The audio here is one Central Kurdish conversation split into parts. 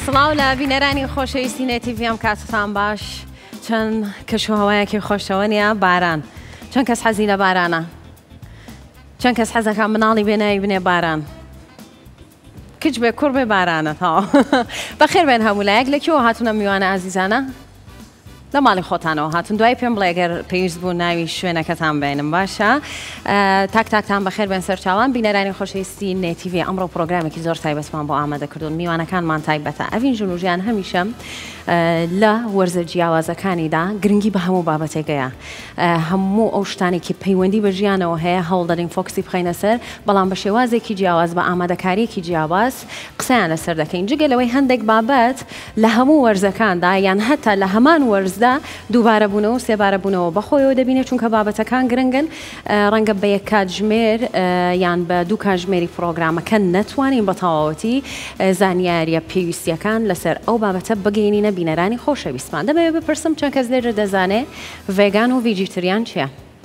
سڵاو لە بینەرانی خۆشەویستی نێتیڤی ئەم کاتتان باش چەند کەشوهەوایەکی خۆشەوە نیە باران چەند کەس حەزی لە بارانە چەند کەس حەزەکان مناڵی بێنایی بنێ باران کچ بێ کوڕ بێ بارانە تاوە بەخێر بێن هەمولایەک لەکوێوە هاتوونە میوانە ئازیزانە لە ماڵی خۆتانەوە هاتون دوای پێم بڵێ ئەگەر پێویست بوو ناوی شوێنەکەتان بێنم باشە تاکتان بەخێر بێن سەرچاوان بینەرانی خۆشەویستی نێتیڤی ئەمڕۆ پرۆگرامێکی زۆر تایبەتمان بۆ ئامادەکردوون میوانەکانمان تایبەتە ئەڤین ژن و ژیان هەمیشە لە وەرزە جیاوازەکانیدا گرنگی بە هەموو بابەتێکەیە هەموو ئەو شتانێکی پەیوەندی بە ژیانەوە هەیە هەوڵ دەدەین فۆکسی بخەینە سەر بەڵام بە شێوازێکی جیاواز بە ئامادەکاریەکی جیاواز قسەیان لەسەر دەکەین جگەلەوەی هەندێک بابەت لە هەموو وەرزەکاندا یان هەتا لە هەمان وەرزدا دووبارە بوونەوە و سێبارە بوونەوە بەخۆیەوە دەبینێت چونکە بابەتەکان گرنگن ڕەنگە بە یەک کاتژمێر یان بە دوو کاتژمێری پرۆگرامەکە نەتوانین بە تەواوەتی زانیاریە پێویستیەکان لەسەر ئەو بابەتە بگەینینە بینەرانی خۆشەویستمان دەبێت بپرسم چەند کەس لێرە دەزانێت ڤێگان و ڤیجیتریان چییە؟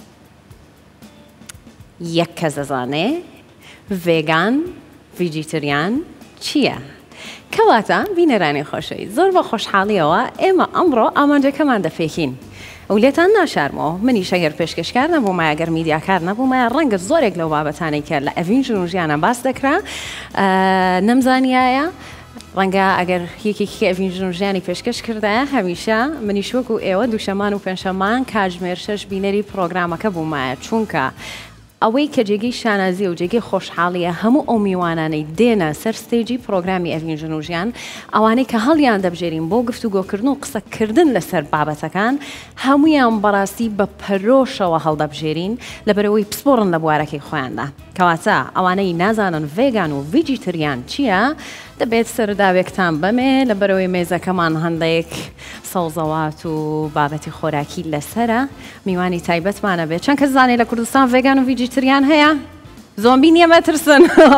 یەک کەس دەزانێت ڤێگان ڤیجیتریان چییە؟ کەواتە بینەرانی خۆشەویست زۆر بە خۆشحاڵیەوە ئێمە ئەمڕۆ ئامانجەکەمان دەفێکین ئەو لێتان ناشارمەوە منیش ئەگەر پێشکەشکار نەبوومە ئەگەر میدیاکار نەبوومە ڕەنگە زۆرێک لەو بابەتانەی کرد لە ئەڤین ژن و ژیانە باس دەکرا نەمزانیایە ڕەنگە ئەگەر یەکێکی ئەڤین ژن و ژیانی پێشکەش کردایە هەمیشە منیش وەکو ئێوە دووشەمان و پێنجشەمان کاتژمێر 6 بینەری پرۆگرامەکە بوومایە چونکە ئەوەی کە جێگەی شانازی و جێگەی خۆشحاڵیە هەموو ئەو میوانانەی دێنە سەر ستێجی پرۆگرامی ئەڤین ژن و ژیان ئەوانەی کە هەڵیان دەبژێرین بۆ گفتوگۆکردن و قسەکردن لەسەر بابەتەکان هەمویان بەڕاستی بە پەرۆشەوە هەڵدەبژێرین لەبەرەوەی پسپۆڕن لە بوارەکەی خۆیاندا کەواتە ئەوانەی نازانن ڤێگان و ڤیجیتریان چییە دەبێت سەرداوێکتان بەمێ لەبەرەوەی مێزەکەمان هەندێک سەوزەوات و بابەتی خۆراکی لەسرە میوانی تایبەتمانە بێت چەند کەس زانێت لە کوردستان ڤێگان و ڤیجیتریان هەیە؟ زۆمبی نییە مەترسن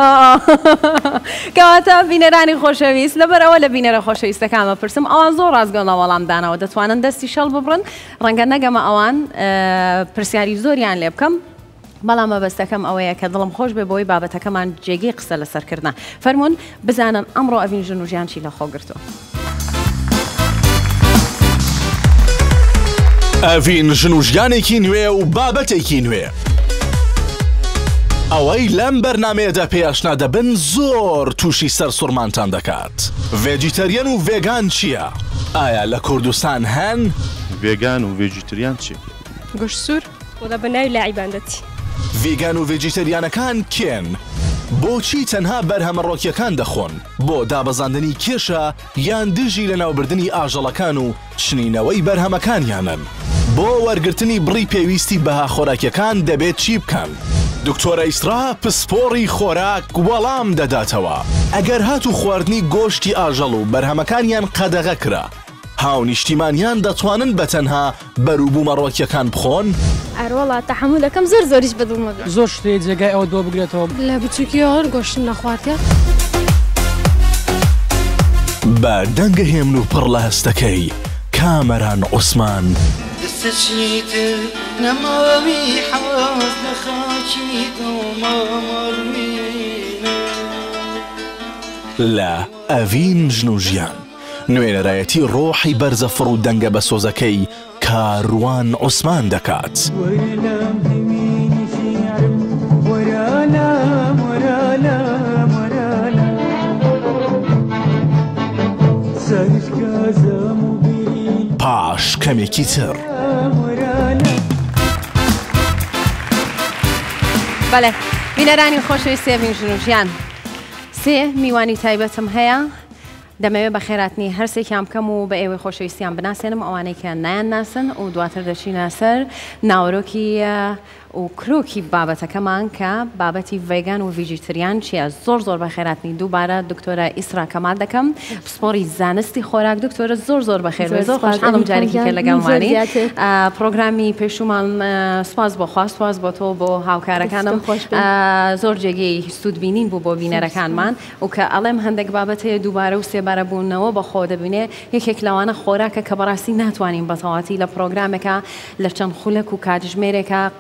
کەواتە بینەرانی خۆشەویست لەبەرەوە لە بینەرە خۆشەویستەکان بەپرسم ئەوان زۆر ڕازگەڵ لە وەڵامدانەوە دەتوانن دەستی شەڵ ببڕن ڕەنگە نەگەمە ئەوان پرسیاری زۆریان لێ بکەم بەڵام مەبەستەکەم ئەوەیە کە دڵم خۆش بێ بۆی بابەتەکەمان جێگەی قسە لەسەرکردن فەرمونون بزانن ئەمڕۆ ئەڤین ژن و ژیان چی لە خۆ گرتووە ئەڤین ژن و ژیانێکی نوێ و بابەتێکی نوێ ئەوەی لەم بەرنامەیەدا پێشنا دەبن زۆر تووشی سەر سوورمانتان دەکات ڤێجیتەریەن و ڤێگان چییە؟ ئایا لە کوردستان هەن؟ ڤێگان و ڤێجیتریان چی؟ گۆشت سوور وڵە بەناوی لاعیباندەتی ڤیگان و ڤێجیتەریانەکان کێن؟ بۆچی تەنها بەرهەمەڕۆکیەکان دەخۆن؟ بۆ دابەزاندنی کێشە یان دژی لە ناوبردننی ئاژەڵەکان و چنینەوەی بەرهەمەکانیانن؟ بۆ وەرگرتنی بڕی پێویستی بەها خۆراکیەکان دەبێت چی بکەن؟ دکتۆرە ئیسرا پسپۆڕی خۆراک وەڵام دەداتەوە ئەگەر هات و خواردنی گۆشتی ئاژەڵ و بەرهەمەکانیان قەدەغە کرا هاو نیشتیمانیان دەتوانن بەتەنها بەرووبوومەڕۆکیەکان بخۆن؟ ئەروەڵا تەحمولەکەم زۆریش بەدڵمە بێت زۆر شتێ جێگای ئەوە دۆ بگرێتەوە لە بچووکیەوە گۆشتم نەخواردە بە دەنگەهێمن و پڕ لە هەستەکەی کامەران عوسمان دەستەچیتر نەماوی حەواز لە خاکی دڵمەڕوینە لە ئەڤین ژن و ژیان نوێنەرایەتی ڕۆحی بەرزەفڕ و دەنگە بە سۆزەکەی کاروان عوسمان دەکات پاش کەمێکی تر بەڵێ بینەرانی خۆشەویستی ئەڤین ژن و ژیان سێ میوانی تایبەتم هەیە دەمەوێت بە خێراتنی هەرسێکیان بکەم و بە ئێوەی خۆشەویستیان بناسێنم ئەوانەی کە نایان ناسن و دواتر دەچینە سەر ناوەرۆکی و کرۆکی بابەتەکەمان کە بابەتی ڤێگان و ڤیجیتریان چییە زۆر بە خێراتنی دووبارە دکتۆرە ئیسرا کەمال دەکەم پسپۆڕی زانستی خۆراک دکتۆرە زۆر بەخێر زۆر خۆشحاڵم جارێکی کرد لەگەڵمانی پرۆگرامی پێشومان سپاس بۆ سپاس بۆ تۆ بۆ هاوکارەکانم زۆر جێگەی سوودبینین بوو بۆ بینەرەکانمان و کە ئەڵێم هەندێک بابەتەیە دووبارە و سێبارە بوونەوە بە خۆ دەبینێ یەکێک لەوانە خۆراکە کە بەڕاستی ناتوانین بەتەواتی لە پرۆگرامێکە لە چەند خولەک و کاتژمێرێکە قسە لە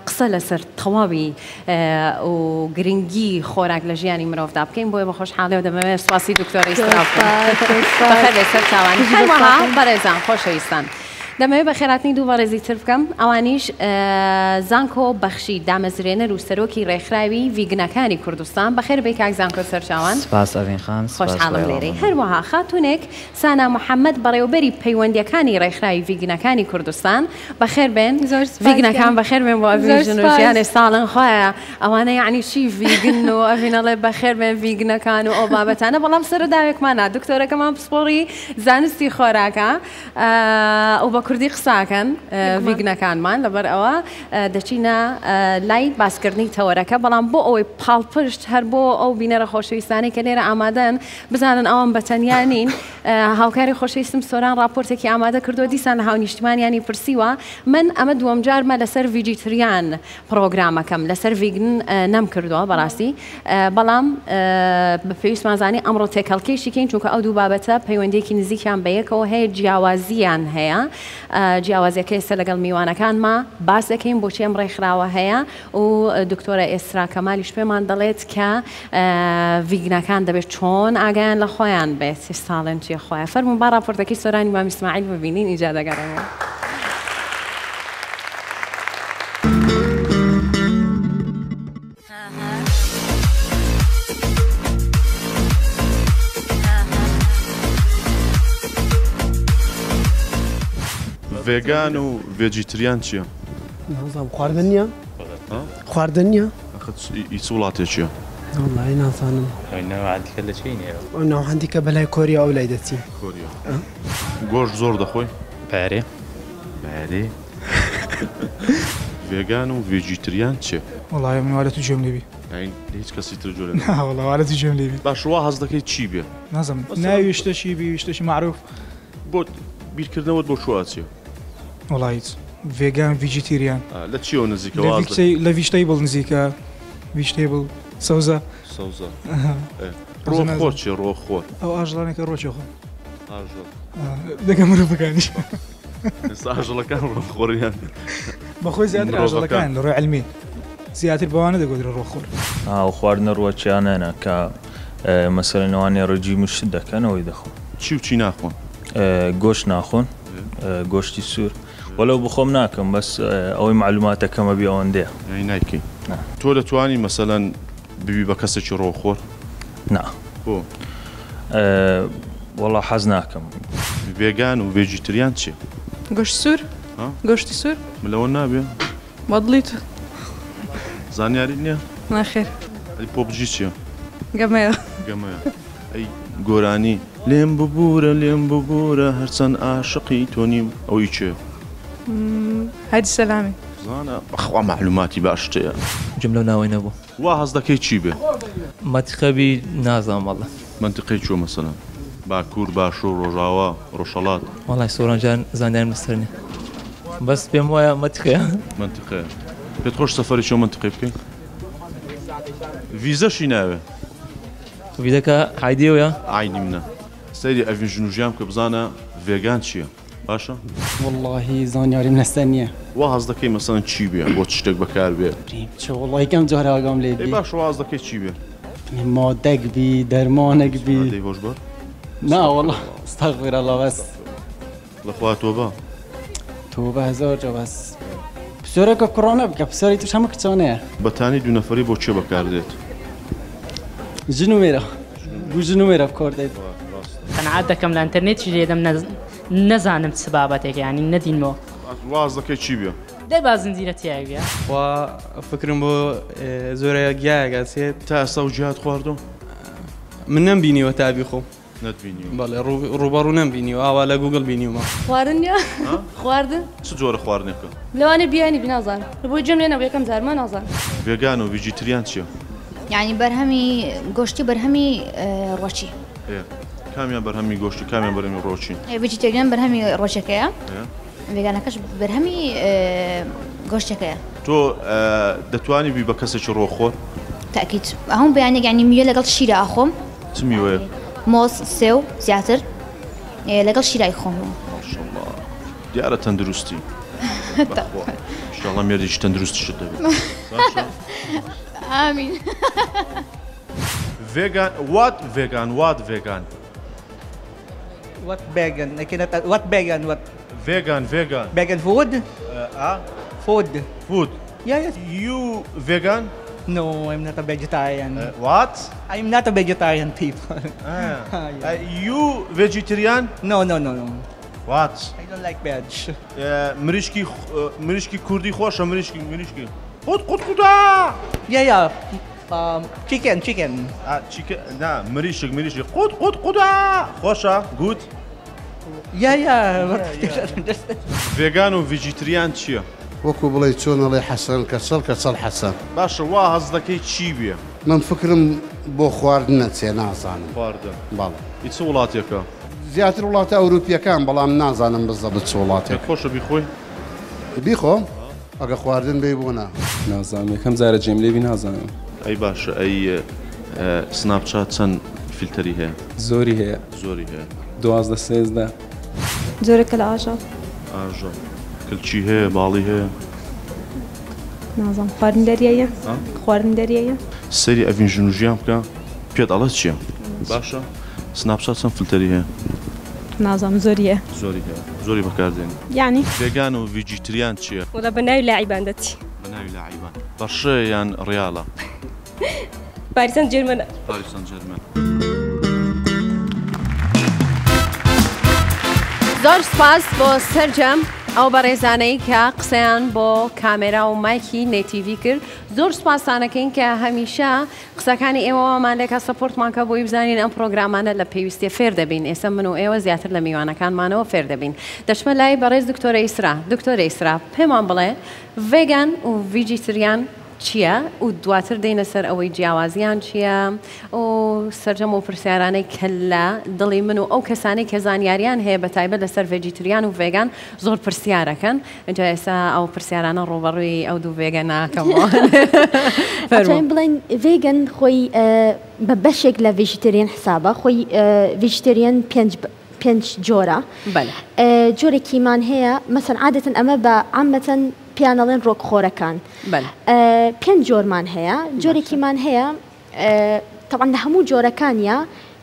لەسەر تەواوی و گرنگی خۆراک لە ژیانی مرۆڤدا بکەین بۆیە بە خۆشحاڵی و دەمەوێت سواسی دکتۆرە ئیسراف بەخێر لەسەر چاوانی هەروەها بەڕێزان خۆشەویستان دەمەوێت بە خێراتنی دوو بەڕێزی تر بکەم ئەوانیش زانکۆ بەخشی دامەزرێنەر و سەرۆکی ڕێکخراوی ڤیگنەکانی کوردستان بەخێر بێ کاک زانکۆ سەرچاوان سپاس ئەڤین خان خۆشحاڵم لێرەی هەروەها خاتونێک سانا محەممەد بەڕێوەبەری پەیوەندیەکانی ڕێکخراوی ڤیگنەکانی کوردستان بەخێر بێن ڤیگنەکان بەخێر بێن بۆ ژنوژیانی ساڵن خۆیە ئەوانە یعنی چی ڤیگن و ئەڤینەڵێ بەخێر بێن ڤیگنەکان و ئەو بابەتانە بەڵام سەرەداوێکمانە دکتۆرەکەمان پسپۆڕی زانستی خۆراکە و بە کوردی قساکەن ڤیگنەکانمان لەبەر ئەوە دەچینە لای باسکردنی تەوەرەکە بەڵام بۆ ئەوەی پاڵپشت هەر بۆ ئەو بینەرە خۆشەویستانی کە لێرە ئامادەن بزانن ئەوان بەتەنیانین هاوکاری خۆشەویستم سۆران راپۆرتێکی ئامادە کردووە دیسان لە هاونیشتمانیانی پرسیوە من ئەمە دووەم جارمە لەسەر ڤیجیتریان پرۆگرامەکەم لەسەر ڤیگن نەم کردووە بەڕاستی بەڵام بە پێویستمانزانی ئەمڕۆ تێکەڵکێشیکەین چونکە ئەو دوو بابەتە پەیوەندێکی نزیکیان بەیەکەوە هەیە جیاوازیان هەیە جیاوازیەکە ئێستا لەگەڵ میوانەکانمە باس دەکەین بۆچی ئەم ڕێکخراوە هەیە و دکتۆرە ئێسرا کەمالیش پێمان دەڵێت کە ڤیگنەکان دەبێت چۆن ئاگایان لە خۆیان بێت ساڵێن چیە خۆیان فەرمون با راپۆرتەکەی سۆرانی مام ئیسماعیل ببینین ئیجا دەگەڕێمەوە ڤێگان و ڤێجیتریان چییە؟ نازانم خواردن نییە؟ خواردن نییە؟ هیچ وڵاتێکیە؟ وڵی نازانم ناوعادیکە لە چی نێرە؟ ناو هەندێکە بەلای کۆریا ئەو لای دەچین کۆریا گۆشت زۆر دەخۆی؟ پارێ بارێ ڤێگان و ڤێجیتریان چێ؟ وڵای منوارە تو گوێم لێبی هیچ کەسی تر جۆرە وڵاوارە تو گوێم لێبی باشوا حەز دەکەیت چی بێ؟ نازم ناویشتەشی بیویشتەشی معروف بۆ بیرکردنەوەت بۆ شووا چیە؟ وڵای هیچ ڤێگان ڤیجیتریان لە چیەوە نزیکەوە لە ڤیژتەیبڵ نزیکە ڤیژتەیبڵ سەوزە سەوزە ڕۆخۆر چێ ڕۆخۆر ئەو ئاژڵانێکە ڕۆچێ خۆ ئاژەڵ دەکەم مرۆڤەکانیش ئێستا ئاژەڵەکان ڕۆخۆریان بەخۆی زیاتر ئاژەڵەکان لە ڕۆی علمی زیاتر بەوانە دەگوترە ڕۆخۆر خواردنە ڕۆچیانەنە کە مەسەرەنەوانی ڕۆجی مشت دەکەنەوەی دەخۆن چی و چی ناخۆن؟ گۆشت ناخۆن گۆشتی سوور وەلەو بخۆم ناکەم بەس ئەوەی معلوماتەکەمە بێ ئەوەندەیە نایکەی تۆ دەتوانی مەسەلەن ببی بە کەسێکی ڕۆخۆر؟ نا بۆ وەڵا حەز ناکەم ڤێگان و ڤێجیتریان چێ؟ گۆشت سوور گۆشتی سوور ملەوە نابێ؟ بەدڵیت زانیاری نییە؟ ناخێر ئەی پۆ بژی چییە؟ گەمەیە گەمەیە ئەی گۆرانی لێم ببوورە هەرچەند ئاشقی تۆنیم ئەوی چێ؟ هادی سەلامی زانە بەخوا معلوماتی باشتەیە جملە ناوەی نەبوو وا حەز دەکەی چی بێ؟ مەتیقەبی نازانم وەڵا منتیقەی چۆ مەسەلەن؟ باکوور باشوور ڕۆژاوا ڕۆژهەڵات وەڵای سۆرانجان زانیارم لەسەر نییە بەس پێم وایە مەتیقەیە منتیقەیە پێت خۆش سەفەری چۆ منتیقەی بکەین؟ ڤیزەشی ناوێ؟ ڤیزەکە عایدیەوەیە؟ عایدی منە سەیری ئەڤین ژنوژیان کە بزانە ڤێگان چییە؟ باشە؟ وەڵڵاهی زانیاریم لەسەر نییە وا حەز دەکەی مەسەلەن چی بێ بۆ چ شتێک بەکار بێ؟ چ وەڵڵی کەم جارە ئاگام لێ ئەی باش وا حەز دەکەی چی بێ؟ مادەک بی دەرمانێک بی دەی هۆش بەر؟ نا وەڵڵا ئەستەغفیرەڵڵا بەس لەخوا تۆبە؟ تۆبە هەزار جا بەس پسۆرێکە کوڕانە بکە پسۆری توش هەموو کچانەیە بەتانی دوو نەفەری بۆ چێ بەکاردێت؟ ژن و مێرە بوو ژن و مێرە بکۆر دەیت قەنەعات دەکەم لە ئینتەرنێتی لێدەم نەزانم چ بابەتێک ینی نەدینمەوە وا حەز دەکەی چی بێ؟ دەی با زنجیرە تیاویە وا فکرم بۆ زۆرە گیایەکە سێت تا ئێستا و جیهات خواردۆ؟ من نەمبینیوە تابی خۆم نەتبینیوە بەڵێ ڕوبەڕوو نەمبینیوە ئاوا لە گوگل بینیومە خواردن نیە خواردن چ جۆرە خواردنێکە؟ لەوانە بیانی بنازان بۆی جەم لێنەوە یەکەم زارمە نازان ڤێگان و ڤیجیتریان چییە؟ یعنی بەرهەمی گۆشتی بەرهەمی ڕۆچی کامیان بەرهەمی گۆشتی کامیان بەرهەمی ڕۆچی؟ ڤیجیتریان بەرهەمی ڕۆچەکەیە ڤێگانەکەش بەرهەمی گۆشتەکەیە تۆ دەتوانی بی بە کەسێکی ڕۆخۆر؟ تاکیت هەموو بەیانێک ینی میوە لەگەڵ شیرە ئاخۆم چ میوەیە؟ مۆز سێو زیاتر لەگەڵ شیرای خۆم دیارە تەندروستی انشاءڵڵا مێردێکی تەندروستیشت دەبێت. ئامین. Vegan, what vegan? What vegan? What vegan? I cannot. What vegan? What? Vegan. Vegan food? Food. Food. Yeah, yes. You vegan? No, I'm not a vegetarian. What? I'm not a vegetarian people. You vegetarian? No. What? I don't like veg. مریشکی کوردی خۆشە مریشکی. قوت. Yeah. Chicken. نا مریشک. قوت. خۆشە. Good. Yeah. Vegan و vegetarian چییە؟ وەکو بڵێ چۆنەڵێ حەسەن کەسەڵ حەسەن. باشە وا هەز دەکەی چی بێ؟ من فکرم بۆ خواردن نەچێ نازانم. خواردن. بەڵێ. هیچ وڵاتێکە؟ زیاتر وڵاتە ئەوروپیەکان بەڵام نازانم بزەبت چ وڵاتێک. خۆشە بیخۆی؟ بیخۆم؟ ئەگە خواردن بێ بۆ نا. نازانم یەکەم جارە جێم لێبی نازانم. ئەی باشە ئەی سناپچات چەند فیلتەری هەیە؟ زۆری هەیە. 12 زۆرێکە لە ئاژەڵ. کلچی هەیە باڵی هەیە؟ نازانم خواردن دەریایە؟ خواردن دەریایە؟ سەری ئەڤین ژنوژیان بکە پێت ئەڵە چییە؟ باشە سناپچات چەند فیلتەری هەیە؟ نازانم زۆریە. زۆری بەکاردێن. یعنی ڤێگان و ڤیجیتریان چییە؟ وڵا بەناوی لاعیبان دەچی. بەناوی لاعیبان. بەڕشە یان ڕیاڵە؟ پاریسان جێرمەنە. زۆر سپاس بۆ سەرجەم ئەو بەڕێزانەی کە قسەیان بۆ کامێرا و مایکی نێتیڤی کرد. زۆر سپاسانەکەین کە هەمیشە قسەکانی ئێوەمان لێکە سەپۆرتمان کە بۆی بزانین ئەم پرۆگرامانە لە پێویستی فێر دەبین. ئێستا من و ئێوە زیاتر لە میوانەکانمانەوە فێر دەبین. دەچمە لای بەڕێز دکتۆرە ئیسرا. دکتۆرە ئیسرا پێمان بڵێ ڤێگان و ڤیجیتریان چییە و دواتر دێنە سەر ئەوەی جیاوازیان چییە و سەرجەم و پرسیارانەی کە لە دڵی من و ئەو کەسانەی کە زانیاریان هەیە بە تایبەت لەسەر ڤێجیتریان و ڤێگان زۆر پرسیارەکەن. اینجا ئێستا ئەو پرسیارانە ڕۆبەڕووی ئەو دوو ڤێگەن ناکەمەوە. بڵێن ڤێگەن خۆی بە بەشێک لە ڤێژیتریان حسابە خۆی ڤێژیتریان 5 جۆرە. جۆرێکیمان هەیە مەسەن عادەتەن ئەمە بە عامەتەن پیانەڵێن ڕۆکخۆرەکان. 5 جۆرمان هەیە. جۆرێکیمان هەیە تەعاان لە هەموو جۆرەکانیە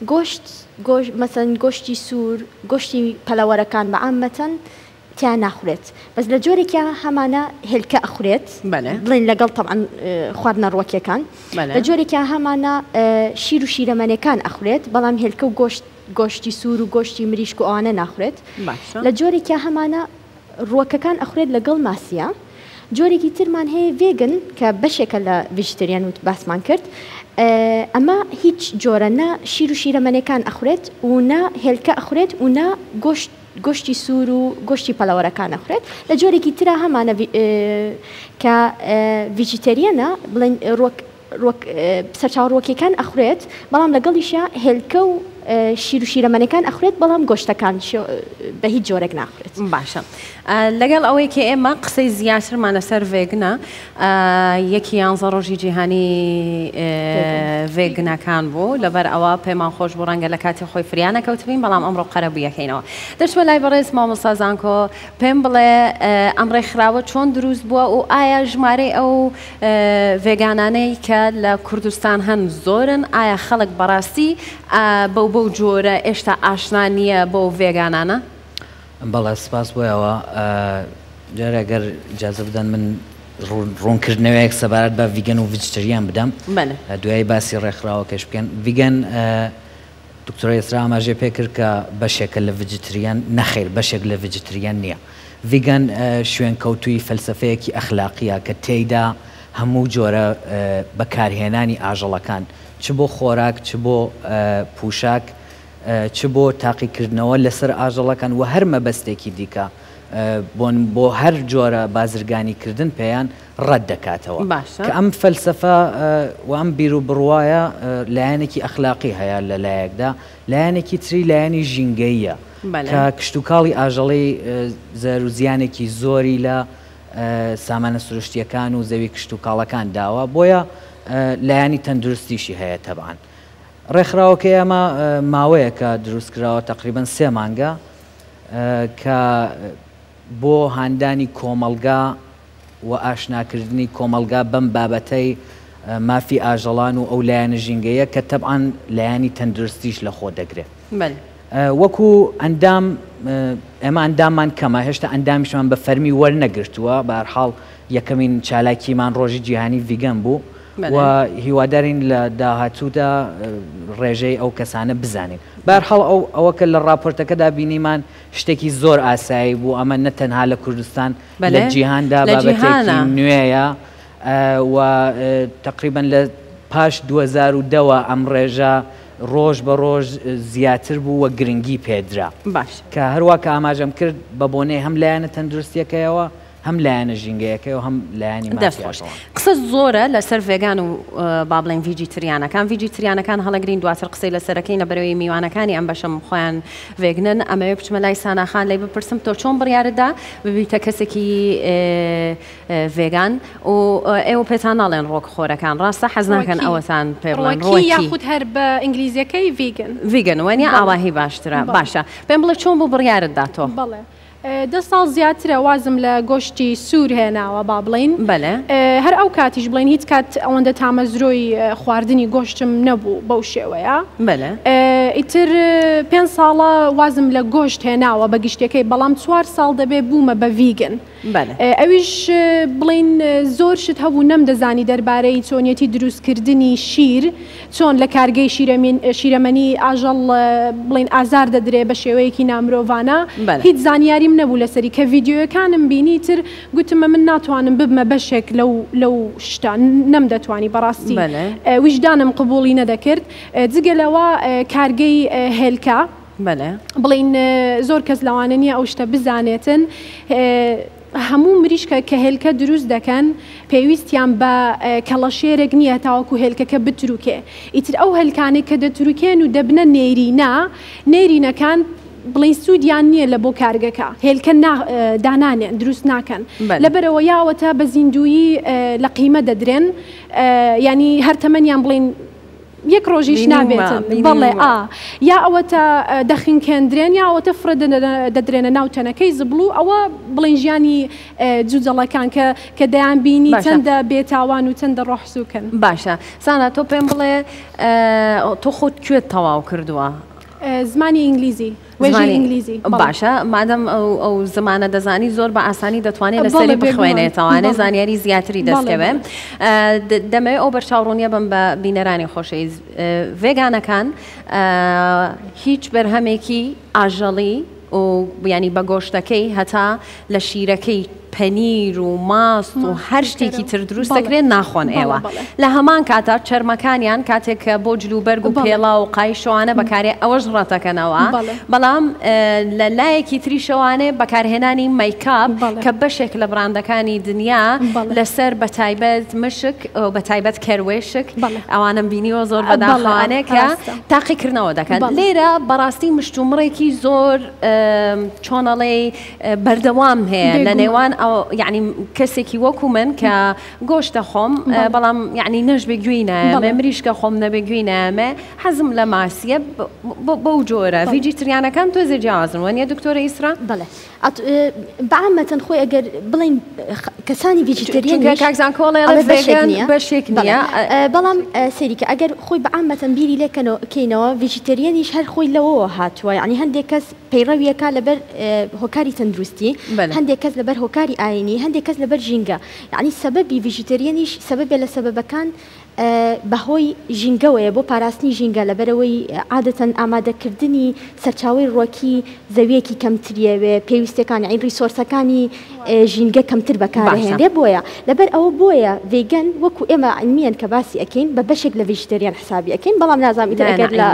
مەسەن گۆشتی سوور گۆشتی پەلەوەرەکان بە عامەتەن تیان ناخورێت. بەس لە جۆرێکیان هەمانە هێلکە ئەخورێت بڵێن لەگەڵ تەعاان خواردنە ڕۆکیەکان. لە جۆرێکیان هەمانە شیر و شیرەمەنەکان ئەخورێت بەڵام هێلکە و گۆشتی سوور و گۆشتی مریشک و ئەوانە ناخورێت. لە جۆرێکیان هەمانە ڕۆکەکان ئەخورێت لەگەڵ ماسیە. جۆرێکی ترمان هەیە ڤێگن کە بەشێکە لە ڤیژیتریان وت باسمان کرد. ئەمە هیچ جۆرە نە شیر و شیرەمەنەکان ئەخورێت و نە هێلکە ئەخورێت و نە گۆشتی سوور و گۆشتی پەلەوەرەکان ئەخورێت. لە جۆرێکی ترە هەمانە کە ڤیژیتریانە بڵێن سەرچاوڕۆکیەکان ئەخورێت بەڵام لەگەڵیشە هێلکە و شیر و شیرەمەنەکان ئەخورێت بەڵام گۆشتەکان بە هیچ جۆرێک ناخورێت. باشە لەگەڵ ئەوەی کە ئێمە قسەی زیاترمانە سەر ڤێگنە یەکی 11 ڕۆژی جیهانی ڤێگنەکان بوو لەبەر ئەوە پێمان خۆش بوو ڕەنگە لە کاتی خۆی فریانە کەوتبین بەڵام ئەمڕۆ قەرەبوویەکەینەوە. دەچمە لای بەڕێز مامۆستا زانکۆ پێم بڵێ ئەم ڕێکخراوە چۆن دروست بووە و ئایا ژمارەی ئەو ڤێگانانەی کە لە کوردستان هەن زۆرن ئایا خەڵک بەڕاستی بەو جۆرە ئێشتا ئاشنا نییە بۆ ڤێگانانە؟ بەڵێ سپاس بۆیەوە جارێگەر ئیجازە بدەن من ڕوونکردنەوەیەک سەبارەت بە ڤیگەن و ڤیجیتریان بدەم دوای باسی ڕێکخراوەکەش بکەن. ڤیگەن دکتۆرە ئیسرا ئاماژەی پێ کرد کە بەشێکە لە ڤیجیتریان نەخێر بەشێک لە ڤیجیتریان نییە. ڤیگەن شوێن کەوتووی فەلسەفەیەکی ئەخلاقیە کە تێیدا هەموو جۆرە بەکارهێنانی ئاژەڵەکان چ بۆ خۆراک چ بۆ پوشاک چ بۆ تاقیکردنەوە لەسەر ئاژەڵەکان و هەر مەبەستێکی دیکە بۆ هەر جۆرە بازرگانیکردن پێیان ڕەت دەکاتەوە کە ئەم فەلسەفە و ئەم بیر و بڕوایە لایەنێکی ئەخلاقی هەیە لە لایەکدا لایەنێکی تری لایەنی ژینگەییە کە کشتتوکاڵی ئاژەڵی زەر و زیانێکی زۆری لە سامانە سروشتیەکان و زەوی کشتتوکاڵەکان داوە بۆیە لایانی تەندروستیشی هەیە تەبعاً. ڕێکخراوەکە ئێمە ماوەیە کە دروستکراوە تقریباً 3 مانگە کە بۆ هاندانی کۆمەڵگا و ئاشناکردنی کۆمەلگا بەم بابەتەی مافی ئاژەڵان و ئەو لایەنە ژینگەیە کە تەبعاً لایانی تەندروستیش لە خۆ دەگرێت. وەکو ئەندام ئێمە ئەنداممان کەمە هێشتا ئەندامیشمان بە فەرمی وەرنەگرتووە بە هەر حاڵ یەکەمین چالاکیمان ڕۆژی جیهانی ڤیگەن بوو و هیوادارین لە داهاتوودا ڕێژەی ئەو کەسانە بزانین. بە هەر حاڵ ئەوەکە لە راپۆرتەکەدا بینیمان شتێکی زۆر ئاسایی بوو ئەمە نەتەنها لە کوردستان لە جیهاندا بابەتێکی نوێیە و تقریبا لە پاش 2010 ئەم ڕێژە ڕۆژ بە ڕۆژ زیاتر بوو وە گرنگی پێدرا کە هەروە کە ئاماژەم کرد بە بۆنەی هەم لایەنە تەندروستیەکەیەوە هەم لایەنە ژینگەیەکەی و هەم لایانی دەستخۆش. قسە زۆرە لەسەر ڤێگان و با بڵێن ڤیجیتریانەکان ڤیجیتریانەکان هەڵەگرین دواتر قسەی لەسەرەکەی لە بەرەوەی میوانەکانی ئەم بەشەم خۆیان ڤێگنن ئەمەوێ بچمە لای ساناخان لەی بپرسم تۆ چۆن بڕیارەدا ببیتە کەسێکی ڤێگان و ئێوە پێتان ناڵێن ڕۆک خۆرەکان ڕاستە حەز ناکەن ئەوەتان پێ بڵێن ڕۆکی یاخود هەر بە ئینگلیزیەکەی ڤیگن وەنیا ئاواهی باشترە باشە پێم بڵێ چۆن بۆ بڕیارەتدا تۆ؟ دە ساڵ زیاترە وازم لە گۆشتی سوور هێناوە با بڵین هەر ئەو کاتیش بڵین هیچ کات ئەوەندە تامەزرۆی خواردنی گۆشتم نەبوو بەو شێوەیە ئیتر 5 ساڵە وازم لە گۆشت هێناوە بە گشتەکەی بەڵام 4 ساڵ دەبێ بوومە بە ڤیگن ئەویش بڵین زۆر شت هەبوو نەمدەزانی دەربارەی چۆنیەتی دروستکردنی شیر چۆن لە کارگەی شیرەمەنی ئاژەڵ بڵین ئازار دەدرێ بە شێوەیەکی نامرۆڤانە هیچ زانیاریم نەبوو لەسەری کە ڤیددیۆیەکانم بینی تر گوتمە من ناتوانم ببمە بەشێک لەو شتان نەمدەتوانی بەڕاستی ویژدانم قبوڵی نەدەکرد جگەلەوە کارگەی هێلکە بڵین زۆر کەس لەوانە نییە ئەو شتە بزانێتن هەموو مریشکە کە هێلکە دروست دەکەن پێویستیان بە کەڵەشێرێک نییە تاوەکو هێلکەکە بتروکێ ئیتر ئەو هەلکانێک کە دەتروکێن و دەبنە نێرینەکان بڵین سوودیان نییە لە بۆ کارگەکە هێلکە دانانێن دروست ناکەن لەبەرەوە یاوەتە بە زیندویی لە قیمە دەدرێن ینی هەر تەمەنیان بڵین یەک ڕۆژیش نابێتن بەڵێ یا ئەوەتە دەخینکێندرێن یا ئەوەتە فرە دەدرێنە ناو تەنەکەی زبڵوو ئەوە بڵین ژیانی جوجەڵەکان کە دەیان بینی چەندە بێتاوان و چەندە ڕۆحسووکەن باشە سانە تۆ پێم بڵێ تۆ خۆت کوێت تەواو کردووە زمانی ئینگلیزی ئینگلیزی باشە مادەم ئەو زمانە دەزانی زۆر بە ئاسانی دەتوانێت لەسەری بخوێنێتەوانێ زانیاری زیاتری دەستکەوێ دەمەوێت ئەو بەرچاوڕوونیە بم بە بینەرانی خۆشەویست ڤێگانەکان هیچ بەرهەمێکی ئاژەڵی و ینی بە گۆشتەکەی هەتا لە شیرەکەی پەنیر و ماست و هەر شتێکی تر دروست دەکرێت ناخۆن ئێوە لە هەمان کاتە چەرمەکانیان کاتێک کە بۆ جلوبەرگ و پێڵا و قایشەوانە بەکارێ ئەوەش ڕەتەکەنەوە بەڵام لە لایەکی تری شەوانێ بەکارهێنانی مەیکاپ کە بەشێک لە براندەکانی دنیا لەسەر بە تایبەت مشک بە تایبەت کەروێشک ئەوانم بینیوە زۆر بەداخەوانێ کە تاقیکردنەوە دەکەن لێرە بەڕاستی مشتومڕێکی زۆر چۆنەڵێ بەردەوام هەیە لە نێوان یعنی کەسێکی وەکو من کە گۆشتە خۆم بەڵام یعنی نەش بێگوێینایەمە مریشکە خۆم نەبێگوێینایەمە حەزم لە ماسیە بەو جۆرە ڤیجیتریانەکان تۆزێ جیازن وانە دکتۆرە ئیسرا بەڵێ بەعامەتەن خۆی ئەگەر بڵین کەسانی ڤیجیتریان بەشێک نییە بەڵام سەریکە ئەگەر خۆی بەعامەتەن بیری لێکەکەینەوە ڤیجیتریانیش هەر خۆی لەوەوە هاتووە یعنی هەندێک کەس پەیڕەویەکە لەبەر هۆکاری تەندروستی هەندێک کەس لەبەر هۆکاری ئاینی هەندێک کەس لەبەر ژینگە یعنی سەبەبی ڤیجیتریانیش سەبەبێ لە سەبەبەکان بەهۆی ژینگەوەیە بۆ پاراستنی ژینگە لەبەرەوەی عادەتەن ئامادەکردنی سەرچاوی ڕۆکی زەویەکی کەمتریەوێ پێویستەکان یعنی ریسۆرسەکانی ژینگە کەمتر بەکارهێنرێ بۆیە لەبەر ئەوە بۆیە ڤێگەن وەکو ئێمە علمیان کە باسی ئەکەین بە بەشێک لە ڤیجیتریان حسابی ئەکەین بەڵام نازانیت ئەگەر لە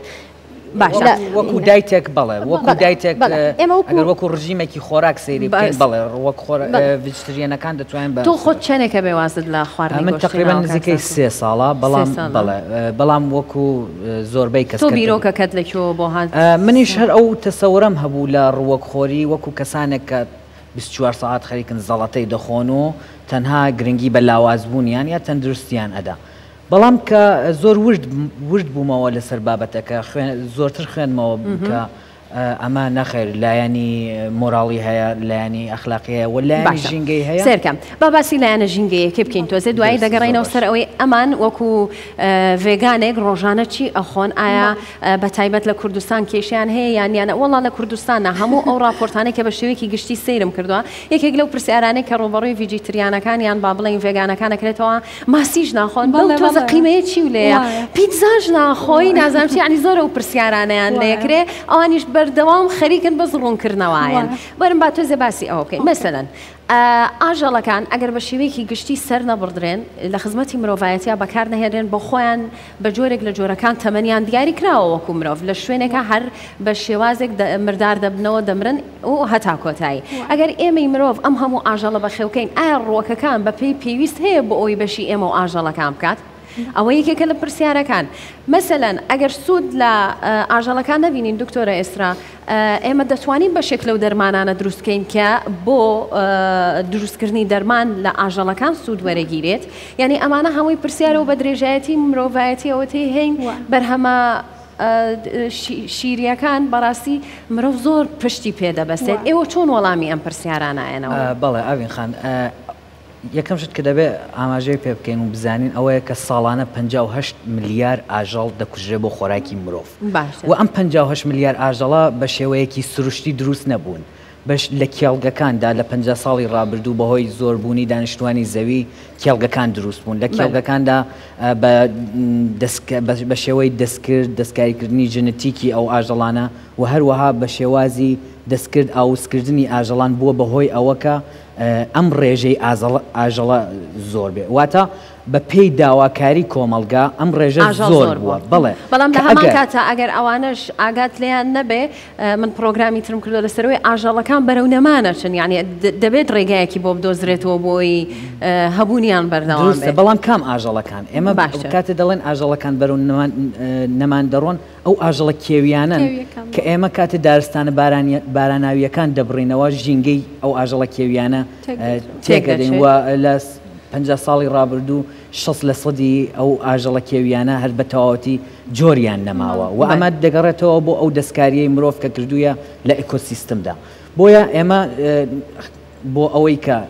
وەکو دایتێک بەڵێ وەکو دایتێک ئەگەر وەکو ڕژیمێکی خۆراک سەیری بڵێ وەک ڤیجیتریانەکان دەتوانین بە تۆ خۆت چەندێکە بێوازت لە خواردن من تقریبا نزیکەی 3 ساڵە بەڵام وەکو زۆربەی کەس تۆ بیرۆکەکەت لەکوێوە بۆ هات منیش هەر ئەو تەسەورەم هەبوو لە ڕوەکخۆری وەکو کەسانێک کە 24 ساعت خەریکن زەڵەتەی دەخۆن و تەنها گرنگی بە لاوازبوونیان یا تەندروستیان ئەدا بەڵام کە زۆر ورد بوومەوە لەسەر بابەتەکە زۆرتر خوێنمەوە کە ئەمە نەخێر لایەنی مۆراڵی هەیە لایەنی ئەخلاقی هەیە و لایەنی ژینگەی هەیە سێرکەم باسی لایەنە ژینگەیەکی بکەین تۆزێ دوایی دەگەڕێنەوە سەر ئەوەی ئەمان وەکو ڤێگانێک ڕۆژانە چی ئەخۆن ئایا بە تایبەت لە کوردستان کێشیان هەیە یانیانە وەڵا لە کوردستانە هەموو ئەو راپۆرتانێک کە بە شێوەیەکی گشتی سەیرم کردووە یەکێک لەو پرسیارانەی کە ڕۆبەڕووی ڤیجیتریانەکان یان با بڵێن ڤێگانەکان ئەکرێتەوە ماسیش ناخۆن بەڵێ تۆزە قیمەیە چی و لێیە پیتزاژ ناخۆی نازانم چی ینی زۆر ئەو پرسیارانەیان لێکرێ ئەوانیش بەردەوام خەریکن بە زڕوونکردنەوەیان بەرم با تۆزێ باسی ئەوە بکەین مەسەلەن ئاژەڵەکان ئەگەر بە شێوەیەکی گشتی سەر نەبڕدرێن لە خزمەتی مرۆڤایەتیا بەکار نەهێنرێن بە خۆیان بە جۆرێک لە جۆرەکان تەمەنیان دیاری کراوە وەکو مرۆڤ لە شوێنێکە هەر بە شێوازێک مردار دەبنەوە دەمرن و هەتا کۆتایی ئەگەر ئێمەی مرۆڤ ئەم هەموو ئاژەڵە بەخێوکەین ئایا ڕۆکەکان بە پێی پێویست هەیە بۆ ئەوی بەشی ئێمە و ئاژەڵەکان بکات ئەوە یەکێکە لە پرسیارەکان مەسەلەن ئەگەر سوود لە ئاژەڵەکان نبینین دکتۆرە ئێسرا ئێمە دەتوانین بەشێک لەو دەرمانانە دروستکەین کە بۆ دروستکردنی دەرمان لە ئاژەڵەکان سوود وەرەگیرێت یعنی ئەمانە هەمووی پرسیارە و بە درێژایەتی مرۆڤایەتی ئەوەتی هەین بەرهەمە شیریەکان بەڕاستی مرۆڤ زۆر پشتی پێدەبەستێت ئێوە چۆن وەڵامی ئەم پرسیارانایەنەوە بەڵێ ئاوین خان یەکەم شت کە دەبێت ئاماژەی پێ بکەین و بزانین ئەوەیە کە ساڵانە 58 ملیار ئاژەڵ دەکوژرێ بۆ خۆراکی مرۆڤ و ئەم 58 ملیار ئاژەڵە بە شێوەیەکی سروشتی دروست نەبوون بەش لە کێڵگەکاندا لە 50 ساڵی ڕابردوو بەهۆی زۆربوونی دانیشتوانی زەوی کێڵگەکان دروست بوون لە کێڵگەکاندا بە شێوەی دەستکرد دەستکاریکردنی ژنەتیکی ئەو ئاژەڵانە و هەروەها بە شێوازی دەستکرد ئاوسکردنی ئاژەڵان بووە بەهۆی ئەوەکە ئەم ڕێژەی ئاژەڵە زۆر بێ واتە بە پێی داواکاری کۆمەلگا ئەم ڕێژە زۆر بووە بەڵێ بەڵام لە هەمان کاتە ئەگەر ئەوانش ئاگات لیان نەبێ من پرۆگرامی ترم کردو لەسەرەوەی ئاژەڵەکان بەرەو نەمانەچن یعنی دەبێت ڕێگایەکی بۆ بدۆزرێتەوە بۆی هەبوونیان بەردەوام بێت بەڵام کام ئاژەڵەکان ئێمە کاتێ دەڵێن ئاژەڵەکان بەرەو نەمان دەڕۆن ئەو ئاژەڵە کێویانن کە ئێمە کاتێ دارستانە باراناویەکان دەبڕینەوە ژینگەی ئەو ئاژەڵە کێویانە تێکەدەین و لە 50 ساڵی ڕابردوو 60% ئەو ئاژەڵە کێویانە هەر بە تەواوەتی جۆریان نەماوە و ئەمە دەگەڕێتەوە بۆ ئەو دەستکاریەی مرۆڤ کە کردوویە لە ئێکۆسیستمدا بۆیە ئێمە بۆ ئەوەی کە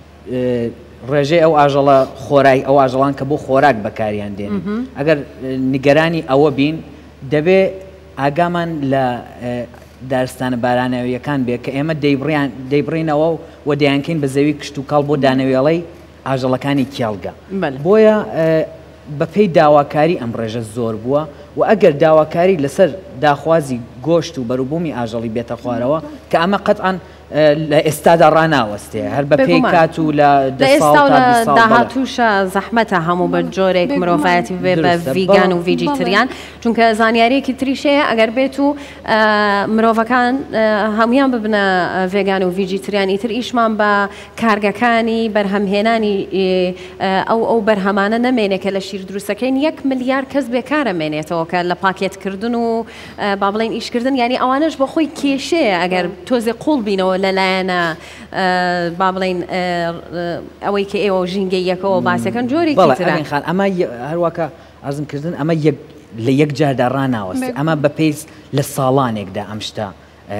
ڕێژەی ئەو ئاژەڵە خۆرای ئەو ئاژەڵان کە بۆ خۆراک بەکاریان دێنن ئەگەر نیگەرانی ئەوە بین دەبێ ئاگامان لە دارستانە بارانەویەکان بێ کە ئێمە دەیبڕینەوە و دەیانکەین بە زەوی کشت و کاڵ بۆ دانەوێڵەی ئاژەڵەکانی کێڵگە بۆیە بەپێی داواکاری ئەم ڕێژە زۆر بووە و ئەگەر داواکاری لەسەر داخوازی گۆشت و بەروبوومی ئاژەڵی بێتە خوارەوە کە ئەمە قەتعاً لە ئێستادا ڕناوەستێ هەر بە پێی کات و لە داهاتووشە زەحمەتە هەموو بە جۆرێک مرۆڤایەتی بێ بە ڤیگان و ڤیجیتریان چونکە زانیاریەکی تریشەیە ئەگەر بێت و مرۆڤەکان هەمویان ببنە ڤێگان و ڤیجیتریان ئیتر ئیشمان بە کارگەکانی بەرهەمهێنانی ئەو بەرهەمانە نەمێنێکە لە شیر دروستەکەین 1 ملیار کەس بێکارە مێنێتەوە کە لە پاکێتکردن و با بڵێن ئیشکردن ینی ئەوانش بە خۆی کێشەیە ئەگەر تۆزێ قوڵ بینەوە لەلایەنە با بڵێن ئەوەی کە ئێوە ژینگەیەکەوە باسەکەن جۆرێکی ترن خان ئەمە هەروەکە ئازمکردن ئەمە لە یەک جاردا ڕناوەستی ئەمە بە پێیس لە ساڵانێکدا ئەم شتە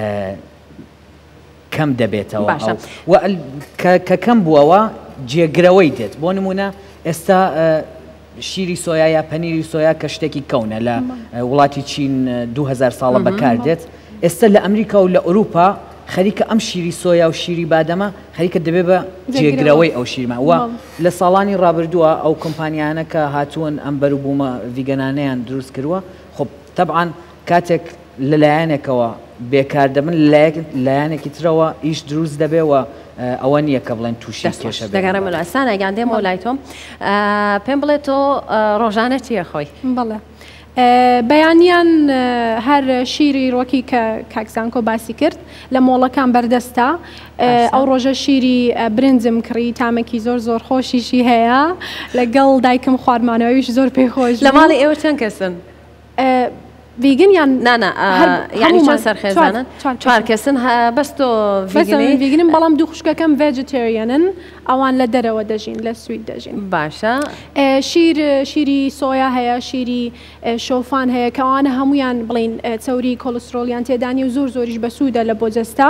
کەم دەبێتەوە کە کەم بووەوە جێگرەوەی دێت بۆ نمونە ئێستا شیری سۆیا یا پەنیری سۆیا کە شتێکی کەونە لە وڵاتی چین 2000 ساڵە بەکار دێت ئێستا لە ئەمریکا و لە ئەوروپا خەریکە ئەم شیری سۆیا و شیری بادەمە خەریکە دەبێت بە جێگرەوەی ئەو شیرمە وە لە ساڵانی ڕابردووە ئەو کۆمپانیانە کە هاتوون ئەم بەروبوومە ڤیگەنانەیان دروست کردووە خۆ طبعاً کاتێک لەلایەنێکەوە بێکار دەبن لایەنێکی ترەوە ئیش دروست دەبێەوە ئەوە نییە کە بڵێن تووشی کێشە دەگەڕێ مەلاسانە گیان دێمەوە لای تۆم پێم بڵێت تۆ ڕۆژانە چیە خۆی بڵێ بەیانیان هەر شیری ڕۆکی کە کاکزانکۆ باسی کرد لە مۆڵەکان بەردەستە ئەو ڕۆژە شیری برنجم کڕی تامێکی زۆر زۆر خۆشیشی هەیە لەگەڵ دایکم خواردمانەوەیش زۆر پێخۆش لە ماڵی ئێوە چەند کەسن؟ فيجن يعني يعني چۆن سەرخێزانن چوار کەسن بەس تۆ فیگنن بەڵام دوو خوشکەکەم ڤێجیتێریەنن ئەوان لە دەرەوە دەژین لە سوید دەژین باشە شیری سۆیا هەیە شیری شۆفان هەیە کەوانە هەمویان بڵین چەوری کۆلسترۆلیان تێدانی و زۆر زۆریش بە سوودە لە بۆ جەستا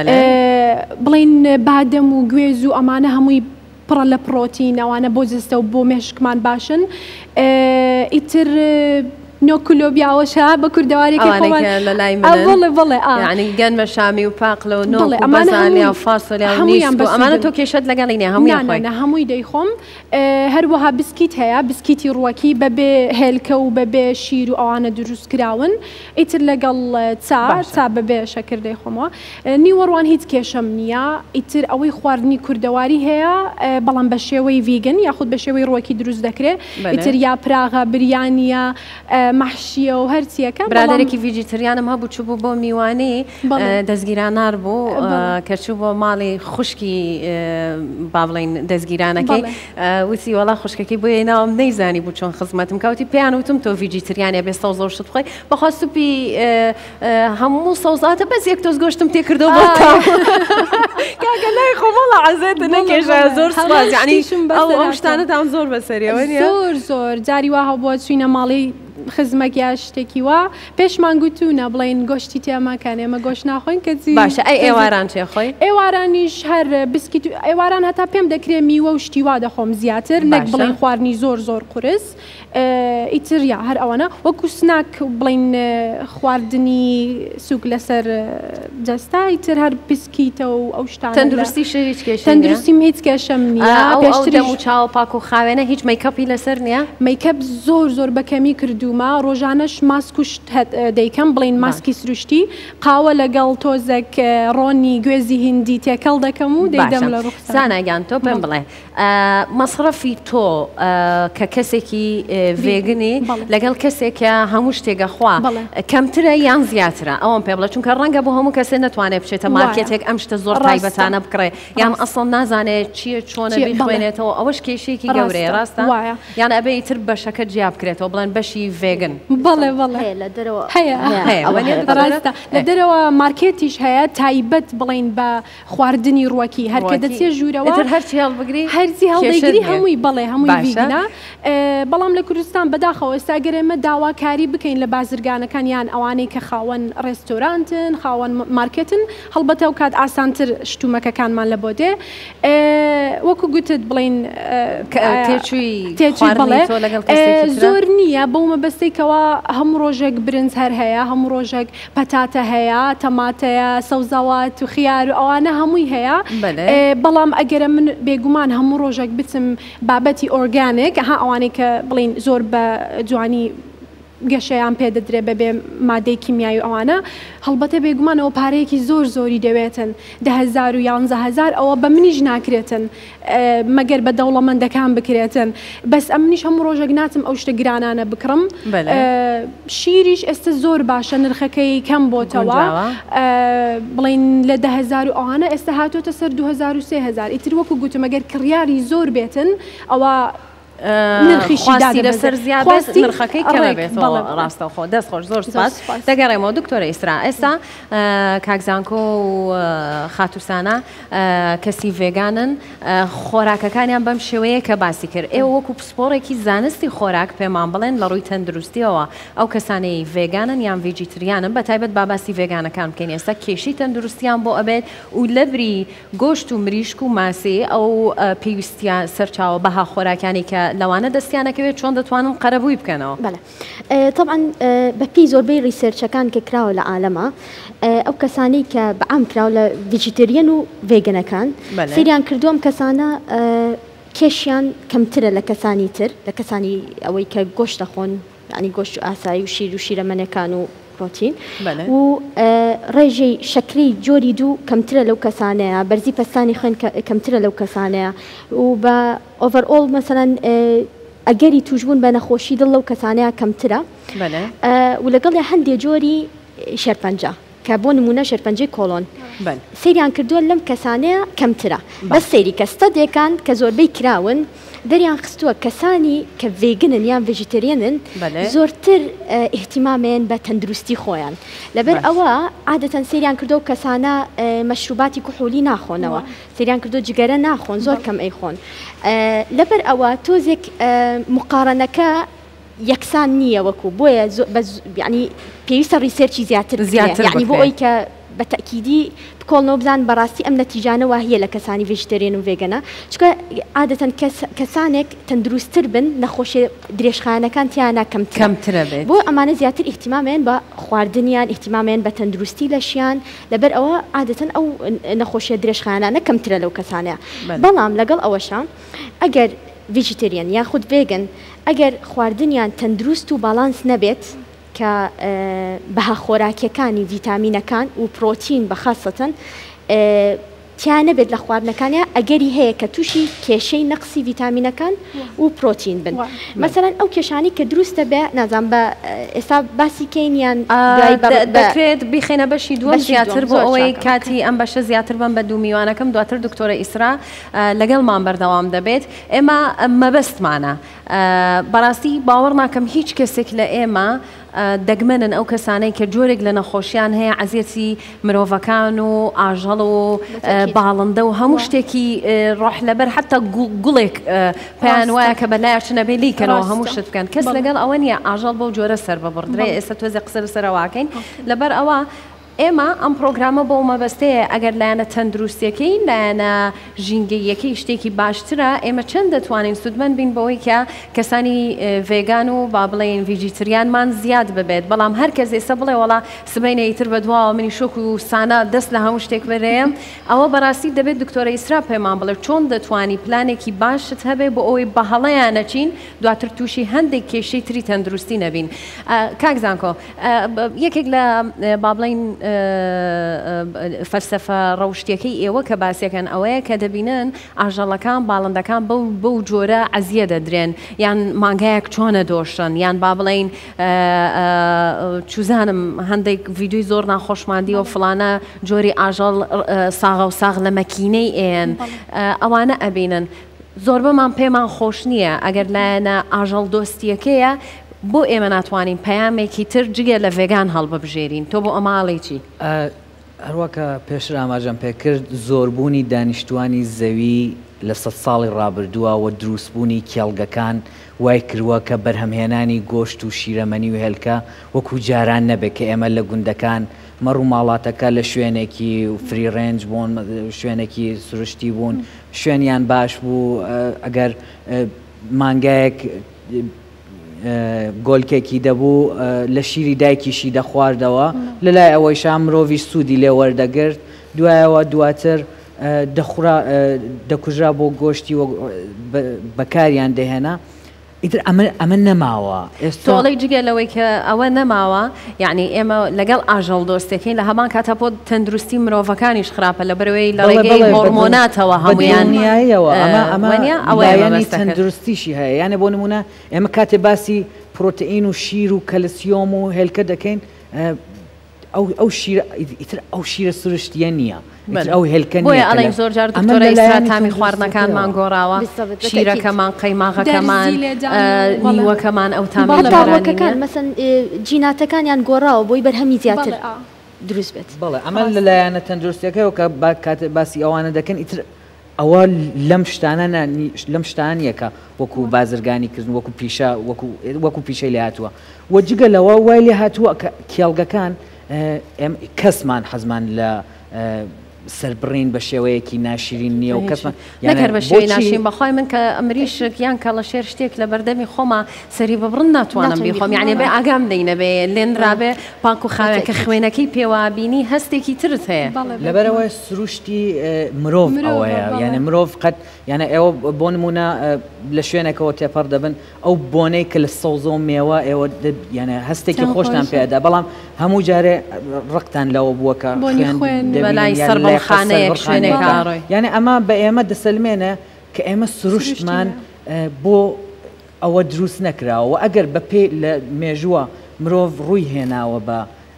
بڵین بادەم و گوێز و ئەمانە هەمووی پڕە لە پرۆتین ئەوانە بۆ جەستە و بۆ مێشکمان باشن ئیتر نۆکولۆبیاوەشە بە کوردەوارێکی لە لای ینی گەنمە شامی و پاقلە و نۆزانیا فاسۆلیا ئەمانە تۆ کێشت لەگەڵینێ هەمووی دەیخۆم هەروەها بسکیت هەیە بسکیتی ڕووەکی بەبێ هێلکە و بەبێ شیر و ئەوانە دروست کراون ئیتر لەگەڵ چا بەبێ شەکر دەیخۆمەوە نیوەڕوان هیچ کێشەم نییە ئیتر ئەوەی خواردنی کوردەواری هەیە بەڵام بە شێوەی ڤیگن یاخود بە شێوەی ڕووەکی دروست دەکرێت ئیتر یا پراغە بریانە محشیە و هەرچیەکە برادێکی ڤیجیتریانم هەبوو چوو بوو بۆ میوانی دەستگیرانار بوو کەچوو بۆ ماڵی خوشکی با بڵین دەستگیرانەکەی وتی وەڵا خوشکەکەی بۆ ناوم نەیزانی بوو چۆن خزمەتم کەوتی پێیان وتم تۆ ڤیجیتریانە بێ سەوز زۆر شت بخۆی بەخوا سوپی هەموو سەوزاتە بەس یەک تۆز گۆشتم تێکردەوە بۆ کاکە لای خۆمەڵە عەزێتە نەکێشە زۆر سوپاس یعنی ئەو شتانەتان زۆر بەسەریەوە نیە زۆر جاری وا هەبووە چوینە ماڵی خزمەکە شتێکی وە پێشمان گوتوونە بڵین گۆشتی تێماکان ئێمە گۆشت ناخۆین کەچی باشە ئەی ئێواران چێخۆی ئێوارانیش هەر بسکیت ئێواران هەتا پێم دەکرێت میوە و شتی وا دەخۆم زیاتر نەک بڵین خواردنی زۆر قورس ئیتر یا هەر ئەوەنە وەکو سناک بڵین خواردنی سوک لەسەر جەستا ئیتر هەر بسکیتە و ئەو شتان تەندروستیش هیچ کێشە تەندروستیم هیچ کێشەم نییە پێشتر و چاو پاک و خاوێنە هیچ مەیکەپی لەسەر نییە مەیکەپ زۆر بەکەمی کردومە ڕۆژانەش ماسکوشت دەیکەم بڵین ماسکی سروشتی قاوە لەگەڵ تۆزێک ڕۆنی گوێزی هندی تێکەڵ دەکەم و دەیدەم لە ڕوخ زاناگیان تۆ پێم بڵێ مەصرفی تۆ کە کەسێکی ڤێگنی لەگەڵ کەسێکە هەموو شتێگە خوا کەمترە یان زیاترە ئەوم پێ بڵێ چونکە ڕەنگە بۆ هەموو کەسێ نەتوانێت بچێتە مارکێتێک ئەم شتە زۆر تایبەتانە بکڕێ یان ئەسڵ نازانێت چییە چۆنە بخوێنێتەوە ئەوەش کێشێکی گەورەیە ڕاستە یان ئەبێ ئیتر بەشەکە جیا بکرێتەوە بڵێن بەشی ڤێگن بەڵێ ڕاستە لە دەرەوە مارکێتیش هەیە تایبەت بڵین بە خواردنی ڕووەکی هەرکە دەچێ ژوورەوە هەرچی هەڵبگری هەرچی هەڵدەگیری هەمووی بەڵێ هەمووی ڤیگنە بەڵام لە کوردستان بەداخەوە ئێستا گەرێمە داواکاری بکەین لە بازرگانەکان یان ئەوانەی کە خاوەن ڕێستۆرانتن خاوەن مارکێتن هەڵبەتە و کات ئاسانتر شتومەکەکانمان لە بۆ دێ وەکو گوتت بڵین تێچووی بڵێ زۆر نییە بەو مەبەستێکەوە هەموو ڕۆژێک برنج هەر هەیە هەموو ڕۆژێک پەتاتە هەیە تەماتەیە سەوزەوات و خیار و ئەوانە هەمووی هەیە بەڵام ئەگەرە من بێگومان هەموو ڕۆژێک بچم بابەتی ئۆرگانێک ها ئەوانەی کە بڵین زۆر بە جوانی گەشەیان پێدەدرێ بەبێ مادەی کیمیایی ئەوانە هەڵبەتە بێگومانەوە پارەیەکی زۆری دەوێتن 10,000 و 11,000 ئەوە بە منیش ناکرێتن مەگەر بە دەوڵەمەندەکان بکرێتن بەس ئەمنیش هەموو ڕۆژێک ناتم ئەو شتە گرانانە بکڕم شیریش ئێستا زۆر باشە نرخەکەی کەم بۆتەوە بڵین لە 10,000 و ئەوانە ئێستا هاتوۆتە سەر 2,000 و 3,000 ئیتر وەکو گوتم ئەگەر کڕیاری زۆر بێتن ئەوە نرخیشی لەسەر زیاد نرخەکەی کەمە بێتەوە ڕاستەوخۆ دەست خۆش زۆر سپاس دەگەڕێمەوە دکتۆرە ئیسرا ئێستا کاکزانکۆ و خاتوسانە کەسی ڤێگانن خۆراکەکانیان بەم شێوەیە کە باسی کرد ئێوە وەکو پسپۆڕێکی زانستی خۆراک پێمان بڵێن لە ڕووی تەندروستیەوە ئەو کەسانەی ڤێگانن یان ڤیجیتریانن بە تایبەت باباسی ڤێگانەکان بکەین ئێستا کێشی تەندروستیان بۆ ئەبێت و لەبری گۆشت و مریشک و ماسی ئەو پێویستیان سەرچاوە بەها خۆراکانی کە لەوانە دەستیانەکەوێت چۆن دەتوانن قەرەبووی بکەنەوە طبعا بەپی زۆربەی ریسێرچەکان کە کراوە لە عالەمە ئەو کەسانی کە بەعام کراوە لە ڤیجیتریەن و ڤێگنەکان سریان کردووەم کەسانە کێشیان کەمترە لە کەسانی تر لە کەسانی ئەوەی کە گۆشت دەخۆن ینی گۆشت و ئاسایی و شیر و شیرەمەنەکان و پرۆتین و ڕێژەی شەکری جۆری دوو کەمترە لەو کەسانەیە بەرزی پەستانی خوێن کەمترە لەو کەسانەیە و بە ئۆڤەرئۆڵ مەسەڵەن ئەگەری توشبوون بە نەخۆشی دڵ لەو کەسانەیە کەمترە و لەگەڵ هەندێک جۆری شێرپەنجە کە بۆ نمونە شەرپەنجەی کۆڵۆن سەیریان کردووە لەم کەسانەیە کەمترە بەس سەیری کە ستەدێکان کە زۆربەی کراون دەریان خستووە کەسانی کە ڤێگنن یان ڤێژیتەریەنن زۆرتر احتیمامێن بە تەندروستی خۆیان لەبەر ئەوە عادەتەن سەیریان کردو کەسانە مەشروباتی کوحولی ناخۆنەوە سەیریان کردو جگەرە ناخۆن زۆر کەم ئەیخۆن لەبەر ئەوە تۆزێک مقارنەکە یەکسان نییە وەکو بۆیە ینی پێویستە ڕیسێرچی زیاتر یعنی بۆ ئەوی کە بە تەکیدی بکۆڵنەوە بزان بەڕاستی ئەم نەتیجانەوە هەیە لە کەسانی ڤێژیتەریەن و ڤێگەنە چکە عادەتەن کەسانێک تەندروستتر بن نەخۆشیە درێژخایەنەکان تیانە کەمترە بێت بۆ ئەمانە زیاتر احتیمامێن بە خواردنیان احتیمامێن بە تەندروستی لەشیان لەبەر ئەوە عادەتەن ئەو نەخۆشیە درێژخایەنە کەمترە لەو کەسانەیە بەڵام لەگەڵ ئەوەشە ئەگەر ڤێژیتەریەن یاخود ڤێگن ئەگەر خواردنیان تەندروست و باڵانس نەبێت کە بەها خۆراکیەکانی ڤیتامینەکان و پرۆتین بەخاستەن تیانە بێت لە خواردنەکانە ئەگەری هەیە کە تووشی کێشەی نەقسی ڤیتامینەکان و پرۆتین بن مەسەرەن ئەو کێشانی کە دروستە بێ نازان بە ئێستا باسی کەینیان دەکرێت بیخێنە بەشی دووەم زیاتر بۆ ئەوەی کاتی ئەم بەشە زیاتر بم بە دوو میوانەکەم دواتر دکتۆرە ئیسرا لەگەڵمان بەردەوام دەبێت ئێمە مەبەستمانە بەڕاستی باوەڕ ناکەم هیچ کەسێک لە ئێمە دەگمەنن ئەو کەسانەی کە جۆرێک لە نەخۆشیان هەیە عەزیەتی مرۆڤەکان و ئاژەڵ و باڵندە و هەموو شتێکی ڕۆح لەبەر حتا گوڵێک پێیان وایە کە بەلایە چنە بێ لیکەنەوە هەموو شت بکەن کەس لەگەڵ ئەوە نیە ئاژەڵ بەو جۆرە سەر ببڕدرێ ئێستا تۆزێ قسە لەسەرەواکەین لەبەر ئەوە ئێمە ئەم پرۆگرامە بۆ مەبەستەیە ئەگەر لایەنە تەندروستیەکەی لایەنە ژینگەیەکەی شتێکی باشترە ئێمە چەند دەتوانین سودمەند بین بەوەی کە کەسانی ڤێگان و با بڵێن ڤیجیتریانمان زیاد ببێت بەڵام هەر کەس ئێستا بڵێ وڵا سبەینە ئیتر بەدواوە منی شۆک و سانە دەست لە هەموو شتێک بەرەیە ئەوە بەڕاستی دەبێت دکتۆرە ئیسرا پێمان بڵێ چۆن دەتوانی پلانێکی باشت هەبێ بۆ ئەوەی بە هەڵەیانەچین دواتر تووشی هەندێک کێشەی تری تەندروستی نەبین کاک زانکۆ یەکێک لە با بڵێن فەلسەفە ڕەوشتیەکەی ئێوە کە باسیەکەن ئەوەیە کە دەبینن ئاژەڵەکان باڵندەکان بەو جۆرە عەزیە دەدرێن یان مانگایەک چۆنە دۆشن یان با بڵێن چوزانم هەندێک ڤیدیۆی زۆر ناخۆشماندی و فڵانە جۆری ئاژەڵ ساغە و ساغ لە مەکینەی ئێن ئەوانە ئەبینن زۆر بەمان پێمان خۆش نییە ئەگەر لایەنە ئاژەڵ دۆستیەکەیە بۆ ئێمە ناتوانین پەیامێکی تر جگە لە ڤێگان هەڵببژێرین تۆ بۆ ئەماڵێکی هەروەکە پێشتر ئاماژەم پێکرد زۆربوونی دانیشتوانی زەوی لە 100 ساڵی ڕابردووە و دروستبوونی کێڵگەکان وای کردووە کە بەرهەمهێنانی گۆشت و شیرەمەنی و هێلکە وەکو جاران نەبێت کە ئێمە لە گوندەکان مەڕ و ماڵاتەکە لە شوێنێکی فری ڕێنج بوون شوێنێکی سروشتی بوون شوێنیان باش بوو ئەگەر مانگایەک گۆلکێکی دەبوو لە شیری دایکیشی دەخواردەوە لەلای ئەوەی شام مرۆڤی سوودی لێ وەردەگرت دوایەوە دواتر دەکوژرا بۆ گۆشتی بەکاریان دەهێنا ئیتر ئەمە نەماوە ئێستاڵی جگە لەوەی کە ئەوە نەماوە یعنی ئێمە لەگەڵ ئاژەڵ دۆستەکەی لە هەمان کاتە بۆ تەندروستی مرۆڤەکانیش خراپە لە بەرەوەی لە ڕێگەی هۆرمۆناتەوە هەمویانایەوە ئەمە تەندروستیشی هەیە یانە بۆ نمونە ئێمە کاتێ باسی پرۆتئین و شیر و کەلسیۆم و هێلکە دەکەین ئەو شیرە سروشتیە نییە ئەو هێلکە بۆیە ئەڵێن زۆر جار دکتۆرە ئیسرا تامی خواردنەکانمان گۆڕاوە شیرەکەمان قەیماغەکەمان نیوەکەمان ئەو تامەکەکان مەسەن جیناتەکانیان گۆڕاوە بۆی بەرهەمی زیاتر دروست بێت بەڵێ ئەمە لەلایەنە تەندروستیەکەیەوە کە کاتێ باسی ئەوانە دەکەن ئیتر ئەوە لەم شتانیەکە وەکو بازرگانیکردن وەکو پیشە وەکو پیشەی لێ هاتووە وەجگە لەوە وای لێ هاتووە کە کێڵگەکان کەسمان حەزمان لە سەربڕین بە شێوەیەکی ناشرین نییە و کەسمان نەکەر بە شێوەی ناشرین بەخوای من کە ئەمریشک یان کەڵە شێر شتێک لە بەردەمی خۆمە سەری ببڕن ناتوانم بیخۆم یعنی بێ ئاگام دەینە بێ لێنرابێ پاک و خاوێکە خوێنەکەی پێوابینی هەستێکی ترت هەیە لەبەرەوەی سروشتی مرۆڤ ئەوەیە یعنی مرۆڤ قەت یعنی ئێوە بۆ نمونە لە شوێنێکەوە تێپەڕ دەبن ئەو بۆنەی کە لە سەوزە و میوە ئێوە یعنی هەستێکی خۆشتان پێدا بەڵام هەموو جارێ ڕقتان لەوە بووە کە خانەیەک شوێنێک ئاڕۆی یعنی ئەمە بە ئێمە دەسەلمێنە کە ئێمە سروشتمان بۆ ئەوە دروست نەکراوە ئەگەر بە پێ لە مێژووە مرۆڤ ڕووی هێناوە بە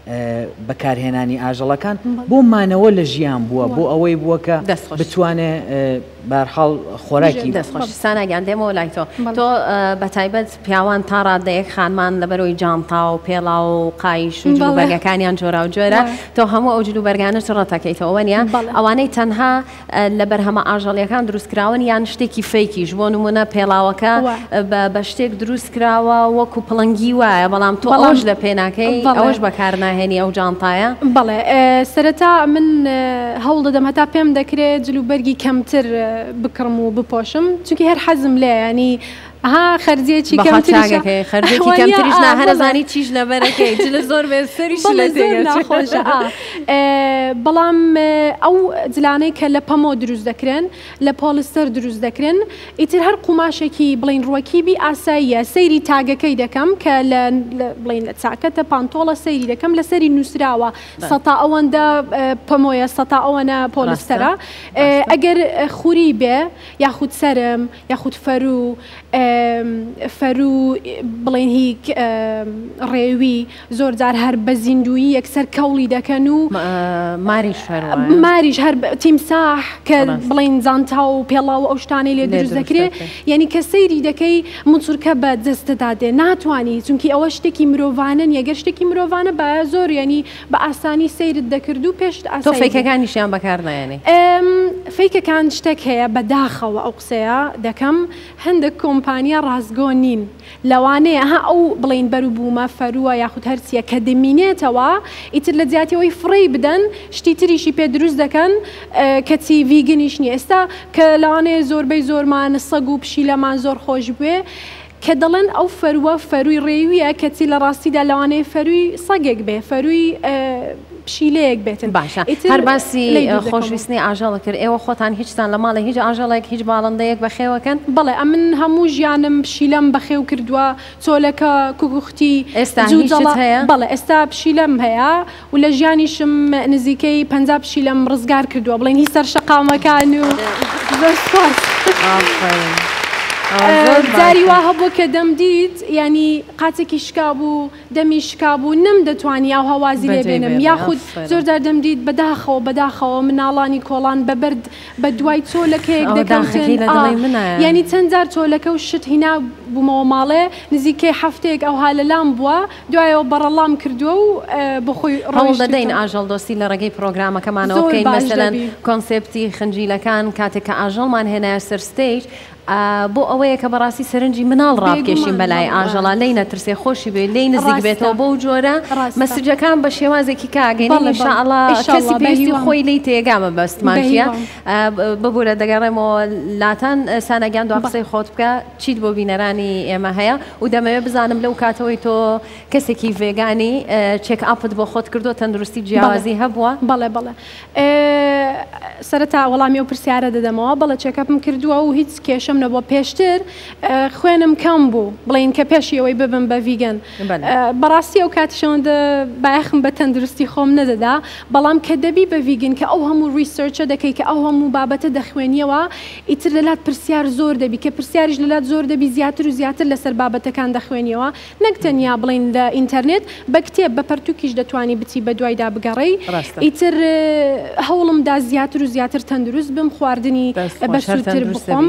بەکارهێنانی ئاژەڵەکان بۆ مانەوە لە ژیان بووە بۆ ئەوەی بووە کە بتوانێت بەرحاڵ خۆراکی دەستخۆشستانەگەان دێمەوە لای تۆ تۆ بەتایبەت پیاوان تا ڕادەیەک خانمان لەبەرەوەی جانتا و پێڵا و قایش و جلوبەرگەکانیان جۆرا و جۆرە تۆ هەموو ئەو جلوبەرگانە ڕەتەکەیتەوە نیە ئەوانەی تەنها لە بەرهەمە ئاژەڵیەکان دروستکراون یان شتێکی فەیکیش بۆ نمونە پێڵاوەکە بە شتێک دروستکراوە وەکو پڵنگی وایە بەڵام تۆ ئەوش لە پێناکەی ئەوەش بەکارناهێنی ئەو جانتایە بەڵێ سەرەتا من هەوڵ دەدەم هەتا پێم دەکرێت جلوبەرگی کەمتر بکڕم و بپۆشم چونکی هەر حەزم لێ ینی ها خەرجێکی کەمتری خەرجێکی کەمتریش هەرزانی چیش لەبەرەکەی لە زۆر بێ سەریش لە ناخۆشە بەڵام ئەو جلانەی کە لە پەمۆ دروست دەکرێن لە پۆلیستەر دروست دەکرێن ئیتر هەر قوماشێکی بڵین ڕوەکیبی ئاساییە سەیری تاگەکەی دەکەم کە بڵین لە چاکەتە پانتۆڵە سەیری دەکەم لە سەری نووسراوە سەتا ئەوەندە پەمۆیە سەتا ئەوەنە پۆلیستەرە ئەگەر خوری بێ یاخود سەرم یاخود فەرو فەرو بڵێن هیچ ڕێوی زۆر جار هەر بە زیندویی یەکسەر کەوڵی دەکەن و ماریش هەر تیمساح کە بڵێن جانتا و پێڵا و ئەو شتانەی لێ دروست دەکرێت یعنی کە سەیری دەکەی منچورکە بە دەستەدا دێ ناتوانانی چونکی ئەوە شتێکی مرۆڤانن یەگەر شتێکی مرۆڤانە بە زۆر ینی بە ئاسانی سەیرت دەکرد و پێش تۆ فەیکەکانیشیان بەکارنایێنێ فەیکەکان شتێک هەیە بەداخەوە ئەو قسەیە دەکەم هەندێک کۆمپانیا ڕازگۆ نین لەوانەیە ها ئەو بڵین بەروبوومە فەرووە یاخود هەرچیە کە دەمینێتەوە ئیتر لە جیاتیەوەی فڕی بدەن شتی تریشی پێ دروست دەکەن کەچی ڤیگنیش نیە ئێستا کە لەوانەیە زۆربەی زۆرمان سەگ و پشیلەمان زۆر خۆش بوێ کە دەڵێن ئەو فەروە فەروی ڕێویە کەچی لە ڕاستیدا لەوانەیە فەروی سەگێک بێ فەروی پشیلەیەک بێتن باشە هەر باسی خۆشویستنی ئاژەڵە کرد ئێوە خۆتان هیچتان لە ماڵی هیچ ئاژەڵێک هیچ باڵندەیەک بەخێوەکەن بڵێ ئەمن هەموو ژیانم پشیلەم بەخێو کردووە چۆلەکە کوکوختی ئێستا هەیە بڵێ ئێستا پشیلەم هەیە و لە ژیانیشم نزیکەی 50 پشیلەم ڕزگار کردووە بڵێن هی سەر شەقامەکان و جاری وا هەبوو کە دەم دیت ینی قاچێکی شکا بوو دەمی شکا بوو نەم دەتوانی ئەو هەوازی لێ بێنم یاخود زۆر جار دەم دیت بەداخەوە مناڵانی کۆڵان بەبرد بە دوای چۆلەکەیەک دەکەوتن ینی چەند جار چۆلەکە و شت هینا بوومەوە ماڵێ نزیکەی هەفتەیەک ئەو هالەلام بووە دوایەوە بەڕەڵام کردووە و بۆ خۆی ڕەوڵ دەدەین ئاژەڵ دۆستی لە ڕێگەی پرۆگرامەکەمانەوە بکەین مەسەلەن کۆنسێپتی خنجیلەکان کاتێک کە ئاژەڵمان هێنایە سەر ستەیج بۆ ئەوەیە کە بەڕاستی سەرنجی مناڵ ڕابکێشین بەلای ئاژەڵا لی نەترسێ خۆشی بێ لی نزیک بێتەوە بۆ جۆرە مەسجەکان بە شێوازێکی کاگەنی ئینشاءڵڵا کەسی پێویستی خۆی لی تێگامە بەستمان چیە ببوورە دەگەڕێمەوە لاتان سانەگیان دو قسەی خۆت بکە چیت بۆ بینەرانی ئێمە هەیە و دەمەوێت بزانم لەو کاتەوەی تۆ کەسێکی ڤێگانی چێک ئاپت بۆ خۆت کردو تەندروستی جیاوازی هەبووە بەڵێ سەرەتا وەڵامی و پرسیارە دەدەمەوە بەڵێ چێکەپم کردووە و هیچ کێشم نەبووە پێشتر خوێنم کەم بوو بڵین کە پێشیەوەی ببم بە ڤیگەن بەڕاستی ئەو کاتیشەوەندە بایەخم بە تەندروستی خۆم نەدەدا بەڵام کە دەبی بە ڤیگن کە ئەو هەموو ریسەرچە دەکەی کە ئەو هەموو بابەتە دەخوێنیەوە ئیتر لەلات پرسیار زۆر دەبی کە پرسیاریش لەلات زۆر دەبی زیاتر و زیاتر لەسەر بابەتەکان دەخوێنیەوە نەک تەنیا بڵین لە ئینتەرنێت بە کتێب بە پەرتووکیش دەتوانی بچی بە دوایدا بگەڕی ئیتر هەوڵمدا زیاتر و زیاتر تەندروست بم خواردنی بەسووتر بخۆم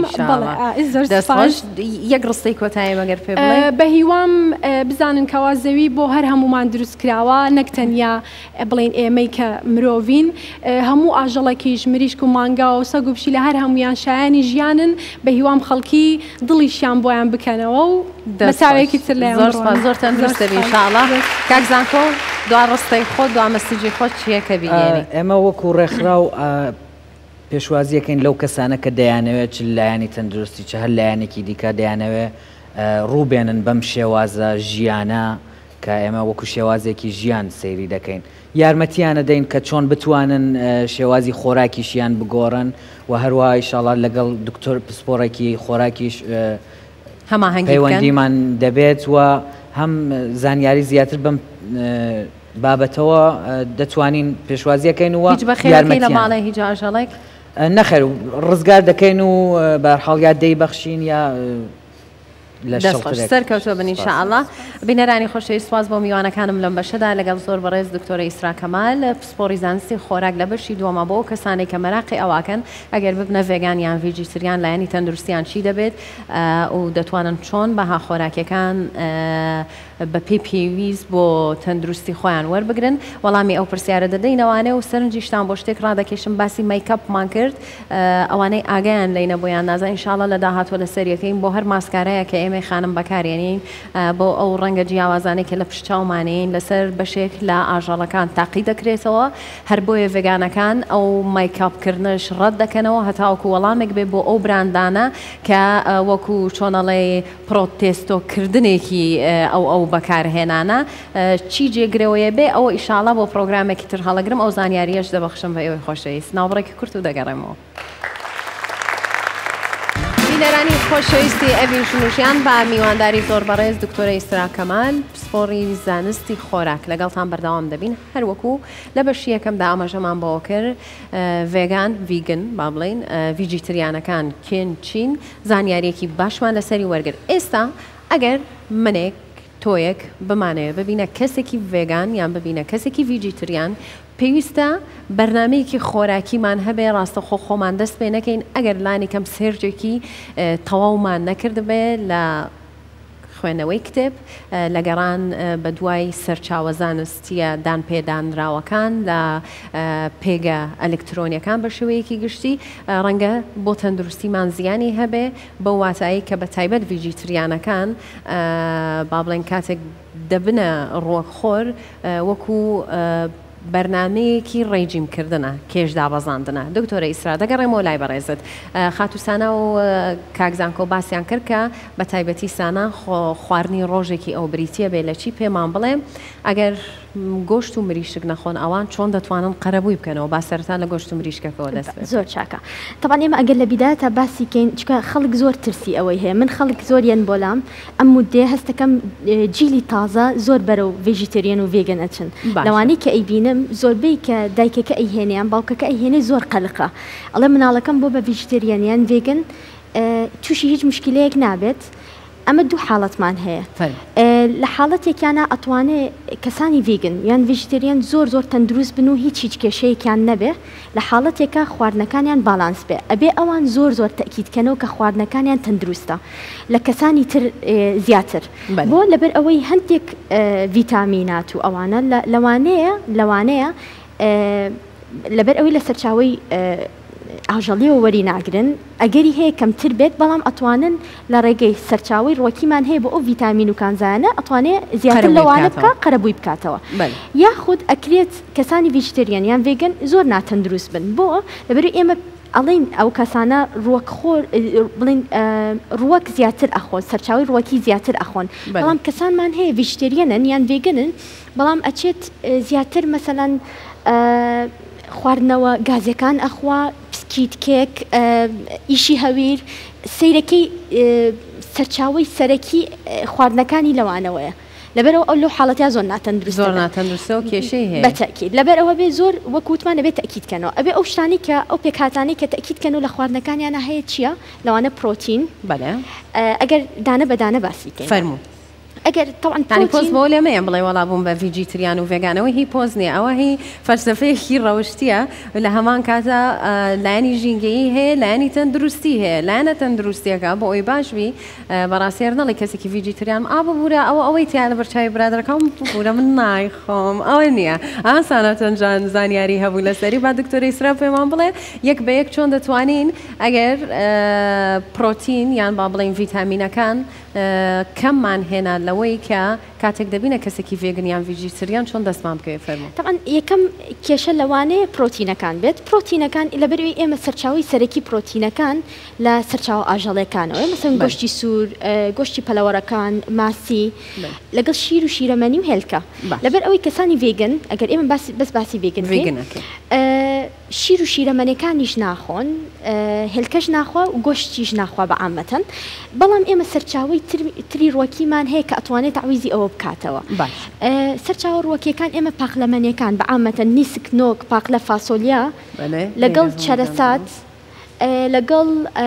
یەک ڕستەی کۆتایی مەگەر پێ بڵێ بە هیوام بزانن کەوا زەوی بۆ هەر هەمومان دروست کراوە نەک تەنیا بڵین ئێمەی کە مرۆڤین هەموو ئاژەڵێکیش مریشک و مانگا و سەگ و پشی لە هەر هەمویان شایانی ژیانن بە هیوام خەڵکی دڵیشیان بۆیان بکەنەوە و بەساوێکی تر لە زۆر تەندروست دەبی ئینشاءڵڵا کاک زانکۆ دوا ڕستەی خۆت دوا مەسیجی خۆت چییە کە بینێنی ئێمە وەکو ڕێکخرا و پێشوازیەکەین لەو کەسانە کە دەیانەوێت چ لایانی تەندروستی چه هەر لایەنێکی دیکە دەیانەوێت ڕووبێنن بەم شێوازە ژیانە کە ئێمە وەکو شێوازێکی ژیان سەیری دەکەین یارمەتیانە دەین کە چۆن بتوانن شێوازی خۆراکیشیان بگۆڕن و هەروە ئیشاڵڵا لەگەڵ دکتۆر پسپۆڕێکی خۆراکیش پەیوەندیمان دەبێت و هەم زانیاری زیاتر بەم بابەتەوە دەتوانین پێشوازیەکەین و یارمەتی لە ماڵی هیچ ئاژەڵێک نەخێر ڕزگار دەکەین و بەرحاڵ یا دەیبەخشین یا سەرکەوتۆ بن ئینشاءالله. بینەرانی خۆشەویست سواز بۆ میوانەکانم لەم بەشەدا لەگەڵ زۆر بەڕێز دکتۆرە ئیسرا کەمال پسپۆڕی زانستی خۆراک لە بەشی دووەمە بۆ کەسانێک کە مەراقی ئەواکەن ئەگەر ببنە ڤێگان یان ڤیجیتریان لایەنی تەندروستیان چی دەبێت و دەتوانن چۆن بەها خۆراکیەکان بە پێی پێویست بۆ تەندروستی خۆیان وەربگرن. وەڵامی ئەو پرسیارە دەدەینەوانێ و سەرنجیشتان بۆ شتێک ڕادەکێشم باسی مەیکەپمان کرد ئەوانەی ئاگیان لەینە بۆیان نازە ئینشاءڵڵا لە داهاتوە لە سەریەکەین بۆ هەر ماسکارەیە کە ئێمە خانم بەکارێنین بۆ ئەو ڕەنگە جیاوازانێک کە لە پشتچاومانین لەسەر بەشێک لە ئاژەڵەکان تاقی دەکرێتەوە هەر بۆیە ڤێگانەکان ئەو مایکاپکردنش ڕەت دەکەنەوە هەتاوەکو وەڵامێک بێ بۆ ئەو براندانە کە وەکو چۆنەڵێ پرۆتێستۆکردنێکی ئەو بەکارهێنانە چی جێگرەوەیە بێ ئەوە ئیشاڵە بۆ پرۆگرامێکی تر هەڵەگرم ئەو زانیاریەش دەبەخشم بە ئێوەی خۆشەویست ناوبڕێکی کورت و دەگەڕێمەوە. بینەرانی خۆشەویستی ئەڤین شنووشیان بە میوانداری زۆر بەڕێز دکتۆرە ئیسرا کەمال پسپۆڕی زانستی خۆراک لەگەڵتان بەردەوام دەبین هەروەکو لە بەشی یەکەمدا ئاماژەمان بۆ کرد ڤێگان ڤیگن با بڵین ڤیجیتریانەکان کێن چین زانیاریەکی باشمان لەسەری وەرگرت. ئێستا ئەگەر منێک تۆیەک بمانەوە ببینە کەسێکی ڤێگان یان ببینە کەسێکی ڤیجیتریان پێویستە بەرنامەیەکی خۆراکیمان هەبێ ڕاستەخۆ خۆمان دەست پێ نەکەین ئەگەر لانی کەم سێرجێکی تەواومان نەکردبێ لە خوێنەوەی کتێب لە گەڕان بە دوای سەرچاوە زانستیە دانپێدانراوەکان لە پێگە ئەلکترۆنیەکان بە شێوەیەکی گشتی ڕەنگە بۆ تەندروستیمان زیانی هەبێ بە واتایی کە بە تایبەت ڤیجیتریانەکان با بڵێن کاتێک دەبنە ڕۆکخۆر وەکو بەرنامەیەکی ڕێجیمکردنە کێش دابەزاندنە. دکتۆرە ئیسرا دەگەڕێمەوە لای بەڕێزت خاتوسانە و کاکزانکۆ باسییان کرد کە بە تایبەتی سانە خواردنی ڕۆژێکی ئەو بریتە بێ لە چی پێمان بڵێ ئەگەر گۆشت و مریشک نەخۆن ئەوان چۆن دەتوانن قەرەبووی بکەنەوە با سەرتان لە گۆشت و مریشکەکەەوە دەست زۆر چاکە. تەبان ئێمە ئەگەر لە بیدایەتە باسی کەین چکە خەڵک زۆر ترسی ئەوەی هەیە من خەڵک زۆریان بۆلام ئەم مودێ هەستەکەم جیلی تازە زۆر بەرەو ڤێژیتریان و ڤێگەن ئەچن لەوانەی کە ئەیبینم زۆربەی کە دایکەکە ئەیهێنیان باوکەکە ئەیهێنێ زۆر قەلقە ئەڵێ مناڵەکەم بۆ بە ڤێژیتریانیان ڤێگەن تووشی هیچ مشکلەیەک نابێت. ئەمە دوو حاڵەتمان هەیە لە حاڵەتێکیانە ئەتوانێ کەسانی ڤیگن یان ڤیژیتریان زۆر تەندروست بن و هیچ کێشەیەکیان نەبێ لە حاڵەتێکە خواردنەکانیان باڵانس بێ ئەبێ ئەوان زۆر تەکیدکەنەوە کە خواردنەکانیان تەندروستە لە کەسانی تر زیاتر بۆ لەبەر ئەوەی هەندێک ڤیتامینات و ئەوانە لەوانەیە لەبەر ئەوەی لە سەرچاوی ئاژەڵیەوە وەری ناگرن ئەگەری هەیە کەمتر بێت بەڵام ئەتوانن لە ڕێگەی سەرچاوی ڕۆکیمان هەیە بۆ ئەو ڤیتامین و کانزانە ئەتوانێت زیاتر لەوانە بکە قەرەبووی بکاتەوە یاخود ئەکرێت کەسانی ڤیژیتریان یان ڤێگەن زۆر ناتەندروست بن بۆ لەبەر ئێمە ئەڵین ئەو کەسانە ڕوەکخۆر بڵین ڕوەک زیاتر ئەخۆن سەرچاوی ڕوەکی زیاتر ئەخۆن بەڵام کەسانمان هەیە ڤیژیتریەنن یان ڤێگەنن بەڵام ئەچێت زیاتر مەسەلەن خواردنەوە گازەکان ئەخوا پسکیت کێک ئیشی هەویر سەیرەکەی سەرچاوی سەرەکی خواردنەکانی لەوانەوەیە لەبەرەوە ئەو لەو حاڵەتیا زۆر ناتەندروستەوە کێشەی هەیە بەتەکید لەبەر ئەوە بێ زۆر وەکوتمان دەبێت تەکیدکەنەوە ئەبێ ئەو شتانی کە ئەو پێکهاتانی کە تەکیدکەن و لە خواردنەکانیانە هەیە چییە لەوانە پرۆتین ئەگەر دانە بەدانە باسیکەین فەرموو ئەگەر تاوان پۆز بۆ لێمەیە بڵێ وەڵا بووم بە ڤیجیتریان و ڤێگانەوەی هی پۆز نیە ئەوە هی فەلسفەیەکی ڕەوشتیە لە هەمان کاتە لایەنی ژینگەیی هەیە لایەنی تەندروستی هەیە لایەنە تەندروستیەکە بۆ ئەوی باشوی بەڕاستیێر نەڵی کەسێکی ڤیجیتریان ببوورە ئەوەی تیا لە بەرچاوی برادەکەم بورە من نایخۆم ئەوە نییە ئاسانە تەنجان زانیاری هەبوو لەسەری با دکتۆرە ئیسرا پێمان بڵێ یەک بە یەک چۆن دەتوانین ئەگەر پرۆتین یان با بڵین ڤیتامینەکان کەممان هێنا لەوەی کە کاتێک دەبینە کەسێکی ڤێگنیان ڤیجیتریان چۆن دەستمان بکەوێ فەرموو تەمان یەکەم کێشە لەوانەیە پرۆتینەکان بێت پرۆتینەکان لەبەروی ئێمە سەرچاوی سەرەکی پرۆتینەکان لە سەرچاو ئاژەڵەکانەوە مەسەن گۆشتی سوور گۆشتی پەلەوەرەکان ماسی لەگەڵ شیر و شیرەمەنی و هێلکە لەبەر ئەوەی کەسانی ڤێگن ئەگەر ئێمە بەس باسی ڤێگن شیر و شیرەمەنەکانیش ناخۆن هێلکەش ناخوا و گۆشتیش ناخوا بە عامەتەن بەڵام ئێمە سەرچاوی تری ڕۆکیمان هەیە کە ئەتوانێت تعویزی ئەوە بکاتەوە سەرچاوە ڕۆکیەکان ئێمە پاقلەمەنیەکان بە عامەتەن نیسک نۆک پاقلە فاسۆلیا لەگەڵ چەرەسات لەگەڵ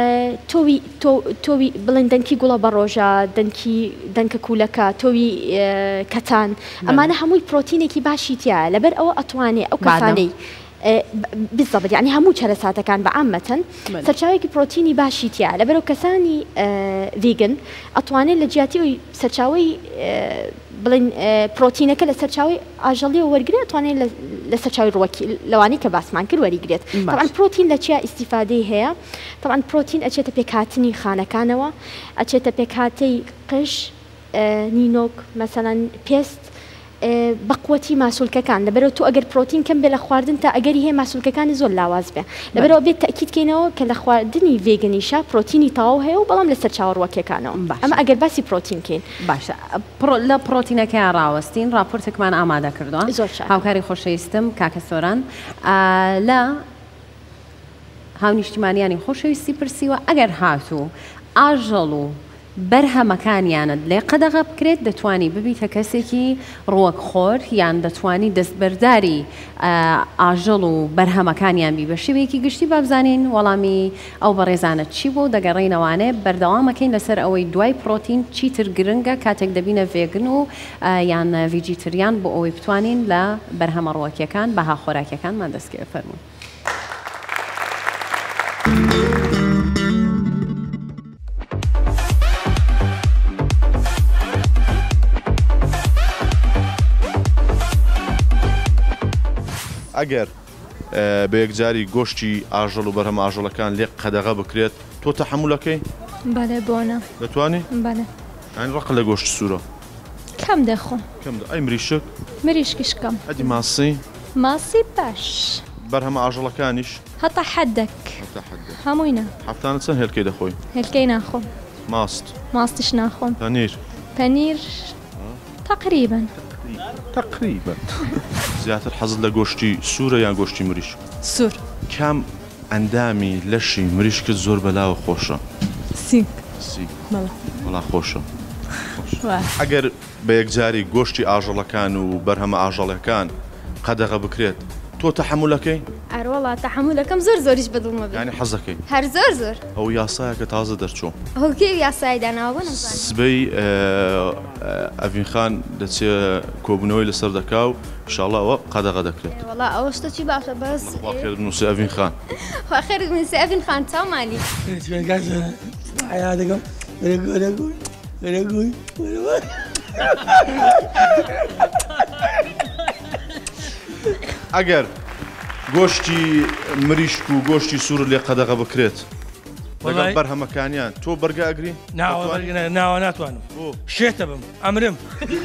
تۆوی بڵێن دەنکی گوڵە بە ڕۆژە دەنکە کوولەکە تۆوی کەتان ئەمانە هەمووی پرۆتینێکی باشی تایە لەبەر ئەوە ئەتوانێت ئەو کەسانەی بالضبط يعني هەموو چەرەساتەکان بە عامەتەن سەرچاوێکی پرۆتینی باشی تایە لەبەر ئەو کەسانی ڤیگن ئەتوانێت لە جیاتی سەرچاوی بڵین پرۆتینەکە لە سەرچاوی ئاژەڵی وەرگێت ئەتوانێت لە سەرچاوی ڕوەکی لەوانەی کە باسمان کرد وەریگرێت طبعاً پرۆتین لە چیا ئیستیفادەی هەیە طبعاً پرۆتین ئەچێتە پێکهاتنی خانەکانەوە ئەچێتە پێکهاتەی قش نینۆک مەسەڵەن پێست بەقوەتی ماسوولکەکان لەبەرەوە تو ئەگەر پرۆتین کەم بێ لە خواردن تا ئەگەری هەیە ماسوولکەکانی زۆر لاواز بێ لەبەرەوە بێت تەکیدکەینەوە کە لە خواردنی ڤێگنیشە پرۆتینی تەواو هەیە و بەڵام لەسەر چاوەڕوەکیەکانەوە ئەمە ئەگەر باسی پرۆتین کەین باشە لە پرۆتینەکەیان ڕاوەستین راپۆرتێکمان ئامادە کردووە هاوکاری خۆشەویستم کاکە سۆران لە هاونیشتیمانیانی خۆشەویستی پرسیوە ئەگەر هاتوو ئاژەڵ و بەرهەمەکانیانت لێ قەدەغە بکرێت دەتوانی ببیتە کەسێکی ڕوەکخۆر یان دەتوانی دەستبەرداری ئاژەڵ و بەرهەمەکانیان بی بە شێوەیەکی گشتی بابزانین وەڵامی ئەو بەڕێزانت چی بۆ دەگەڕێینەوانێ بەردەوامەکەین لەسەر ئەوەی دوای پرۆتین چیتر گرنگە کاتێک دەبینە ڤێگن و یان ڤیجیتریان بۆ ئەوەی بتوانین لە بەرهەمە ڕوەکیەکان بەها خۆراکیەکانمان دەستکەوێ فەرموون. ئەگەر بە یەکجاری گۆشتی ئاژەڵ و بەرهەمە ئاژەڵەکان لێ قەدەغە بکرێت تۆ تەحەموولەکەی؟ بەڵێ بۆنە دەتوانی؟ بەڵێ ئەین ڕق لە گۆشت سوورە کەم دەخۆم ئەی مریشک؟ مریشکیش کەم ئەدی ماسی؟ ماسی باش بەرهەمە ئاژەڵەکانیش؟ هەتا حەدەک هەمووینە هەفتانە چەند هێلکەی دەخۆی؟ هێلکەی ناخۆم ماستش ناخۆم پەنیر تقریبا زیاتر حەزت لە گۆشتی سوورە یان گۆشتی مریش؟ سوور. کام ئەندامی لەشی مریشکت زۆر بەلاوە خۆشە؟ سینگ. وەڵا خۆشە. ئەگەر بە یەکجاری گۆشتی ئاژەڵەکان و بەرهەمە ئاژەڵەکان قەدەغە بکرێت تۆ تەحەموولەکەی؟ ئەروەڵا تەحەموولەکەم زۆریش بەدڵمە بێت. یعنی حەزەکەی؟ هەر زۆر. ئەو یاسایە کە تازە دەرچوو. هەڵکێ یاسای داناوە نەزانم. سبەی ئەڤین خان دەچێت کۆبوونەوەی لەسەر دەکا و ئینشاڵڵا ئەوە قەدەغە دەکرێت. وەڵا ئەوە شتە چی باشە بەس. خوا خێرت بنووسی ئەڤین خان. خوا خێرت بنووسی ئەڤین خان چاو مالی. دەکەم ئەگەر گۆشتی مریشک و گۆشتی سوور لێ قەدەغە بکرێت لەگەڵ بەرهەمەکانیان تۆ بەرگە ئەگری؟ ناوە ناتوانم شێتە بم ئەمرم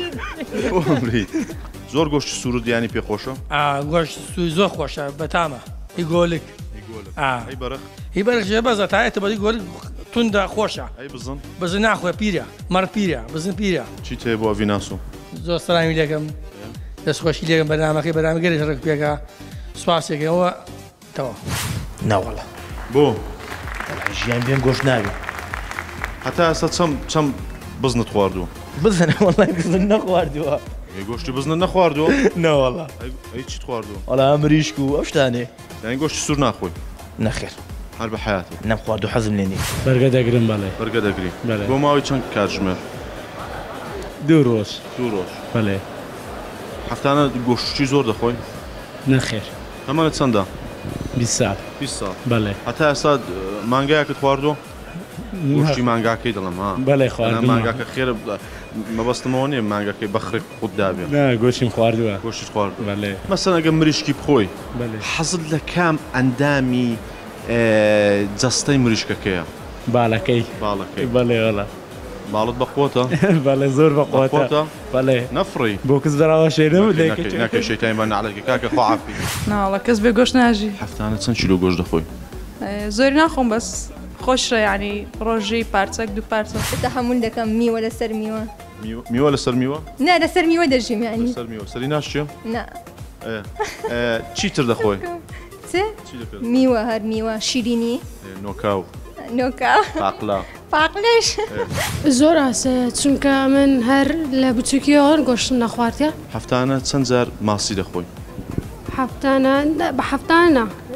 زۆر گۆشتی سوور دیانی پێخۆشە؟ گۆشت سووی زۆر خۆشە بەتامە هیگۆلک هی بەرخ ژێ بەزە تایەتە بەدی گۆلک توندا خۆشە بزن ناخۆە پیرە مەڕ پیرە بزن پیرە چی تێ بۆ ڤیناسۆ؟ زۆر سەلامی لێکم دەستخۆشی لێگەم بەنامەکەی بەنامەگەری ڕێک پێکە سوپاسێکەوە تەوە ناوەڵە بۆ ژیان بێن گۆشت ناوی هەتا ئێستا چەم بزنت خواردووە؟ بزنە وەڵای بزن نەخواردووە گۆشتی بزنە نەخواردووە؟ نەوەڵا ئەی چیت خواردووە؟ وەڵا مریشک و ئەو شتانێ یانی گۆشتی سوور ناخۆی؟ نەخێر هەر بە حیاتی نەخوارد و حەزم لێ نییە بەرگە دەگرم بەڵێ بەرگە دەگری بۆ ماوەی چەند کاتژمێر؟ 2 ڕۆژ بەڵێ هەفتانە گۆشتی زۆر دەخۆی؟ نەخێر ئەمانە چەندە؟ 20 ساڵ بەڵێ هەتا ئێستا مانگایەکت خواردووە؟ گۆشتی مانگاکەی دەڵم بەڵێ خواردم مانگاکە خێرە مەبەستمەوە نیە مانگاکەی بەخڕێک خود دابێ گۆشتیم خواردووە گۆشتیت خواردووە بەڵێ مەسەڵەن ئەگەر مریشکی بخۆی حەزت لە کام ئەندامی جەستەی مریشکەکەیە؟ باڵەکەی بەڵێ وەڵا باڵت بەقوتە؟ بەڵێ زۆر بەقوتە بەڵێ نەفڕی بۆ کەس بەراوە شێنم ناکەی شەیتانی بە نەعلەکە کاکە خواعافی ناوەڵا کەس بێ گۆشت ناژی هەفتانە چەند کیلۆ گۆشت دەخۆی؟ زۆری ناخۆم بەس خۆشە یعنی ڕۆژی پارچەک 2 پارچە تەحەموول دەکەم میوە لەسەر میوە میوە لەسەر میوە؟ نا لەسەر میوە دەژیم یعنی لەسەر میوە سەری ناشتیم؟ نا چیتر دەخۆی؟ میوە هەر میوە شیرینی نۆکاو پاقلا پاقلش زۆر ئاسەیە چونکە من هەر لە بچووکیەوە گۆشتم نەخواردە هەفتانە چەند جار ماسی دەخۆی؟ بە هەفتانە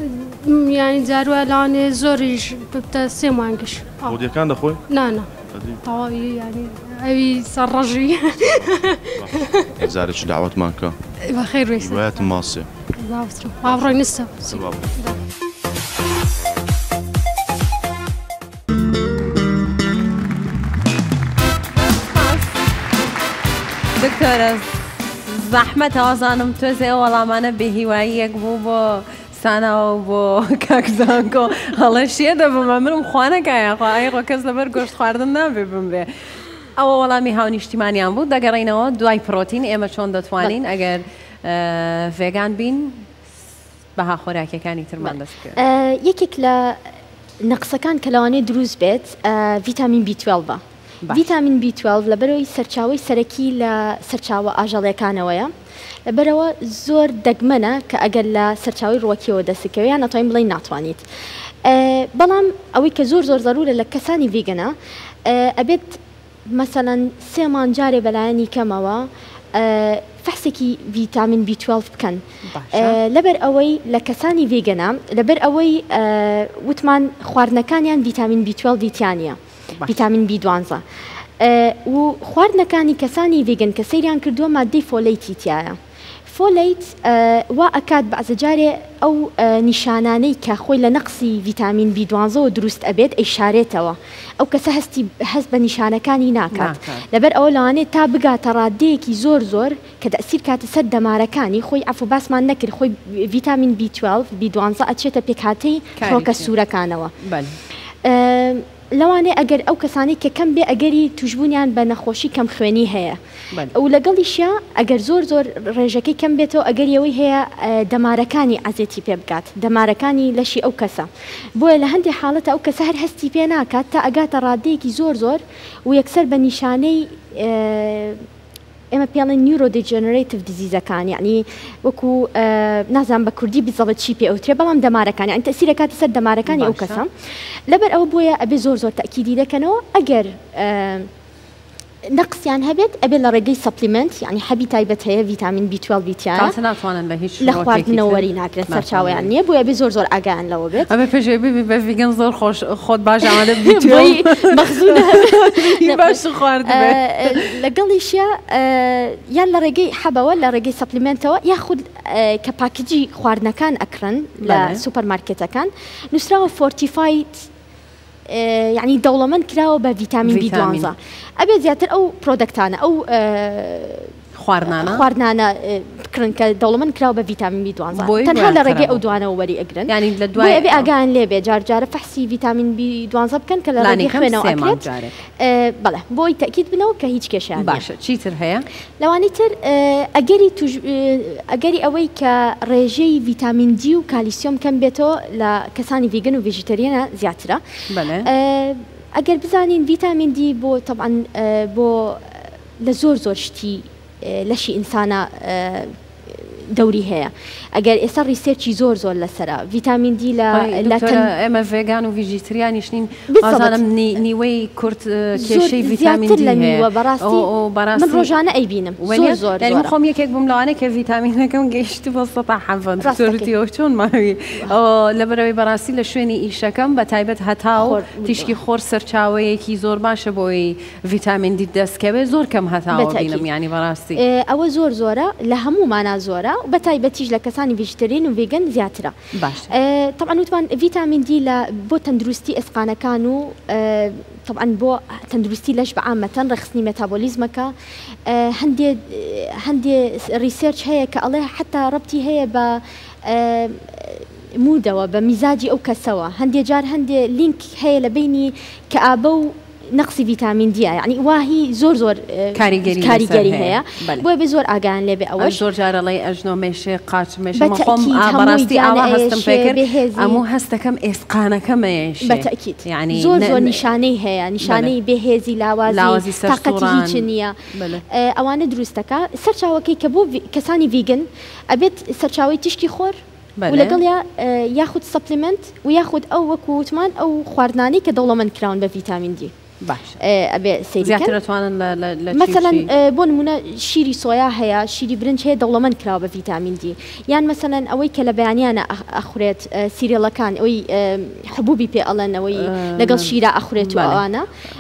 یانی جاروە لاوانێ زۆریش بتە سێ مانگش خۆدیەکان دەخۆی؟ نانە تەواوی ینی ئەوی سەرڕەژی جارێکی داوەتمان کە بەخێر ڕێیسە وایەتم ماسێ باڕۆی نستە دکتۆرە زەحمەت ئازانم توێزێ وەڵامانە بێهیواییەک بوو بۆ ساناوە بۆ کاکزانکۆ هەڵە شێ دەبمە منم خوانەکایە ئەیڕۆ کەس لەبەر گۆشت خواردن نابێ بمرێ ئەوە وەڵامی هاونیشتیمانیان بوو دەگەڕینەوە دوای پرۆتین ئێمە چۆن دەتوانین ئەگەر ڤێگان بین بەها خۆراکیەکانی ترمان دەست کرد یەکێک لە نەقسەکان کە لەوانەیە دروست بێت ڤیتامین B12 بە ڤیتامین B12 لەبەرەوەی سەرچاوی سەرەکی لە سەرچاوە ئاژەڵیەکانەوەیە لەبەرەوە زۆر دەگمەنە کە ئەگەر لە سەرچاوی ڕوەکیەوە دەستکەوە یان ناتوانین بڵین ناتوانیت بەڵام ئەوەی کە زۆر زەرورە لە کەسانی ڤیگەنە ئەبێت مەسەڵەن سێمان جارێ بەلایەنی کەمەوە فەحسێکی ڤیتامین B12 بکەن لەبەر ئەوەی لە کەسانی ڤیگەنە لەبەر ئەوەی وتمان خواردنەکانیان ڤیتامین B12 دیتیانە ڤیتامین B12 و خواردنەکانی کەسانی ڤیگن کە سەیریان کردووە مادەی فۆلەیتی تایە فۆلەیت وا ئەکات بەعزەجارێ ئەو نیشانانەی کە خۆی لە نەقسی ڤیتامین B12 دروست ئەبێت ئەیشارێتەوە ئەو کەسە هەست بە نیشانەکانی ناکات لەبەر ئەوە لەوانێت تا بگاتە ڕادەیەکی زۆر زۆر کە تەسیر کاتە سەر دەمارەکانی خۆی ئەفو باسمان نەکرد خۆی ڤیتامین B12 ئەچێتە پێکهاتەی فڕۆکە سوورەکانەوە لەوانەیە ئەگەر ئەو کەسانی کە کەم بێ ئەگەری توشببوونیان بە نەخۆشی کەم خوێنی هەیە ئەو لەگەڵیشە ئەگەر زۆر زۆر ڕێژەکەی کەم بێتەوە ئەگەریەوەی هەیە دەمارەکانی عزێتی پێ بکات دەمارەکانی لەشی ئەو کەسە بۆیە لە هەندێک حاڵەتە ئەو کەسە هەر هەستی پێ ناکات تا ئەگاتە ڕادەیەکی زۆر زۆر و یەکسەر بە نیشانەی ئێمە پێڵێن نیورۆدیجنەرێتیڤ دیزیزەکان یعنی وەکو نازان بە کوردی بزەڵە چی پێ ئەوترێ بەڵام دەمارەکانی ئەین تەسیرە کاتی سەر دەمارەکانی ئەو کەسە لەبەر ئەوە بۆیە ئەبێ زۆر زۆر تەکیدی دەکەنەوە ئەگەر نقصیان هەبێت ئەبێ لە ڕێگەی سەپلیمنت یعنی حەبی تایبەت هەیە ڤیتامین B12 بیتیانە ناتوانن لە هیچ لە خواردنەوەری ناکرێت سەرچاویان نییە بۆیە بێ زۆر زۆر ئاگایان لەوە بێت ئەبێ پێشێ ببی بە ڤیگەن زۆر خۆت باش ئامادە مەخزونە باش خوارد لەگەڵیشە یان لە ڕێگەی حەبەوە لە ڕێگەی سەپلیمنتەوە یاخود کە پاکجی خواردنەکان ئەکڕن لە سوپەرمارکێتەکان نووسراوە فۆرتیفایت يعني دەوڵەمەند کراوە بە ڤیتامین B12 ئەبێت زیاتر ئەو پرۆدەکتانە ئەو خواردنانە بکڕن کە دەوڵەمەند کراوە بە ڤیتامین B12 تەنها لە ڕێگەی ئەو دوانەوە وەری ئەگرن ینی لە دوای ئەبێ ئاگایان لێبێ جارجارە فەحسی ڤیتامین B12 بکەن کە لە ڕێگەی خوێنەوە ئەکرێت بەڵێ بۆی تەکید بنەوە کە هیچ کێشیان باشە چیتر هەیە لەوانی تر ئەگەری ئەوەی کە ڕێژەی ڤیتامین D و کالیسیۆم کەم بێتەوە لە کەسانی ڤیگن و ڤێژیتەریەنە زیاترە ئەگەر بزانین ڤیتامین D بۆ طبعا بۆ لە زۆر زۆر شتی لەشی ئینسانە دەوری هەیە ئەگەر ئێستا ڕیسێرچی زۆر زۆر لەسرە ڤیتامین دی لە ئێمە ڤێگان و ڤیژیتریانیش نین بازانم نیوەی کورت کێشەی ڤیتامین دی لە میوە بەڕاستی من ڕۆژانە ئەیبینم زۆر من خۆم یەکێک بووم لەوانەیە کە ڤیتامینەکەم گەیشت بۆ 170 چۆن ماوی لەبەرەوەی بەڕاستی لە شوێنی ئیشەکەم بە تایبەت هەتاو تیشکی خۆر سەرچاوەیەکی زۆر باشە بۆی ڤیتامین دی دەستکەوێت زۆر کەم هەتاوە بینم ینی بەڕاستی ئەوە زۆر زۆرە لە هەموو مانا زۆرە بە تایبەتیش لە کەسانی ڤیژیتەریین و ڤیگن زیاترە طبعا وتمان ڤیتامین دی بۆ تەندروستی ئێسقانەکان و طبعا بۆ تەندروستی لەش بە عامەتەن ڕخستنی مێتابۆلیزمەکە هەندێ ریسێرچ هەیە کە ئەڵێ حتا ڕەبتی هەیە بە مودەوە بە میزاجی ئەو کەسەوە هەندێ جار هەندێ لینک هەیە لە بینی کە ئابە و نقصی ڤیتامین دیە یعنی واهی زۆر زۆر کاریگەری هەیە بۆیە بێ زۆر ئاگایان لێبێ ئەوە زۆر جارەڵی ئەژنۆ مێشێ قاچ مێشە خۆم بەڕاستی ئاوا هەستم پێکرد ئەموو هەستەکەم ئێسقانەکەمەیەش بەتەکیت یعنی زۆر زۆر نیشانەی هەیە نیشانەی بێهێزی لاوازی تاقەتی هیچ نییە ئەوانە دروستەکە سەرچاوەکەی کە بۆ کەسانی ڤیگن ئەبێت سەرچاوی تیشکی خۆر و لەگەڵ یاخود سەپلیمنت و یاخود ئەو وەکو وتمان ئەو خواردنانەی کە دەوڵەمەند کراون بە ڤیتامین دی ئەبێ سەیری زیاتر دەتوانن لە مثلا بۆ نمونە شیری سۆیا هەیە شیری برنج هەیە دەوڵەمەند کراوە بە ڤیتامین دی یان مثلا ئەوەی کە لە بەیانیانە ئەخورێت سیرێڵەکان ئەوەی حبوبی پێ ئەڵەن ئەوەی لەگەڵ شیرە ئەخورێت و ئەوانە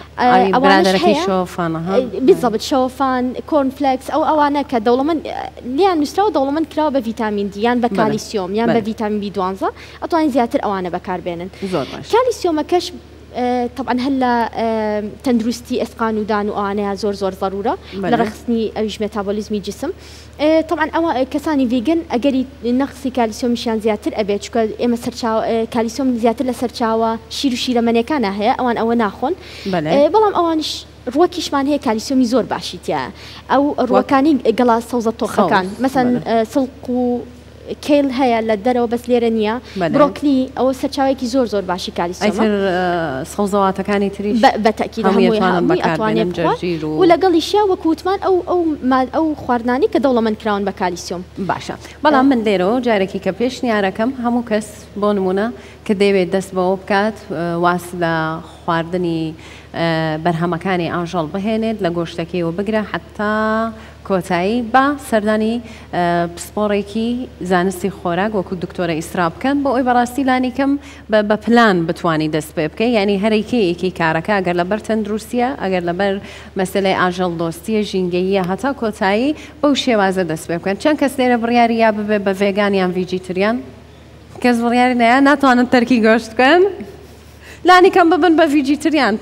بالضبط شۆفان کۆرنفلکس ئەوانە کە دەوڵەمەند لیان نووسراوە دەوڵەمەند کراوە بە ڤیتامین دی یان بە کالیسیۆم یان بە ڤیتامین بی12 ئەتوانین زیاتر ئەوانە بەکاربێنن کالیسیۆمەکەش طبعا هلا تندرستي اسقان ودان وانا زور ضروره لرخصني اوج ميتابوليزمي جسم طبعا او كساني فيجن اجري نقصي كالسيوم مشان زياتر ابي شكو اما سرچاو كالسيوم زياتر لسرچاوا شيرو مني كان هي اوان او ناخون بلام اوانش ڕوەکیشمان هەیە کالیسیۆمی زۆر باشیتە ئەو ڕوەکانی گەڵا سەوزە تۆخەکان مەسەن سڵق و کیل هەیە لە دەرەوە بەس لێرە نییە بڕۆکلی ئەوە سەرچاوێکی زۆر باشی کالیسیۆمە سەوزەواتەکانی تریش بەتەکید هەمووی ئەتوانێت و لەگەڵیشیا وەکوتمان ئەو خواردنانی کە دەوڵەمەند کراون بە کالیسیۆم باشە بەڵام من لێرەوە جارێکی کە پێشنیارەکەم هەموو کەس بۆ نمونە کە دەیەوێت دەست بەوە بکات واس لە خواردنی بەرهەمەکانی ئاژەڵ بهێنێت لە گۆشتەکەیەوە بگرە حتا کۆتایی بە سەردانی پسپۆڕێکی زانستی خۆراک وەکو دکتۆرە ئیسرا بکەن بۆ ئەوی بەڕاستی لانیکەم بە پلان بتوانی دەست پێ بکەی یعنی هەرێکەیەکی کارەکە ئەگەر لەبەر تەندروستیە ئەگەر لەبەر مەسلەی ئاژەڵ دۆستیە ژینگەییە هەتا کۆتایی بەو شێوازە دەست پێ بکەن چەند کەس لێرە بڕیاری یا ببێ بە ڤێگان یان ڤیجیتریان کەس بڕیاری نەیە ناتوانن تەرکی گۆشت بکەن لانیکەم ببن بە ڤیجیتریان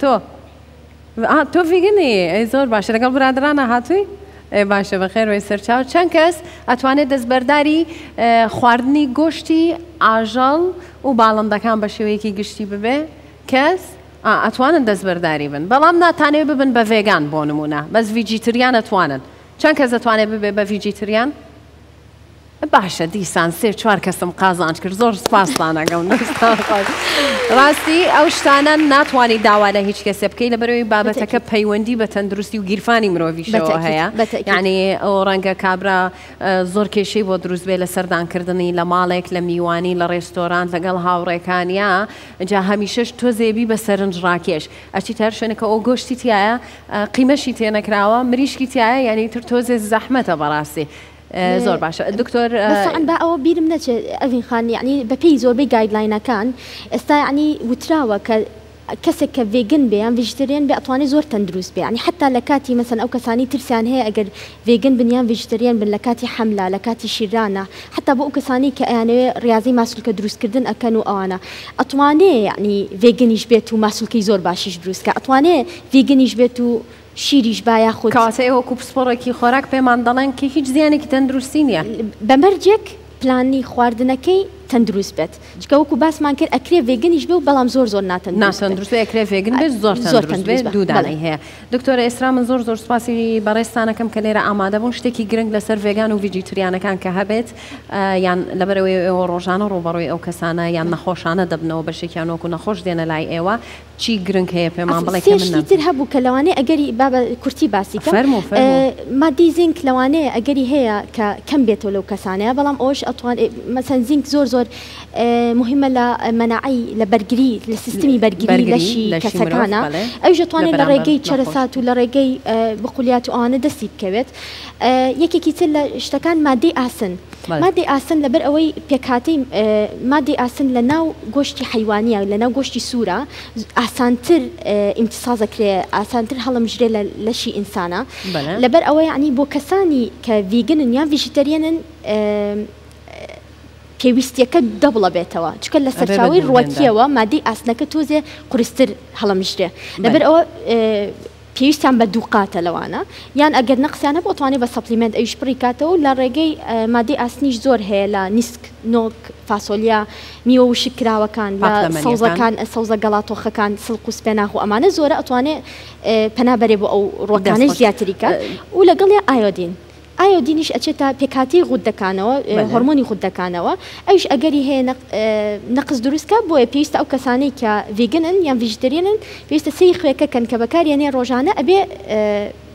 تۆ ڤیگنی زۆر باشە لەگەڵ برادرانە هاتووی باشە بەخێر وی سەرچاو چەند کەس ئەتوانێت دەستبەرداری خواردنی گۆشتی ئاژەڵ و باڵندەکان بە شێوەیەکی گشتی ببێ کەس ئەتوانن دەستبەرداری بن بەڵام ناتانێت ببن بە ڤێگان بۆ نمونە بەس ڤیجیتریان ئەتوانن چەند کەس دەتوانێت ببێ بە ڤیجیتریان باشە دیسان سێ چوار کەسم قازانج کرد زۆر سپاسانەگەم ڕاستی ئەو شتانە ناتوانانی داوا لە هیچ کەسێ بکەی لەبەرەوەی بابەتەکە پەیوەندی بە تەندروستی و گیرفانی مرۆڤیشەوە هەیە یعنی ئەو ڕەنگە کابرا زۆر کێشەی بۆ دروست بێ لە سەردانکردنی لە ماڵێک لە میوانی لە ڕێستۆران لەگەڵ هاوڕێکانیا جا هەمیشەش تۆ زێبی بە سەرنج ڕاکێش ئەچی تەر شوێنەکە ئەو گۆشتی تایە قیمەشی تێنەکراوە مریشکی تایە یعنی تر تۆزێ زەحمەتە بەڕاستی زۆر باشە دکتۆر بەسان بە ئەوە بیرم نەچێت ئەڤین خان یعنی بەپێی زۆربەی گایدلاینەکان ئێستا ینی وتراوە کە کەسێک کە ڤێگن بێ یان ڤیژیتریان بێ ئەتوانێت زۆر تەندروست بێ ینی حتا لە کاتی مەسەن ئەو کەسانی ترسیان هەیە ئەگەر ڤێگن بنیان ڤیژیتریان بن لە کاتی حەملا لە کاتی شیرانە حتا بۆ ئەو کەسانی کە ئەیانەوێ ڕاضی ماسولکە دروستکردن ئەکەن و ئەوانە ئەتوانێ یعنی ڤێگنیش بێت و ماسولکەی زۆر باشیش دروستکە ئەتوانێ ڤێگنیش بێت و شیریش باە خۆ کاتەیە وەکو پسپۆڕێکی خۆراک پێمان دەڵێن کە هیچ زیانێکی تەندروستی نییە بەمەرجێک پلانی خواردنەکەی تەندروست بێت چکە وەکو باسمان کرد ئەکرێ ڤێگنیش بێ و بەڵام زۆر ناتەندروست ئەکرێ ڤێگن بێت زۆر تەندروست بێت دوودانەی هەیە دکتۆرە ئێسرا من زۆر سپاسی بەڕێستانەکەم کە لێرە ئامادە بوون شتێکی گرنگ لەسەر ڤێگان و ڤیجیتریانەکان کە هەبێت یان لەبەرەوەی ئێوە ڕۆژانە ڕوبەڕۆی ئەو کەسانە یان نەخۆشانە دەبنەوە بەشێکیان وەکو نەخۆش دێنە لای ئێوە چی گرنگ هەیە پێمان بڵێ تر هەبوو کە لەوانەیە ئەگەری بابە کورتی باسیکە مادی زینک لەوانەیە ئەگەری هەیە کە کەم بێتەوە لەو کەسانەیە بەڵام ئەوش ئەتوان مەسەن زینک زۆر مهمە لە مەناعی لە بەرگری لە سیستمی بەرگری لەشی کەسەکانە ئەوش دەتوانێت لە ڕێگەی چەرەسات و لە ڕێگەی بقولیات و ئەوانە دەستی بکەوێت یەکێکی تر لە شتەکان مادەی ئاسن مادەی ئاسن لەبەر ئەوەی پێکاتی مادەی ئاسن لە ناو گۆشتی حیوانیە لە ناو گۆشتی سوورە ئاسانتر ئیمتیسازەکرێ ئاسانتر هەڵەمژرێ لە لەشی ئینسانە لەبەر ئەوە یعنی بۆ کەسانی کە ڤیگنن یان ڤیژیتەریەنن پێویستیەکە دەبڵە بێتەوە چکە لە سەرچاوی ڕوەکیەوە مادەی ئاسنەکە تۆزێ قورستر هەڵەمژرێ لەبەر ئەوە پێویستیان بە دووقاتە لەوانە یان ئەگەر نەقسیانە بۆ توانێت بە سەپلیمنت ئەویش پڕیکاتەوە لە ڕێگەی مادەی ئاسنیش زۆر هەیە لە نیسک نۆک فاسۆلیا میوە و شکراوەکان لە سەوزەکان سەوزە گەڵاتۆخەکان سڵق و سپێناخ و ئەمانە زۆرە ئەتوانێت پەنابەرێ بۆ ئەو ڕۆکانە زیاتریکە و لەگەڵ ئایۆدین ئایۆدینیش ئەچێتە پێکاتی غودەکانەوە هۆرمۆنی غودەکانەوە ئەوش ئەگەری هەیە نەقص دروستکە بۆیە پێویستە ئەو کەسانەی کە ڤیگنن یان ڤیژیتریەنن پێویستە سەی خوێکەکەن کە بەکارێنێ ڕۆژانە ئەبێ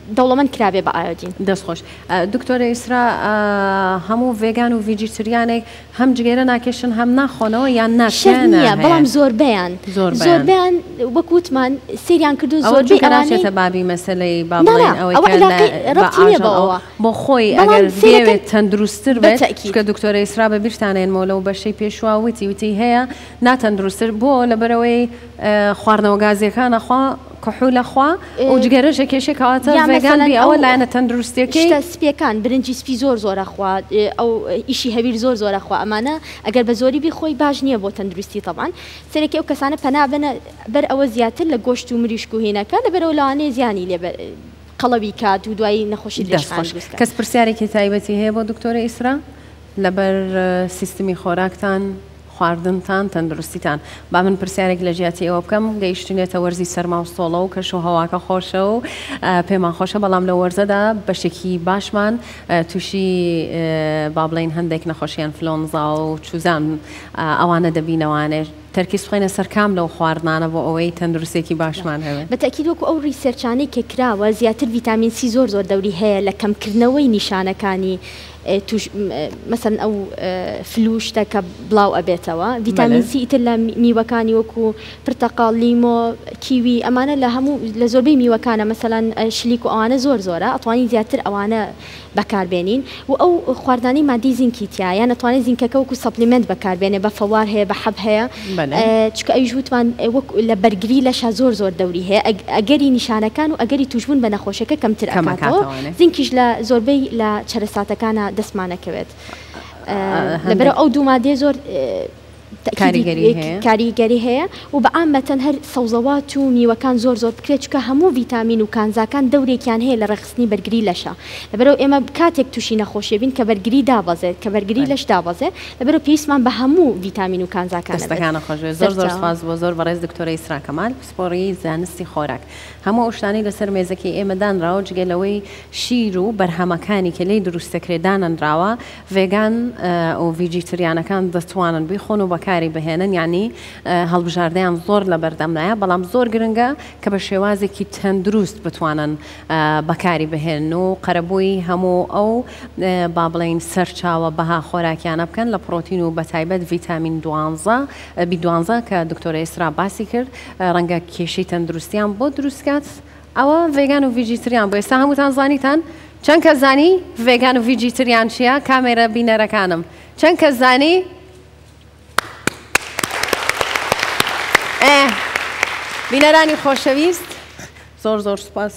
دەوڵەمەند کرابێ بە ئایۆدین. دەستخۆش دکتۆرە ئیسرا هەموو ڤێگان و ڤیجیتریانێک هەم جگەرە ناکێشن هەم ناخۆنەوە یان ناکەنە بەڵام زۆربیان زۆربیان وەکوتمان سریان کردو زۆربەی ئەوانێتە بابی مەسلەی بابڵێن ئەوەی بۆ خۆی ئەگەر بێوێت تەندروستتر بێت کە دکتۆرە ئیسرا بە بیرتانێنمەوە لەو بەشەی پێشوا وتی هەیە ناتەندروستتر بۆ لەبەرەوەی خواردنەوە گازیەکانەخوا کحولە خوا و جگەرەشە کێشێکەواتە ڤێگان بی ئەوە لایەنە تەندروستیەکەی سپیەکان برنجی سپی زۆر خوات ئەو ئیشی هەویر زۆر خوا ئەمانە ئەگەر بە زۆری بیخۆی باش نییە بۆ تەندروستی طبعاً سەرەکی ئەو کەسانە پەنابنە بەر ئەوە زیاتر لە گۆشت و مریشک و هێنەکە لەبەرەوە لەوانەیە زیانی لێ قەڵەوی کات و دوایی نەخۆشی دەست کەس پرسیارێکی تایبەتی هەیە بۆ دکتۆرە ئیسرا لەبەر سیستمی خۆراکتان خواردنتان تەندروستیتان با من پرسیارێک لە جیاتی ئەوە بکەم گەیشتنێتە وەرزی سەرما و سۆڵە و کەش و هەواکە خۆشە و پێمان خۆشە بەڵام لە وەرزەدا بەشێکی باشمان تووشی با بڵێن هەندێک نەخۆشیان فلۆنزا و چوزان ئەوانە دەبینەوانێت تەرکیز بخۆینە سەرکام لەو خواردنانە بۆ ئەوەی تەندروستێکی باشمان هەوێت بەتەکید وەکو ئەو ریسێرچانەی کە کراوە زیاتر ڤیتامین سی زۆر دەوری هەیە لە کەمکردنەوەی نیشانەکانی مثلا ئەو فلوشتە کە بڵاو ئەبێتەوە ڤیتامین سی ئیتر لە میوەکانی وەکو پرتەقاڵ لیمۆ کیوی ئەمانە لە هەموو لە زۆربەی میوەکانە مثلا شلیک و ئەوانە زۆرە ئەتوانی زیاتر ئەوانە بەکاربێنین و ئەو خواردانی مادی زینکی تایە نەتوانێت زینکەکە وەکو سەپلیمنت بەکاربێنێ بە فەوار هەیە بە حەب هەیە چکە ئەویش وتوان لە بەرگری لەشە زۆر دەوری هەیە ئەگەری نیشانەکان و ئەگەری توشبوون بە نەخۆشەکە کەمتر ئەکاتەوە زینکیش لە زۆربەی لە چەرەساتەکانە دەستمانەکەوێت لەبەرە ئەو دوو مادێ زۆر کاریگەری هەیە و بە ئامەتەن هەر سەوزەوات و میوەکان زۆر بکرێت چکە هەموو ڤیتامین و کانزاکان دەورێکیان هەیە لە ڕێخستنی بەرگری لەشە لەبەرەوە ئێمە کاتێک تووشی نەخۆشیە بین کە بەرگری دابەزێت کە بەرگری لەش دابەزێت لەبەرەوە پێویستمان بە هەموو ڤیتامین و کانزاکان دەستەکانە خۆشوێت زۆر سپاس بۆ زۆر بەڕێز دکتۆرە ئیسرا کەمال پسپۆڕی زانستی خۆراک هەموو شتانی لەسەر مێزەکەی ئێمە دانراوە جگەلەوەی شیر و بەرهەمەکانی کە لێی دروستەکرێ دانراوە ڤێگان و ڤیجیتریانەکان دەتوانن بیخۆن و بەکاری بهێنن یعنی هەڵبژاردەیان زۆر لە بەردەمدایە بەڵام زۆر گرنگە کە بە شێوازێکی تەندروست بتوانن بەکاری بهێن و قەرەبووی هەموو ئەو با بڵێن سەرچاوە بەها خۆراکیانە بکەن لە پرۆتین و بەتایبەت ڤیتامین B12 کە دکتۆرە ئیسرا باسی کرد ڕەنگە کێشەی تەندروستیان بۆ دروستکات ئەوە ڤێگان و ڤیجیتریان بۆ ئێستا هەمووتان زانیتان چەند کەس زانی ڤێگان و ڤیجیتریان چییە کامێرە بینەرەکانم چەند کەس زانی بینەرانی خۆشەویست زۆر سوپاس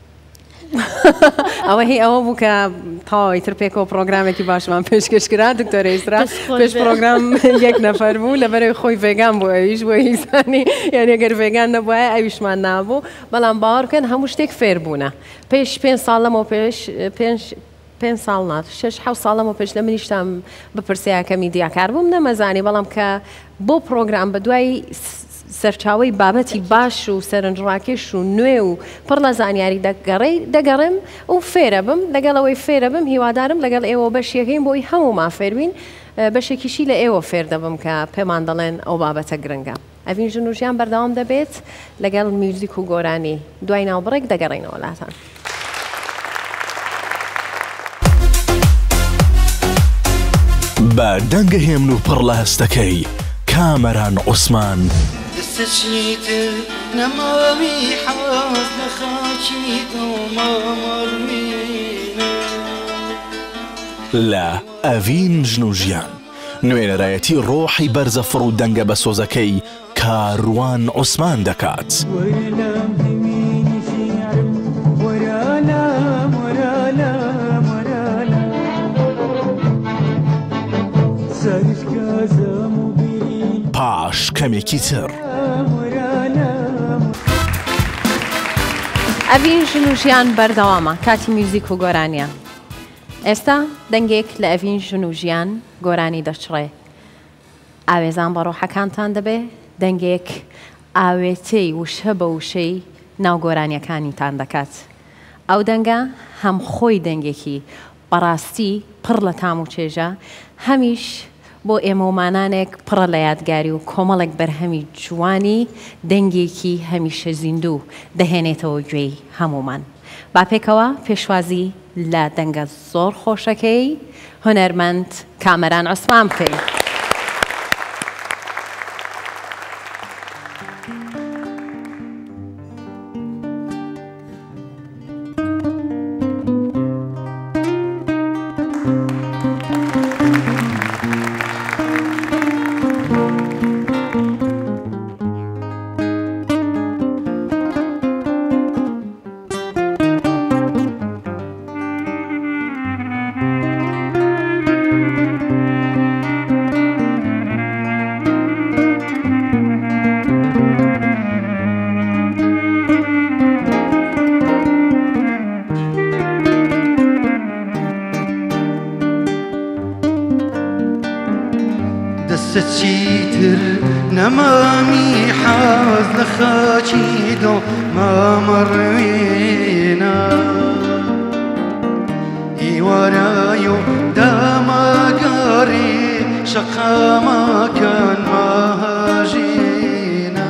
ئەوە هی ئەوە بوو کە تاوای تر پێکەوە پرۆگرامێکی باشمان پێشکەشکرا دکتۆرە ئیسرا پێش پرۆگرام یەک نەفەر بوو لەبەرەوەی خۆی ڤێگان بوو ئەویش بۆ هیچزانی یعنی ئەگەر ڤێگان نەبووایە ئەویشمان نابوو بەڵام باوەڕ بکەن هەموو شتێک فێر بوونە پێش 5 ساڵ لەمەوە پێنج ساڵ نات 6 ساڵەمەوە پێش لە منیشتم بپرسەیە کە میدیاکار بووم نەمەزانی بەڵام کە بۆ پرۆگرام بە دوای سەرچاوی بابەتی باش و سەرنجڕاکێش و نوێ و پڕ لە زانیاری دەگەڕم و فێرە بم لەگەڵەوەی فێرە بم هیوادارم لەگەڵ ئێوە بەشیەکەین بۆی هەموومان فێربین بەشێکیشی لە ئێوە فێر دەبم کە پێمان دەڵێن ئەو بابەتە گرنگە ئەڤین ژنوژیان بەردەوام دەبێت لەگەڵ میوزیک و گۆرانی دوای ناوبڕێک دەگەڕێنەوە لاتان بە دەنگەهێمن و پڕ لە هەستەکەی کامەران عوسمان دەستەچیتر نەماوی حەواز لە خاکی دڵمەڕمینە لە ئەڤین ژنوژیان نوێنەرایەتی ڕۆحی بەرزەفڕ و دەنگە بە سۆزەکەی کاروان عوسمان دەکات پاش کەمێکی تر ئەڤین ژنوژیان بەردەوامە کاتی میوزیک و گۆرانیە ئێستا دەنگێک لە ئەڤین ژنوژیان گۆرانی دەچڕێ ئاوێزان بە ڕۆحەکانتان دەبێ دەنگێک ئاوێتەی وشە بە وشەی ناوگۆرانیەکانیتان دەکات ئەو دەنگە هەم خۆی دەنگێکی بەڕاستی پڕ لە تام و چێژە هەمیش بۆ ئێمەمانانێک پڕە لە یادگاری و کۆمەڵێک بەرهەمی جوانی دەنگێکی هەمیشە زیندوو دەهێنێتەوە گوێی هەمومان با پێکەوە پێشوازی لە دەنگە زۆر خۆشەکەی هونەرمەند کامەران عوسمان بکەین. دەستەچیتر نەمامی حەز لە خاچی دڵ مامەڕوێنە ئیوارای و داماگەڕی شەقامەکان ماهاژێنە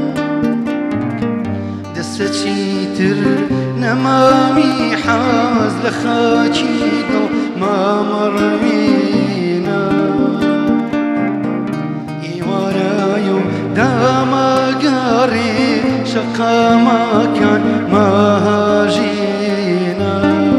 دەستەچیتر نەمامی حەز لە خاچی دڵ مامەڕوێنە داماگەڕی شەقامەکان ماهاژێنە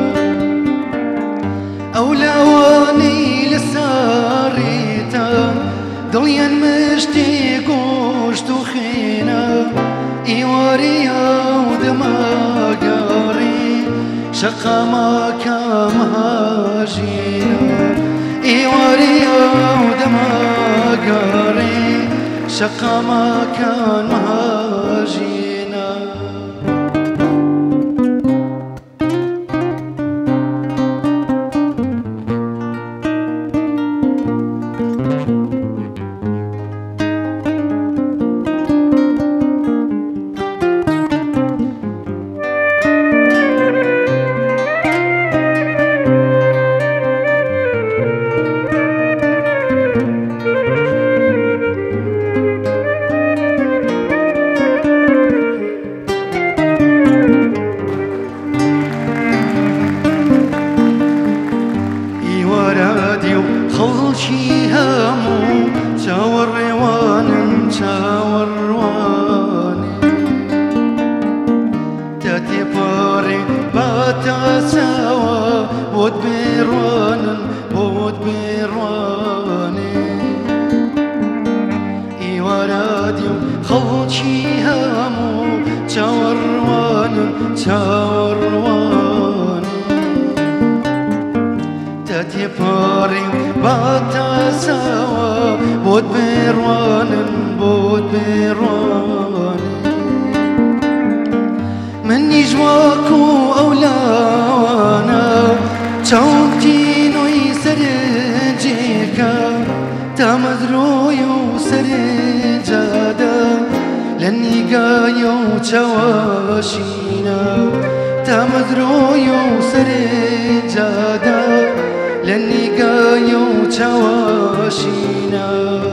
ئەو لاوانەی لەسەڕێتە دڵیان مشتێ گۆشت و خێنە ئیوارەیە و دەماگەڕی شەقامەکان ماهاژێنە ئیوارەیە و دەماگەڕی شەقامەکان ماهاژێنە خەڵکی هەموو چاوەڕێوانن چاوەڕوانێ تا تێپەڕێ باتەسەوە بۆت بێڕوانن بۆت بێڕوانێ ئیوارادی و خەڵکی هەموو چاوەڕوانن چاوەڕوانێ تا تێپەڕێ باتەسەوە بۆت بێڕوانن بۆت بێڕوانێ منیش وەکو ئەو لاوانە چاوتینۆی سەرنجێکە تا مەدرۆی و سەرنجادە لە نیگایە و چاوەشینە تا مەدرۆی و سەرنجادە لە نیگایە و چاوەشینە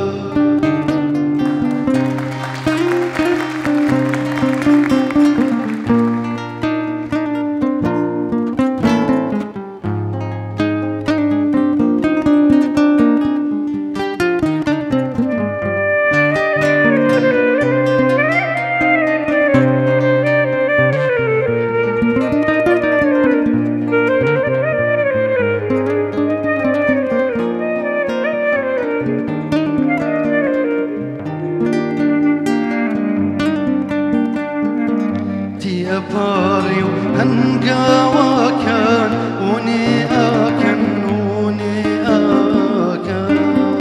پاری و هەنگاوەکان ونێ ئاکەن ونێ ئاکەن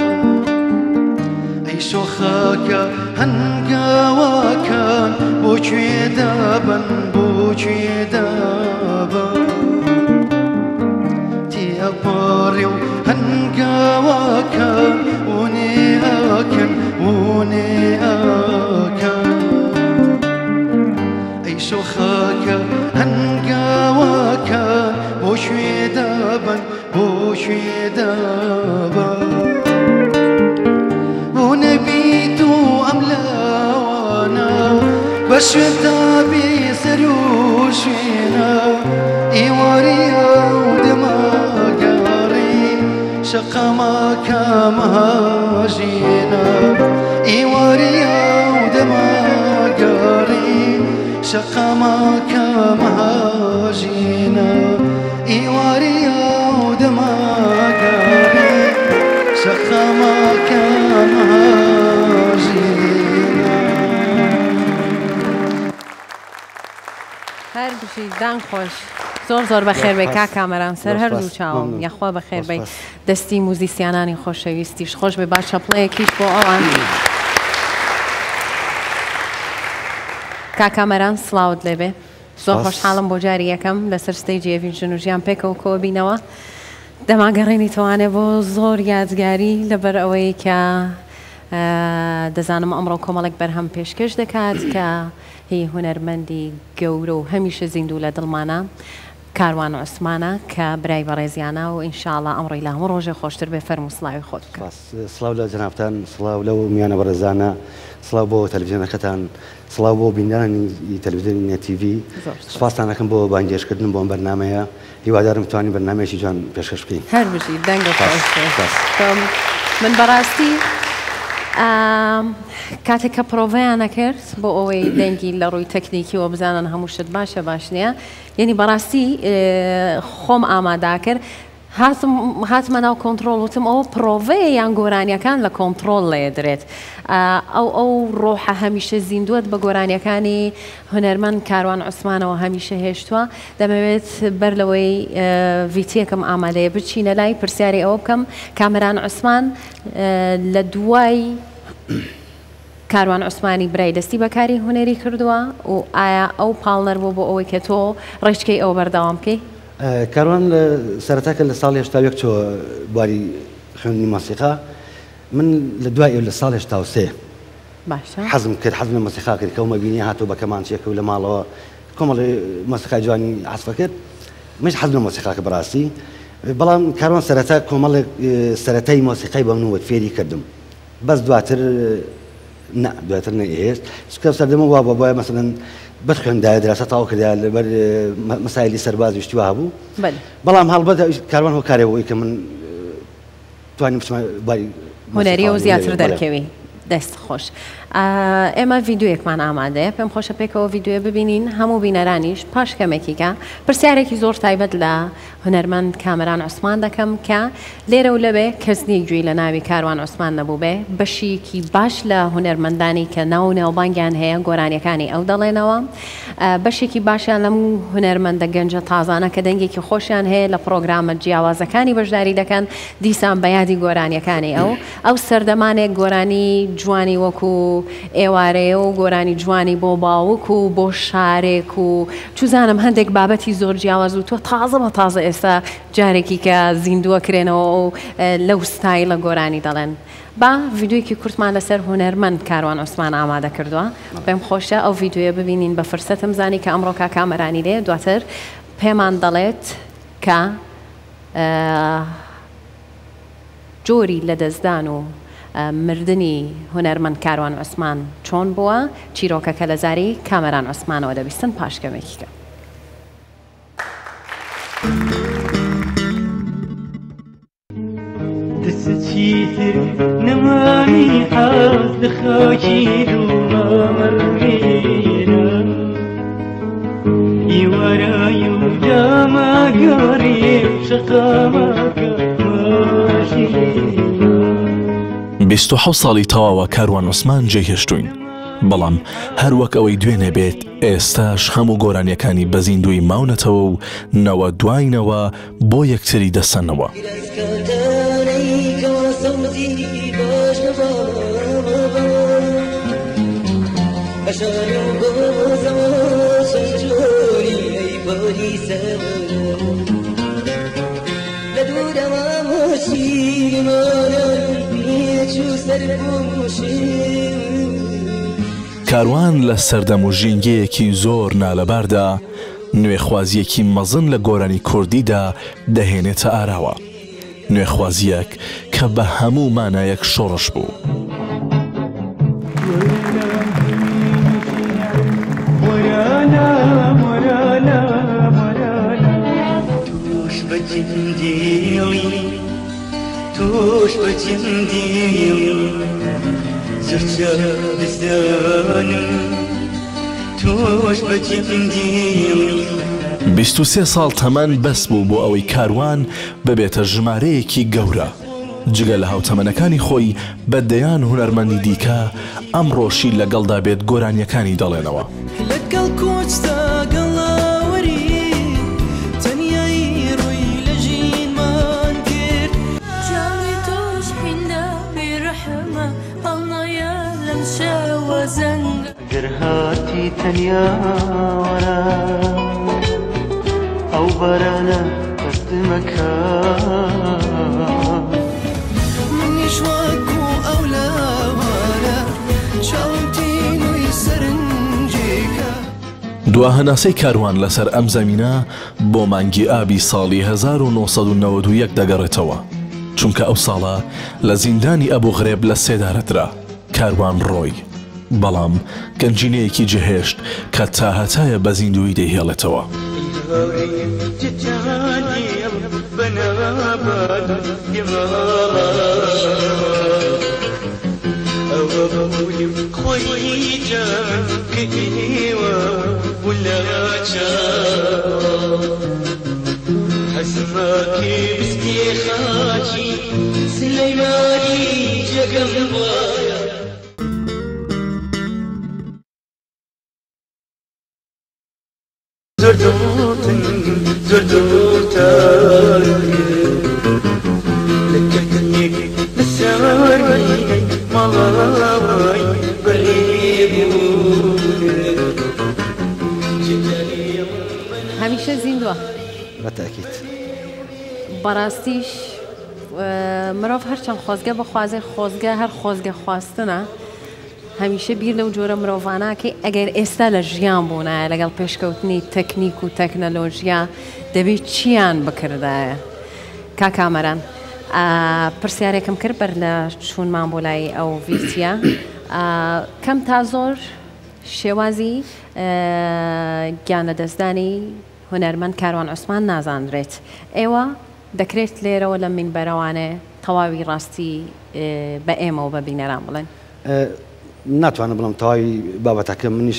ئەی شۆخەکە هەنگاوەکان بۆ کوێ دابن بۆ کوێ دابن تێپەڕێ و هەنگاوەکان ونێ ئاکەن ونێ ئاکەن شۆخەکە هەنگاوەکە بۆ کوێ دابن بۆ کوێ دابن بۆ نەبیت و ئەم لاوانە بە شوێن تا بێ سەر و شوێنە مهاجينا إيواريا ودماغاري شقامك مهاجينا إيواريا ودماغاري شقامك مهاجينا هر بشی دان خوش زۆر بەخێر بێ کا کامەران سەر هەردوو چاوم یاخوا بەخێر بێ دەستی موزیسیانانی خۆشەویستیش خۆش بێ باش چەپڵەیەکیش بۆ ئەوان کا کامەران سڵاوت لێبێ زۆر خۆشحاڵم بۆ جاری یەکەم لەسەر ستەیجی ئێڤین ژنوژیان پێکەوە کۆ بینەوە دەماگەڕێنی توانێ بۆ زۆر یادگاری لەبەر ئەوەی کە دەزانم ئەمڕۆ کۆمەڵێک بەرهەم پێشکەش دەکات کە هی هونەرمەندی گەورە و هەمیشە زیندوو لە دڵمانە کاروان عوسمانە کە برای بەڕێزیانە و ئینشاءڵڵا ئەمڕۆی لە هەموو ڕۆژێ خۆشتر بێ فەرموو سڵاوی خۆت بکە سڵاو لە جەنابتان سڵاو لەو میانە بەڕێزانە سڵاو بۆ تەلەڤیزیۆنەکەتان سڵاو بۆ بینەرانی تەلەڤیزیۆنی نێتیڤی سوپاسان دەکەم بۆ بانگێشکردن بۆ ئەم بەرنامەیە هیوادارم بتوانین بەرنامەیەکی جوان پێشکەش بکەین هەر بژی دەنگە من بەڕاستی کاتێک کە پرۆڤەیان نەکرد بۆ ئەوەی دەنگی لە ڕووی تەکنیکیەوە بزانن هەموو شت باشە باش نییە یعنی بەڕاستی خۆم ئامادا کرد هاتمە ناو کۆنتترۆل وتم ئەوە پرۆڤەیە یان گۆرانیەکان لە کۆنتترۆل لێدرێت ئەو ڕۆحە هەمیشە زیندوت بە گۆرانیەکانی هونەرمەند کاروان عوسمانەوە هەمیشە هێشتووە دەمەوێت بەر لەوەی ڤیتیەکەم ئامادەیە بچینە لای پرسیاری ئەوە بکەم کامەران عوسمان لە دوای کاروان عوسمانی برای دەستی بەکاری هونەری کردووە و ئایا ئەو پاڵنەر بوو بۆ ئەوەی کە تۆ ڕێچکەی ئەو بەردەوام بکەی کاروان سەرەتاکە لە ساڵی هێشتا یەک چۆ بواری خوێندنی مۆسیقا من لە دوای ئەو لە ساڵی هێشتا و سێ حەزم کرد حەزم لە مۆسیقا کرد کە ئەومە بینی هاتوو بە کەمانچێکە و لە ماڵەوە کۆمەڵی مۆسیقای جوانی عەزف کرد مش حەزم لە مۆسیقاکە بەڕاستی بەڵام کاروان سەرەتا کۆمەڵێک سەرەتای مۆسیقای بە منوت فێری کردم بەس دواتر دواتر نەهێشت سکە سەردەمە وا بۆە مەسەلەن بەخوێندایە دراسە تاو کردا لەبەر مەسایلی سەرباز وشتی وا هەبوو بەڵام هەڵبەت کاروان هۆ کارێەوەی کە من توانیم باری هونەری و زیاتر دەرکەوی دەست خۆش ئێمە ڤیددیوەکمان ئامادەیە پێم خۆشە پێکەوە ڤیددیوە ببینین هەموو بینەرانیش پاش کەمێکیکە پرسیارێکی زۆر تایبەت لە هونەرمەند کامەران عوسمان دەکەم کە لێرە و لەبێ کەسنی گوێی لە ناوی کاروان عوسمان نەبوو بێ بەشێکی باش لە هونەرمەندانی کە ناو نێوبانگیان هەیە گۆرانیەکانی ئەو دەڵێنەوە بەشێکی باشیان لەم هونەرمەندە گەنجە تازانە کە دەنگێکی خۆشیان هەیە لە پرۆگرامە جیاوازەکانی بەشداری دەکەن دیسان بەیادی گۆرانیەکانی ئەو سەردەمانێک گۆرانی جوانی وەکو ئێوارەیە و گۆرانی جوانی بۆ باوک و بۆ شارێک و چوزانم هەندێک بابەتی زۆر جیاواز و تۆ تازە بە تازە ئێستا جارێکی کە زیندووە کرێنەوە و لەو ستایلە گۆرانی دەڵێن با ڤیددیویەکی کورتمان لەسەر هونەرمەند کاروان عوسمان ئامادە کردووە پێم خۆشە ئەو ڤیددیوە ببینین بە فرسەتم زانی کە ئەمڕۆ کا کامەرانی لێ دواتر پێمان دەڵێت کە جۆری لەدەستدان و مردنی هونەرمەند کاروان عوسمان چۆن بووە چیرۆکەکە لە زاری کامەران عوسمانەوە دەبیستن پاشکەمێکیکە دەسەچیتر نەمانی حەز لە خاکی دووەمەڕێرە ئیوەرای و داماگەڕێ شەقامەکە ماژێرە 27 ساڵی تەواوە کاروان عوسمان جێهێشتوین بەڵام هەروەک ئەوەی دوێنێ بێت ئێستاش هەموو گۆرانیەکانی بە زیندوی ماونەتەوە و نەوە دوایینەوە بۆ یەکتری دەسەنەوە کاروان لە سەردەم و ژینگەیەکی زۆر نالەباردا نوێخوازیەکی مەزن لە گۆرانی کوردیدا دەهێنێتە ئاراوە نوێخوازیەک کە بە هەموو مانایەک شۆڕش بوو تو توش بجندي زرجة بزدانم توش بجندي 23 ساڵ تەمەن بەس بوو بۆ ئەوەی کاروان ببێتە ژمارەیەکی گەورە جگە لە هاوتەمەنەکانی خۆی بەدەیان هونەرمەندی دیکە ئەمڕۆشی لەگەڵدا بێت گۆرانیەکانی دەڵێنەوە لەگەڵ کۆچدا گەڵاوەری تەنیایی ڕووی لە ژینمان کرد جاڵی تۆش هیندا بێڕەحمە هەڵنایە لەم شەوە زەنگە گەر هاتی تەنیا وەرە ئەو بەرانە بەستمەکە منیش وەکو ئەو لاوانە چاوتینوی سەرنجێکە دواهەناسەی کاروان لەسەر ئەم زەمینە بۆ مانگی ئابی ساڵی 1991 دەگەڕێتەوە چونکە ئەو ساڵە لە زیندانی ئەبوو غرێب لە سێدارەترا کاروان ڕۆی بەڵام گەنجینەیەکی جەهێشت کە تا هەتایە بە زیندوی دەیهێڵێتەوە زردوتن لكتنيك لساري مالاوي هەمیشە زیندووە بەتاکید بەڕاستیش مرۆڤ هەرچەند خۆزگە بە خوازێ خۆزگە هەر خۆزگە خواستنە هەمیشە بیر لەو جۆرە مرۆڤاناکە ئەگەر ئێستا لە ژیان بوونایە لەگەڵ پێشکەوتنی تەکنیک و تەکنەلۆژیا دەبێت چیان بکردایە کاکامەران پرسیارێکم کرد بەر لە چوونمان بۆ لای ئەو ڤیتیە کەم تا زۆر شێوازی گیانە دەستدانی هونەرمەند کاروان عوسمان نازانرێت ئێوە دەکرێت لێرەوە لە منبەرەوانێ تەواوی ڕاستی بە ئێمەوە بە بینەران بڵێن ناتوانم بڵم تەواوی بابەتەکە منیش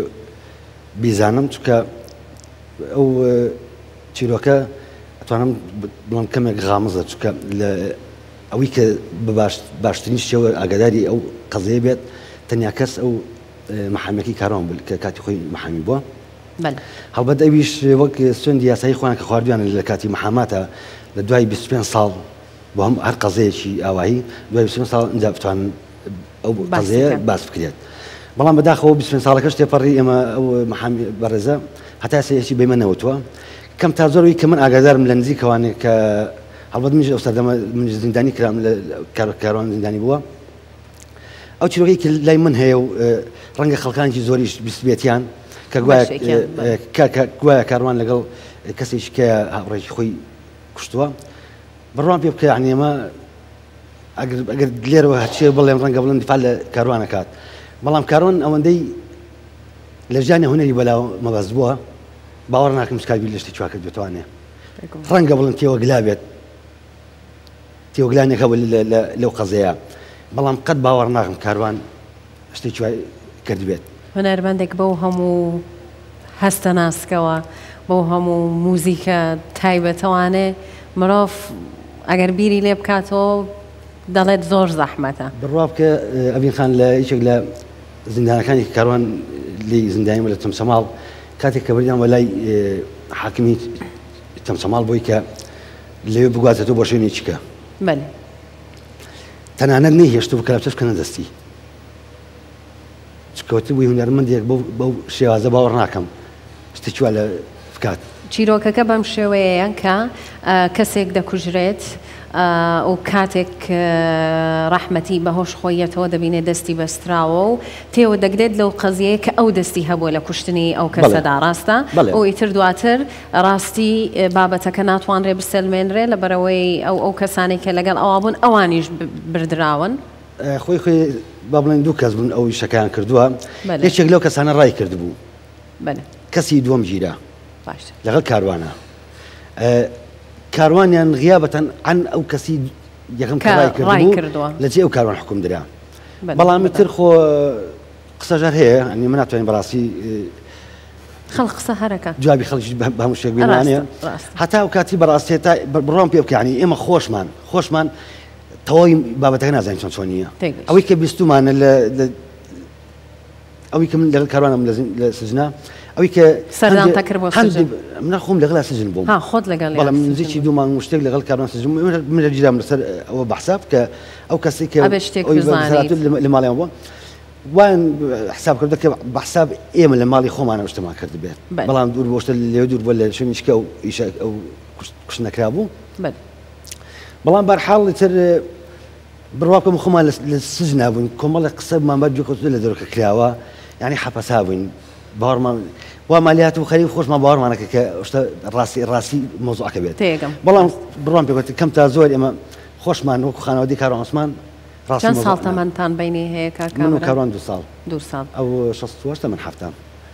بیزانم چونکە ئەو چیرۆکە ئەتوانم بڵم کەمێک غامزە چونکە لە ئەوەی کە باشترین شێوە ئاگاداری ئەو قەزەیە بێت تەنیا کەس ئەو محامیەکەی کاروان بوو کە کاتی خۆی محامی بووە هەڵبەت ئەویش وەک سوێندی یاسایی خۆیان کە خواردویان لە کاتی محاماتە لە دوای 25 ساڵ بۆ هەم هەر قەزەیەکی ئاوایی دوای 25 ساڵ ئینجا بتوانن ئەو قەزەیە باس بکرێت بەڵام بەداخەوە 25 ساڵەکەش تێپەڕی ئێمە ئەو محامی بەڕێزە هەتا سەیەکی بەیمە نەوتووە کەم تا زۆرەوەی کە من ئاگادارم لە نزیکەوانێ کە هەڵبەت منیش ئەو سەردەمە من زیندانی کرام لە کاروان زیندانی بووە ئەو چیرۆکەی کە لای من هەیە و ڕەنگە خەڵکانێکی زۆریش بیست بێتیان کە گوایە کاروان لەگەڵ کەسێکی کە هاوڕێکی خۆی کوشتووە بڕوان پێ بکە یعنی ئێمە ئەگەر لێرەوە هەرچێ بڵێم ڕەنگە بڵێن دیفاع لە کاروان نەکات بەڵام کاروان ئەوەندەی لە ژیانی هونەری بەلاو مەبەست بووە باوەڕ ناکەم سکالبی لە شتێکی واکرد بتوانێ ڕەنگە بڵێن تێوەگلا بێت تێوەگلانێکە لەو قەزەیە بەڵام قەت باوەڕ ناکەم کاروان شتێکی وای کرد بێت هونەرمەندێک بەو هەموو هەستە ناسکەوە بەو هەموو موزیکە تایبەتەوانێ مرۆڤ ئەگەر بیری لێ بکاتەوە دەڵێت زۆر زەحمەتە بڕوا بکە ئەڤین خان لە هیچێک لە زیندانەکانی کاروان لی زیندانیمە لە تەمسەماڵ کاتێک کە بەریان وەلای حاکمی تەمسەماڵ بۆی کە لەوێ بگواتێتەوە بۆ شوێنێکی کە تەنانەت نەیهێشتوو کەلاپچەش کە نەدەستی چکەوتی بووی هونەرمەندێک بەو شێوازە باوەڕ ناکەم شتێکی وا لە بکات چیرۆکەکە بەم شێوەیەیان کە کەسێک دەکوژرێت و کاتێک ڕەحمەتی بەهۆش خۆیەتەوە دەبینێت دەستی بەستراوە و تێوە دەگرێت لەو قەزیەیە کە ئەو دەستی هەبووە لە کوشتنی ئەو کەسەدا ڕاستە ئەو ئیتر دواتر ڕاستی بابەتەکە ناتوانرێ بسەلمێنرێ لە بەرەوەی ئەو کەسانی کە لەگەڵ ئەوە بوون ئەوانیش بردراون خۆی با بڵێن دوو کەس بوون ئەوی شەکەیان کردووە یەکێک لەو کەسانە ڕای کردبوو کەسی دووەم ژیرە لەگەڵ کاروانە کاروانیان غیابەتەن عن ئەو کەسی یەکەم ڕای کردووە لە جێ ئەو کاروان حکوم درا بەڵامی تر خۆ قسەژار هەیە ئەنی من ناتوانین بەڕاستی خەڵق قسە هەرەکە جوابی خەڵکی بە هەموو شتێک بێنانێ هەتا ئەو کاتی بەڕاستی تا بڕۆم پێ بکەنی ئێمە خۆشمان تەواوی بابەتەکە نازانین چۆن چۆنیە ئەوەی کە بیستمانە ئەوەی کە من لەگەڵ کاروانم لە سجنا ئەوەی کە سەردان تەکرد بۆ سجن منە خۆم لەگەڵا سجن بووم خۆت لەگەڵ بەڵام نزیکی دوو مانگ شتێک لەگەڵ کاروان سجن من لە جیرام لەسەر ئەوە بەحساب کە ئەو کەسی کە لە ماڵیان بووە وان حساب کرد کە بەحساب ئێمە لە ماڵی خۆمانە شتمان کرد بێت بەڵام دوور بۆ شتە لێ دوور بۆ لە شوێنیشکە و ئیش ئەو کوشت نەکرا بوو بەڵام بەرحاڵی تر بڕواکەم خۆمان لە سجن نابووین کۆمەڵی قسەمان بە جوکەوت لە دەرەوە کراوە یعنی حەپەسا بووین باوەڕمان وا مالیات و خەریک خۆشمان باوەڕمانەکە کە شتە ڕاستی مۆزوعەکە بێت بەڵام بڕوان پێ کەم تا زۆر ئێمە خۆشمان وەکو خانەوەدی کاروان عوسمان چەند ساڵ تەمەنتان بینی هەیە کاکا من و کاروان 2 ساڵ ئەو 68 من هەفتان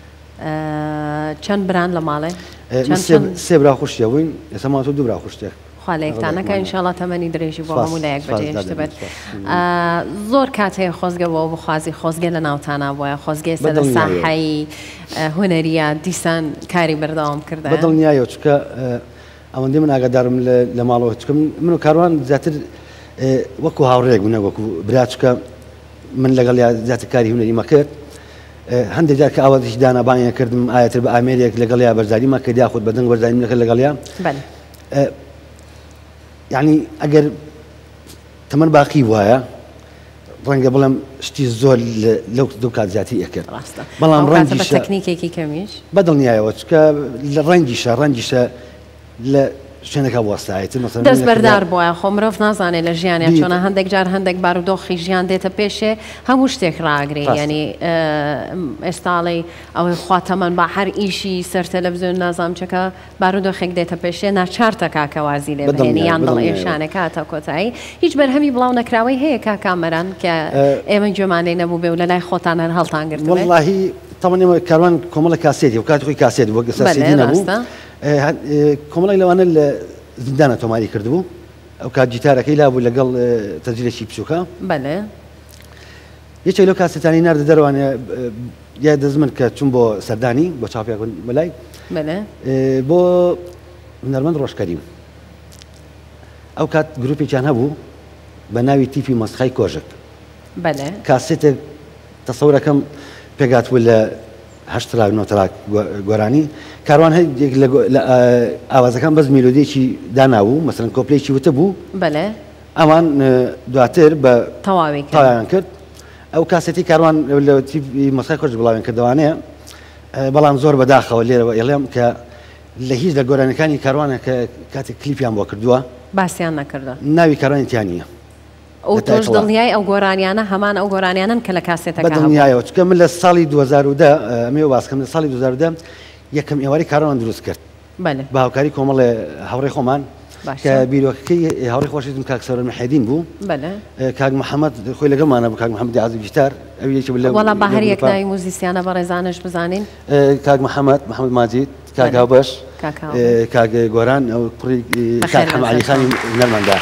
چەند بران لە ماڵێ سێ برا خوشتیە بووین ئێستا ماوەتە دوو برا خوشتێک خوا لە یەکتانەکە ئینشاڵڵا تەمەنی درێژی بۆ هەموو لە یەک بەجێ هێشت بێت زۆر کات هەیە خۆزگەەوە بخوازی خۆزگە لە ناوتانە بۆیە خۆزگەی سەر لە ساحەی هوەریە دیسان کاری بەردەوام کردە بەدڵنیایە چکە ئەوەندەی من ئاگادارم لە ماڵەوە چکە من و کاروان زیاتر وەکو هاوڕێک بوونە وەکو براچکە من لەگەڵ زیاتر کاری هوەری مەکرد هەندێک جار کە ئاواتشی دانابانیان کردم ئاەتر بە ئامێرێک لەگەڵیا بەرزاری مەکە یاخود بەدەنگ بەرزاری منەکە لەگەڵیا یعنی ئەگەر تەمەن باقی وایە ڕەنگە بڵێم شتی زۆر لەو دوو کات زیاتی ئەکرد بەڵام ڕەنگیشە تەکنیکێکی کەمیش بەدڵنیایەوە چکە لە ڕەنگیشە لە شوێنەکە وەستایەتی دەست بەردار بووە خۆ مرۆڤ نازانێت لە ژیانە چۆنە هەندێک جار هەندێک بارودۆخی ژیان دێتە پێشێ هەموو شتێک ڕاگرێ ینی ئێستاڵی ئەوەی خواتەمەەن بە هەر ئیشی سەر تەلەڤیزیۆن نازام چەکە بارودۆخێک دێتە پێشێ ناچارتە کاکەوازی لێ بێنی یان دڵ ئێشانێک هاتە کۆتایی هیچ بەرهەمی بڵاو نەکراوەی هەیە کاکامەران کە ئێمە گوێمانەی نەبوو بێ و لە لای خۆتان هەر هەڵتان گرت وەڵڵاهی تەمەنێمە کاروان کۆمەڵە کاسێتی و کاتی خۆی کاسێت وەک سەسێتی نەبوو کۆمەڵی لەوانە لە زیندانە تۆماری کردبوو ئەو کات جیتارەکەی لابوو لەگەڵ تەجرێکی بچووکە یەکێک لەو کاسێتانی ناردە دەروانە یا دەزمن کە چوون بۆ سەردانی بۆ چاپیاکن بەلای بۆ هونەرمەند ڕۆژکەریم ئەو کات گروپێکیان هەبوو بە ناوی تیپی مەسخای کۆژک کاسێتێک تەسەورەکەم پێگاتبوو لە هەشتراک نۆتەراک گۆرانی کاروان هەیەک لە ئاوازەکان بەس میلۆدیەکی داناوو مەسەڵەن کۆپلێکی وتە بوو ئەوان دواتر بە تەواویان کرد ئەو کاسێتی کاروان لە مەسخای کۆژ بڵاویان کردوانەیە بەڵام زۆر بەداخەوە لێرەوە ئێڵێم کە لە هیچ لە گۆرانەکانی کاروانە کە کاتێک کلیپیان بۆ کردووە باسییان نەکردە ناوی کاروانیان نییە ئەو تۆش دڵنیای ئەو گۆرانیانە هەمان ئەو گۆرانیانن کە لە کاسێتەکە بەدڵنیایەوە چکە من لە ساڵی 2010 ئەمێ باسکەم لە ساڵی 2010 یەکەم ئێواری کاروان دروست کرد بە هاوکاری کۆمەڵێ هاوڕێی خۆمان کە بیرۆکەکەی هاوڕێی خۆشیتم کاک سەرۆر محەدین بوو کاک محەممەد خۆی لەگەڵمانە بوو کاک محەممەدی عازی جیتار وەڵام بە هەر یەک ناوی موزیسیانە بە ڕێزانش بزانین کاک محەممەد ماجید کاک هاوبەش کاک گۆران ئەو کوڕی کاک حەمعەلیخانی هونەرمەندا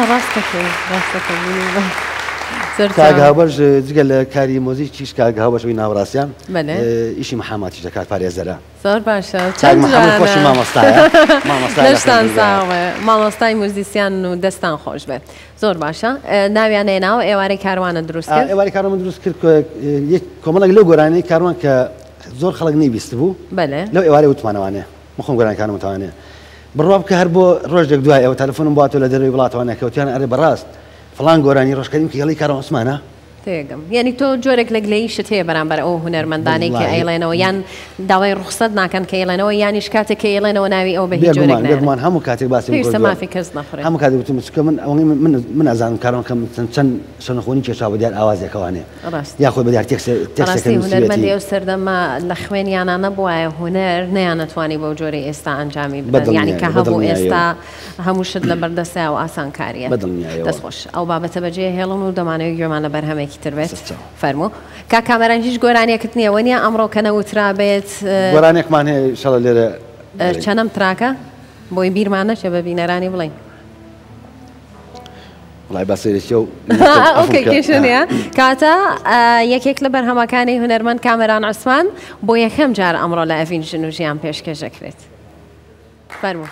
کاک هاوبەش جگە لە کاری مۆزیکیش کاک هاوبەشەوەی ناوەڕاستیان ئیشی محەممەدیش دەکات پارێزەرە زۆر باشە خۆشی مامۆستایەدەستان ساوێ مامۆستای موزیسیان و دەستان خۆش بێت زۆر باشە ناویان هێناوە ئێوارەی کاروانە دروست کرد ئێواری کاروان دروست کرد کۆمەڵێک لەو گۆرانەی کاروان کە زۆر خەڵک نەیبیست بوو لەو ئێوارەی وتمانەوانێ مخۆم گۆرانەکانم وتوانێ بڕواب کە هەر بۆ ڕۆژێک دوای ئەوە تەلەفۆنم باتەوە لە دەروی وڵاتوانە کەوتیان ئەرێ بەڕاست فڵان گۆرانی ڕۆژکەریم کە هێڵی کاروان عوسمانە تێگەم یعنی تۆ جۆرێک لە گلەی شت هەیە بەرامبەر ئەو هونەرمەندانەی کە ئەیڵێنەوە یان داوای ڕوخسەت ناکەن کە ئێڵێنەوە یانیش کاتێک کە ئێڵێنەوە ناوی ئەو بە هیچ جۆرێک هەموو کاتێک باسی مافی کەس نەخورێت هەموو کاتێک وتم چکە من ئەزانم کاروان کەم چەند شەنەخۆنی کێشا بە دیار ئاوازێکەوانێ یاخۆی بە دیار تێکسێکی هونەرمەندی ئەو سەردەما لە خوێنیانە بووایە هونەر نەیانەتوانی بەو جۆرەی ئێستا ئەنجامی بدەن یعنی کە هەبوو ئێستا هەموو شت لە بەردەستە و ئاسانکاریە دەستخۆش ئەو بابەتە بەجێ هێڵن و دەمانەوەی گوێمان لە بەرهەمێکی تر بێت فەرموو کا کامەران هیچ گۆرانێکت نییە وەنیە ئەمڕۆ کە نەوترا بێت گۆرانێکمان هەیە ئینشاڵڵا لێرە چەنەم تراکە بۆی بیرمان نەچێ بە بینەرانی بڵین وڵای باسێرێکی و ئۆکەی کێشنەیە کاتە یەکێک لە بەرهەمەکانی هونەرمەند کامەران عوسمان بۆ یەکەم جار ئەمڕۆ لە ئەڤین ژن و ژیان پێشکەشەکرێت فەرموو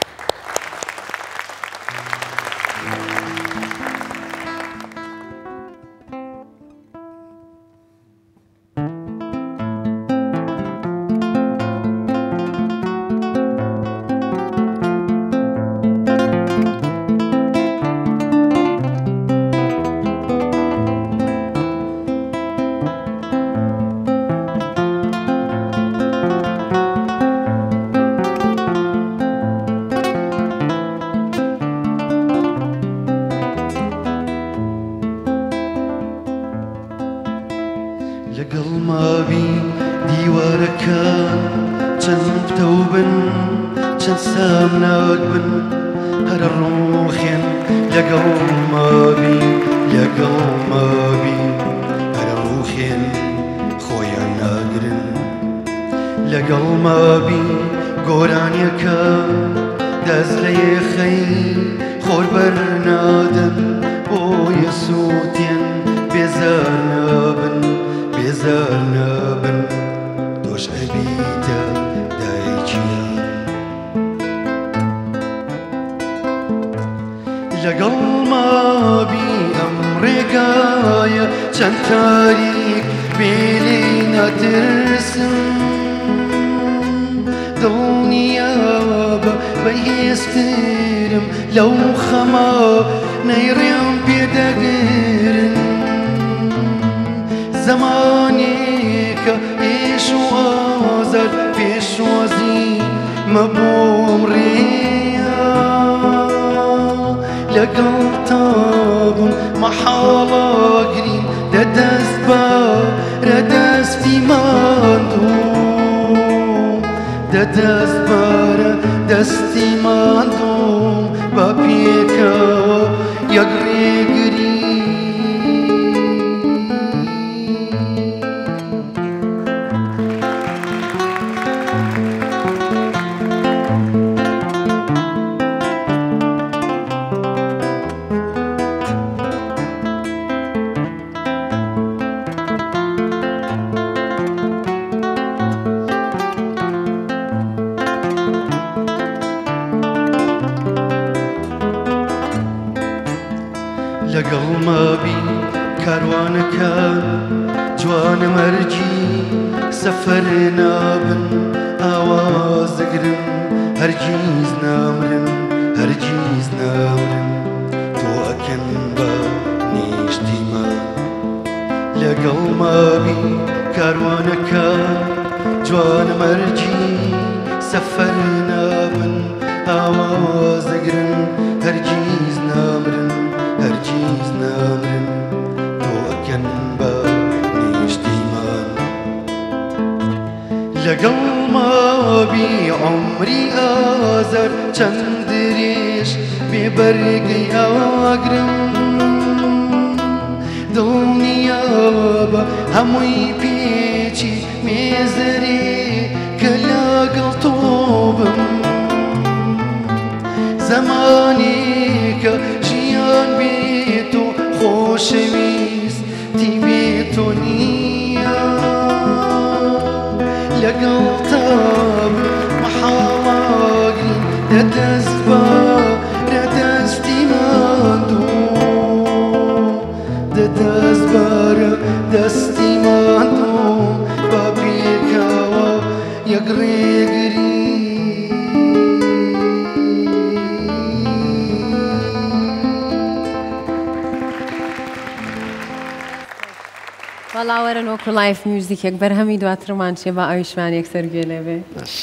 وەڵاوەرن وەکو لایف میوزیکێک بەرهەمی دواترمان چێ بە ئەویشمان یەکسەر گوێ لێبێ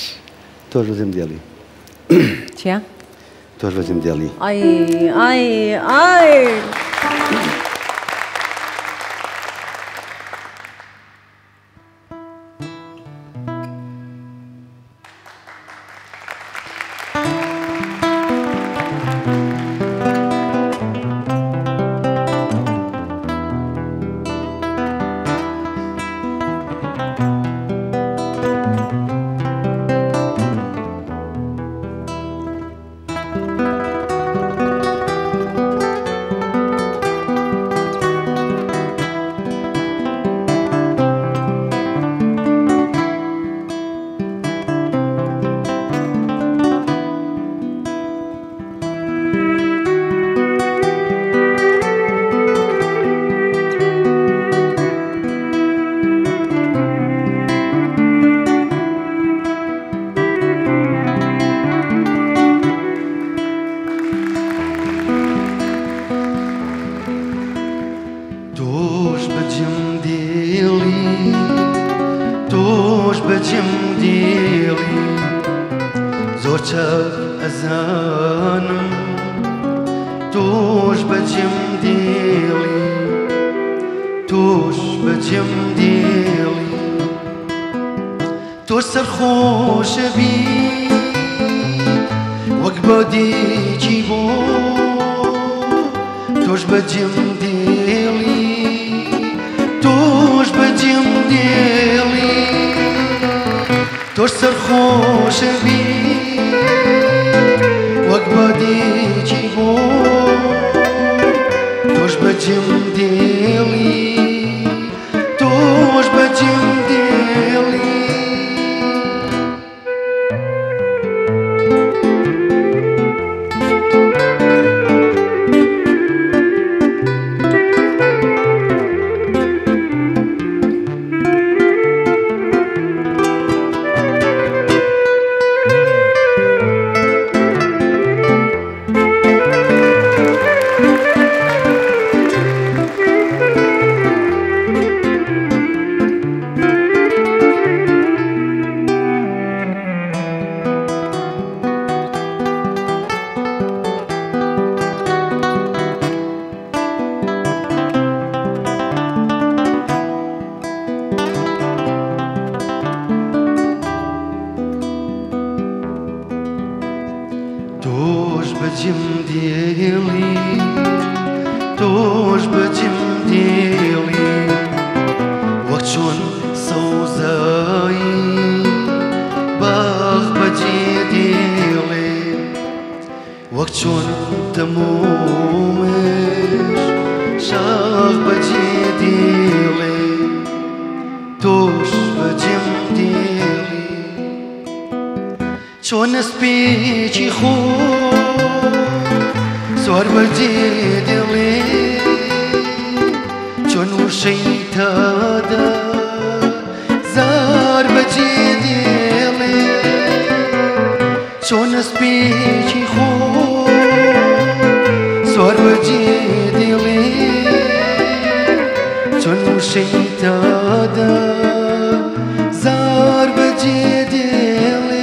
تۆش بەزم دێڵی چیە؟ تۆش بەزم دێڵی ئای بەجم دیڵی زۆر چاک ئەزانم تۆش بەجم دیڵی تۆش بەجم دیڵی تۆش سەرخۆشە بی وەک بادێکی بۆ تۆش بەجم دیڵی تۆش بەجم دیڵی تۆش سەرخۆشە بی وەک بادێکی بۆ تۆش بەجم دیڵی تۆش بەجم دیڵی تۆش بەجم دیڵی تۆش بەجم دیڵی وەک چۆن سەوزایی باغ بەجێ دیڵێ وەک چۆن دەمومش شاخ بەجێ دیڵێ تۆش بەجم دیڵی چۆن ئەسپێکی خۆ سوار بەجێ دڵێ چۆن وشەی تادا زار بەجێ دڵێ چۆن ئەسپێکی خۆ سوار بەجێ دڵێ چۆن وشەی تادا زار بەجێ دڵێ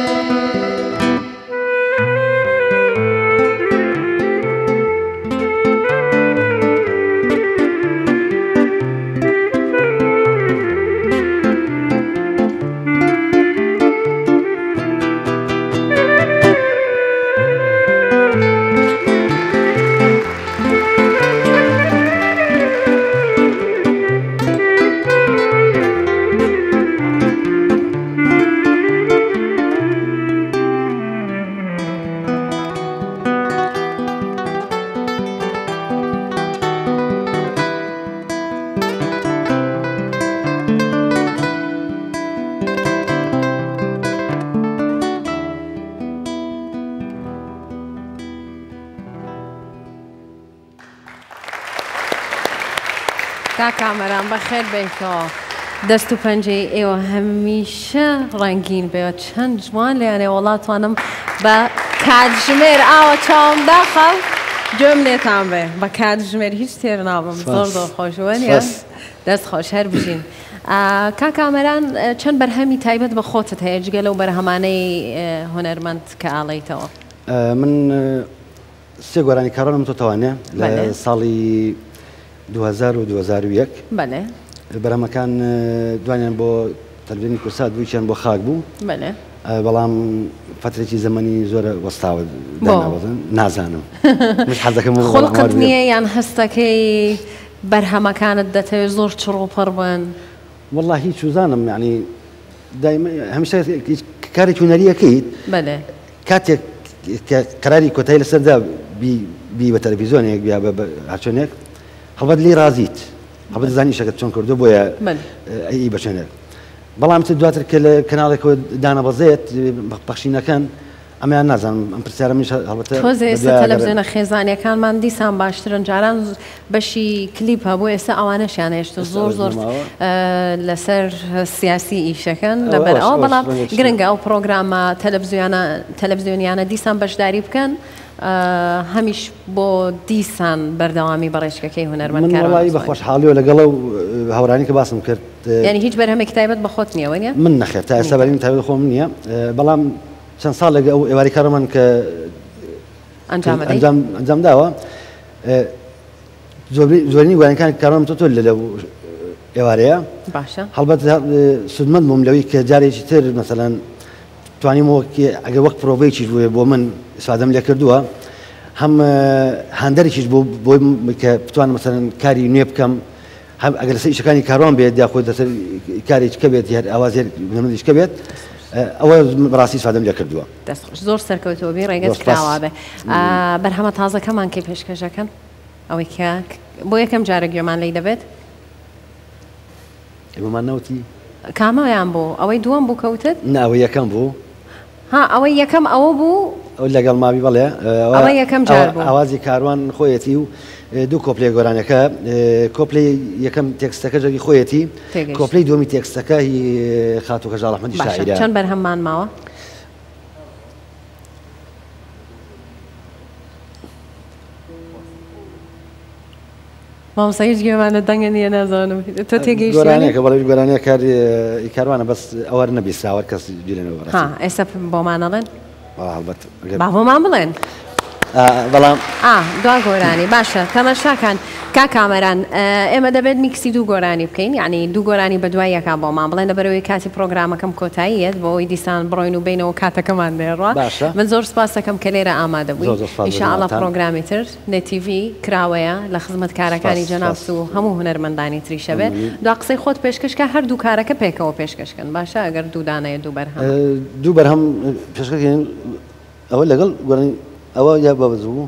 کا کامەران بەخێر بیتەوە دەست و پەنجەی ئێوە هەمیشە ڕەنگین بێت چەند جوان لێیانێ وڵاتوانم بە کاتژمێر ئاوە چاوم داخەڵ گوێم لێتان بێ بە کاتژمێر هیچ تێر نابم زۆر زۆر خۆشوە نیە دەست خۆش هەر بژین کا کامەران چەند بەرهەمی تایبەت بە خۆتت هەیە جگە لەو بەرهەمانەی هونەرمەند کە ئاڵیتەوە من سێ گۆرانی کارۆنم تۆتەوانێ لە ساڵی 2000 و 2001 بەڵێ بەرهەمەکان دوانیان بۆ تەلڤیزیۆنی کورسات دوویان بۆ خاک بوو بەڵێ بەڵام فترێکی زەمەنی زۆرە وەستاوە نازانم خۆڵقت نییە یان هەستەکەی بەرهەمەکانت دەتەوێت زۆر چڕۆپەڕ بن والله هیچ وزانم یعنی هەمیشە کارێک هونەریەکەیت کاتێک قەراری کۆتایی لەسەردا بی بە تەلەڤیزیۆنێک بیا بە هەرچۆنێک هەڵبەت لێی رازیت هەڵبەت دەزانی شەکەت چۆن کردو بۆیە ئەی بەچێنێک بەڵام دواتر کە لە کەناڵێکەوە دانەبەزێت پەخشینەکەن ئەمیان نازانم ئەم پرسیارە میش هەڵبەتە تۆزە ئێستا تەلەڤیزیۆنە خێزانیەکانمان دیسان باشترن جاران بەشی کلیپە بۆ ئێستا ئەوانەشیان هێشتا زۆر لەسەر سیاسی ئیشەکەن لەبەرەوە بەڵام گرنگە ئەو پرۆگرامە تەلەڤیزیۆنیانە دیسان بەشداری بکەن هەمیش بۆ دیسان بەردەوامی بەڕێژەکەی هونەرمەندکاران وڵی بە خۆشحاڵیەوە لەگەڵە هاورانی کە باسم کرد یعنی هیچ بەرهەمێکی تایبەت بە خۆت نییە وەنیە من نەخێر تا ئێستا بەرهەمی تایبەت خۆم نییە بەڵام چەند ساڵ لەگە ئەو ئێواری کارەمان کە ئەنجام داوە زۆرینی گوارەکان کارم تۆ لە ئێوارەیە باشە هەڵبەت سودمەند بووم لەوەی کە جارێکی تر مەسەلەن توانیمەوە ئەگەر وەک پرۆڤەیەکیش بووە بۆ من ئیسفادەم لێ کردووە هەم هەندێکیش بۆی کە بتوانم مەسەلەن کاری نوێ بکەم هەم ئەگەر لەسەر ئیشەکانی کاروان بێت یا خۆی دەسەر کارێکی کە بێت هەر ئاوازێر نمونەیش کە بێت ئەوە بەڕاستی ئیسفادەم لێ کردووە زۆر سەرکەوتەوە بێ ڕێگەت کراوە بێ بەرهەمە تازەکەمان کەی پێشکەشەکەن ئەوەی کە بۆ یەکەم جارە گوێمان لی دەبێت ئێمەمان نەوتی کامەیان بوو ئەوەی دووەم بوو کەوتت ناوەی یەکەم بوو ها ئەوەی یەکەم ئەوە بوو ئەو لەگەڵ ماوی بەڵێ ئەوە یەکەم جار بوو ئاوازی کاروان خۆیەتی و دوو کۆپلێ گۆرانەکە کۆپلی یەکەم تێکستەکە جەگی خۆیەتی کۆپلی دووەمی تێکستەکە هی خاتوو خەژاڵ ئەحمەدی شاعیرە چەند بەرهەممان ماوە مامۆستاییش گوێمانە دەنگە نییە نازانم تۆ تێگەیشتگۆرانەکە بەڵێ گۆرانەیە کاروانە بەس ئەوە نەبیستراوە کەس گوێنەوە ئێستا بۆمانەڵێن هەڵبەت با بۆمان بڵێن بەڵام دوا گۆرانی باشە تەماشاکان کامەران ئێمە دەبێت میکسی دوو گۆرانی بکەین یعنی دوو گۆرانی بە دوای یەکا بۆمان بڵێن لەبەرەوەی کاتی پرۆگرامەکەم کۆتاییەت بۆ ئەوی دیسان بڕۆین و بینەوە کاتەکەمان دێڕوە من زۆر سپاس دەکەم کە لێرە ئامادە بووین ئینشاءڵڵا پرۆگرامی تر نێتیڤی کراوەیە لە خزمەتکارەکانی جەنابس و هەموو هونەرمەندانی تریشە بێت دوا قسەی خۆت پێشکەشکە هەردوو کارەکە پێکەوە پێشکەشکن باشە ئەگەر دوودانەیە دوو بەرهەم پێشکەکەین ئەوە لەگەڵ گۆرانی ئەوە یا بابەزوو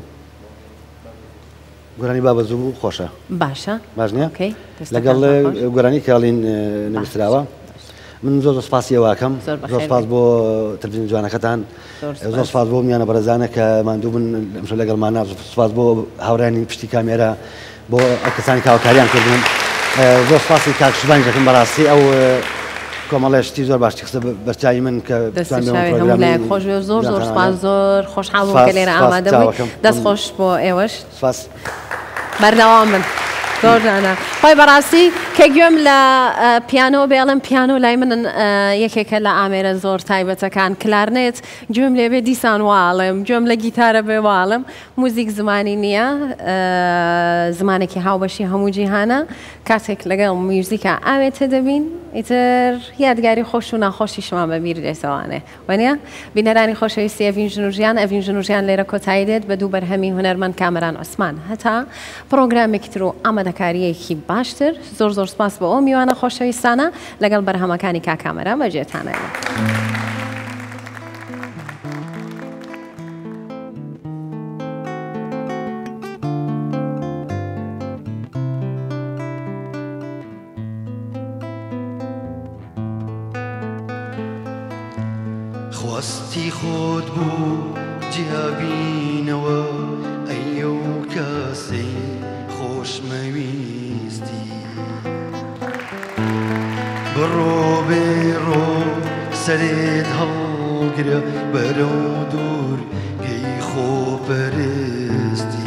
گۆرانی بابەزوو بوو خۆشە باشە باش نییە لەگەڵ گۆرانی کاڵین نووسراوە من زۆر سپاسی ئەوواکەم زۆر سپاس بۆ تەلەڤیزیۆن جوانەکەتان زۆر سپاس بۆ میانە بەرەزانە کە ماندوو بن ئەمشە لەگەڵمان سپاس بۆ هاوڕانی پشتی کامێرە بۆ ئەو کەسانی کاوەکاریان کردبوون زۆر سپاسی کاکشبانی دەکەم بەڕاستی ئەو کۆمەڵێشتی زۆر باشی قسە بەرچاوی من کە خۆش زۆر زۆر سپاس زۆر خۆشحاڵ بووم کە لێرە ئامادە بووی دەست خۆش بۆ ئێوەش بەردەوام من زۆرجانە خۆی بەڕاستی کە گوێم لە پیانۆ بێڵم پیانۆ لای من یەکێکە لە ئامێرە زۆر تایبەتەکان کلارنێت گوێم لێبێ دیسان واڵم گوێم لە گیتارە بێ واڵم موزیک زمانی نییە زمانێکی هاوبەشی هەموو جیهانە کاتێک لەگەڵ میوزیکە ئاوێتە دەبین ئیتر یادگاری خۆش و ناخۆشیشمان بەبیر دێتەوانێ وەنیە بینەرانی خۆشەویستی ئەڤین ژنوژیان ئەڤین ژنوژیان لێرە کۆتایی دێت بە دوو بەرهەمی هونەرمەند کامەران عوسمان هەتا پرۆگرامێکی تر و ئامادەکاریەکی باشتر زۆر زۆر سپاس بۆ ئەو میوانە خۆشەویستانە لەگەڵ بەرهەمەکانی کاکامەران بەجێتانەوە. خواستی خۆت بوو جیابینەوە ئەیە و کەسی خۆشمەویستی بڕۆ بێڕۆ سەرێت هەڵگرە بەرەو دوور پێی خۆپەرستی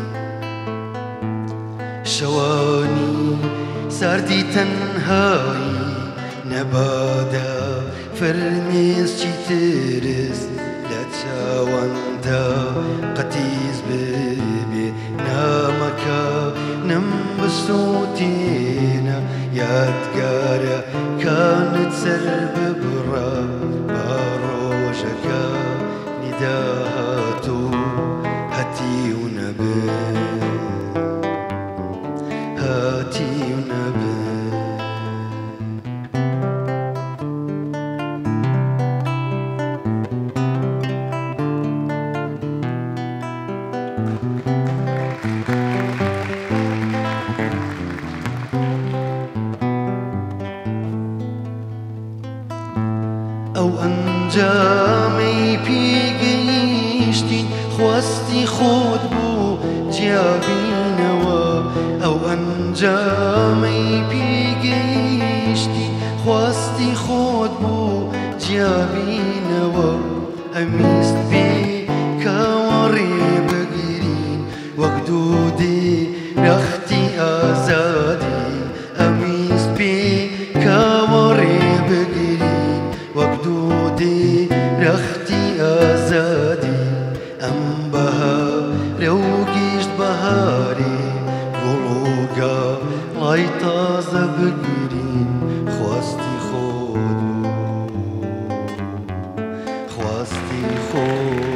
شەوانی ساردی تەنهایی نەبادە فەرمێسکی ترس لە چاواندا قەتیز ببێ نامەکە نم بسووتێنە یادگارە کانت سەر ببڕە با ڕۆژەکە نیداهاتوو هەتی و نەبێ هەتی و نەبێ ئەو ئەنجامەی پێگەی خواستی خود بو جیابینەوە ئەو ئەنجامەی پێگەیشتی خواستی خۆت بوو جیابینەوە ئەمیست بێ کاوەڕێ بگرین وەک دوودێ رەختی ئازادی ئەمیست بێ کاوەڕێ بگرین وەک دوودێ رەختی ئازادی ئەم بەهارە و گشت بەهارێ گوڵوگا لای تازە بگرین خواستی خۆت خواستی خۆت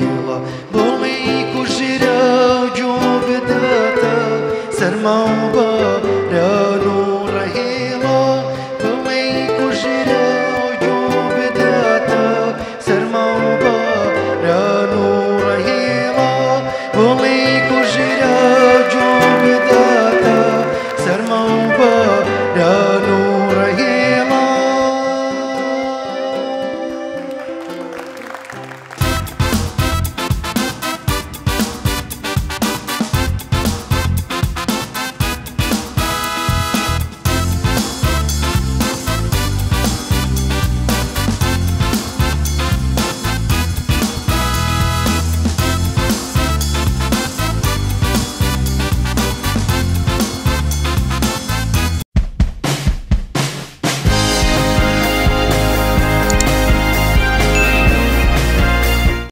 سرما و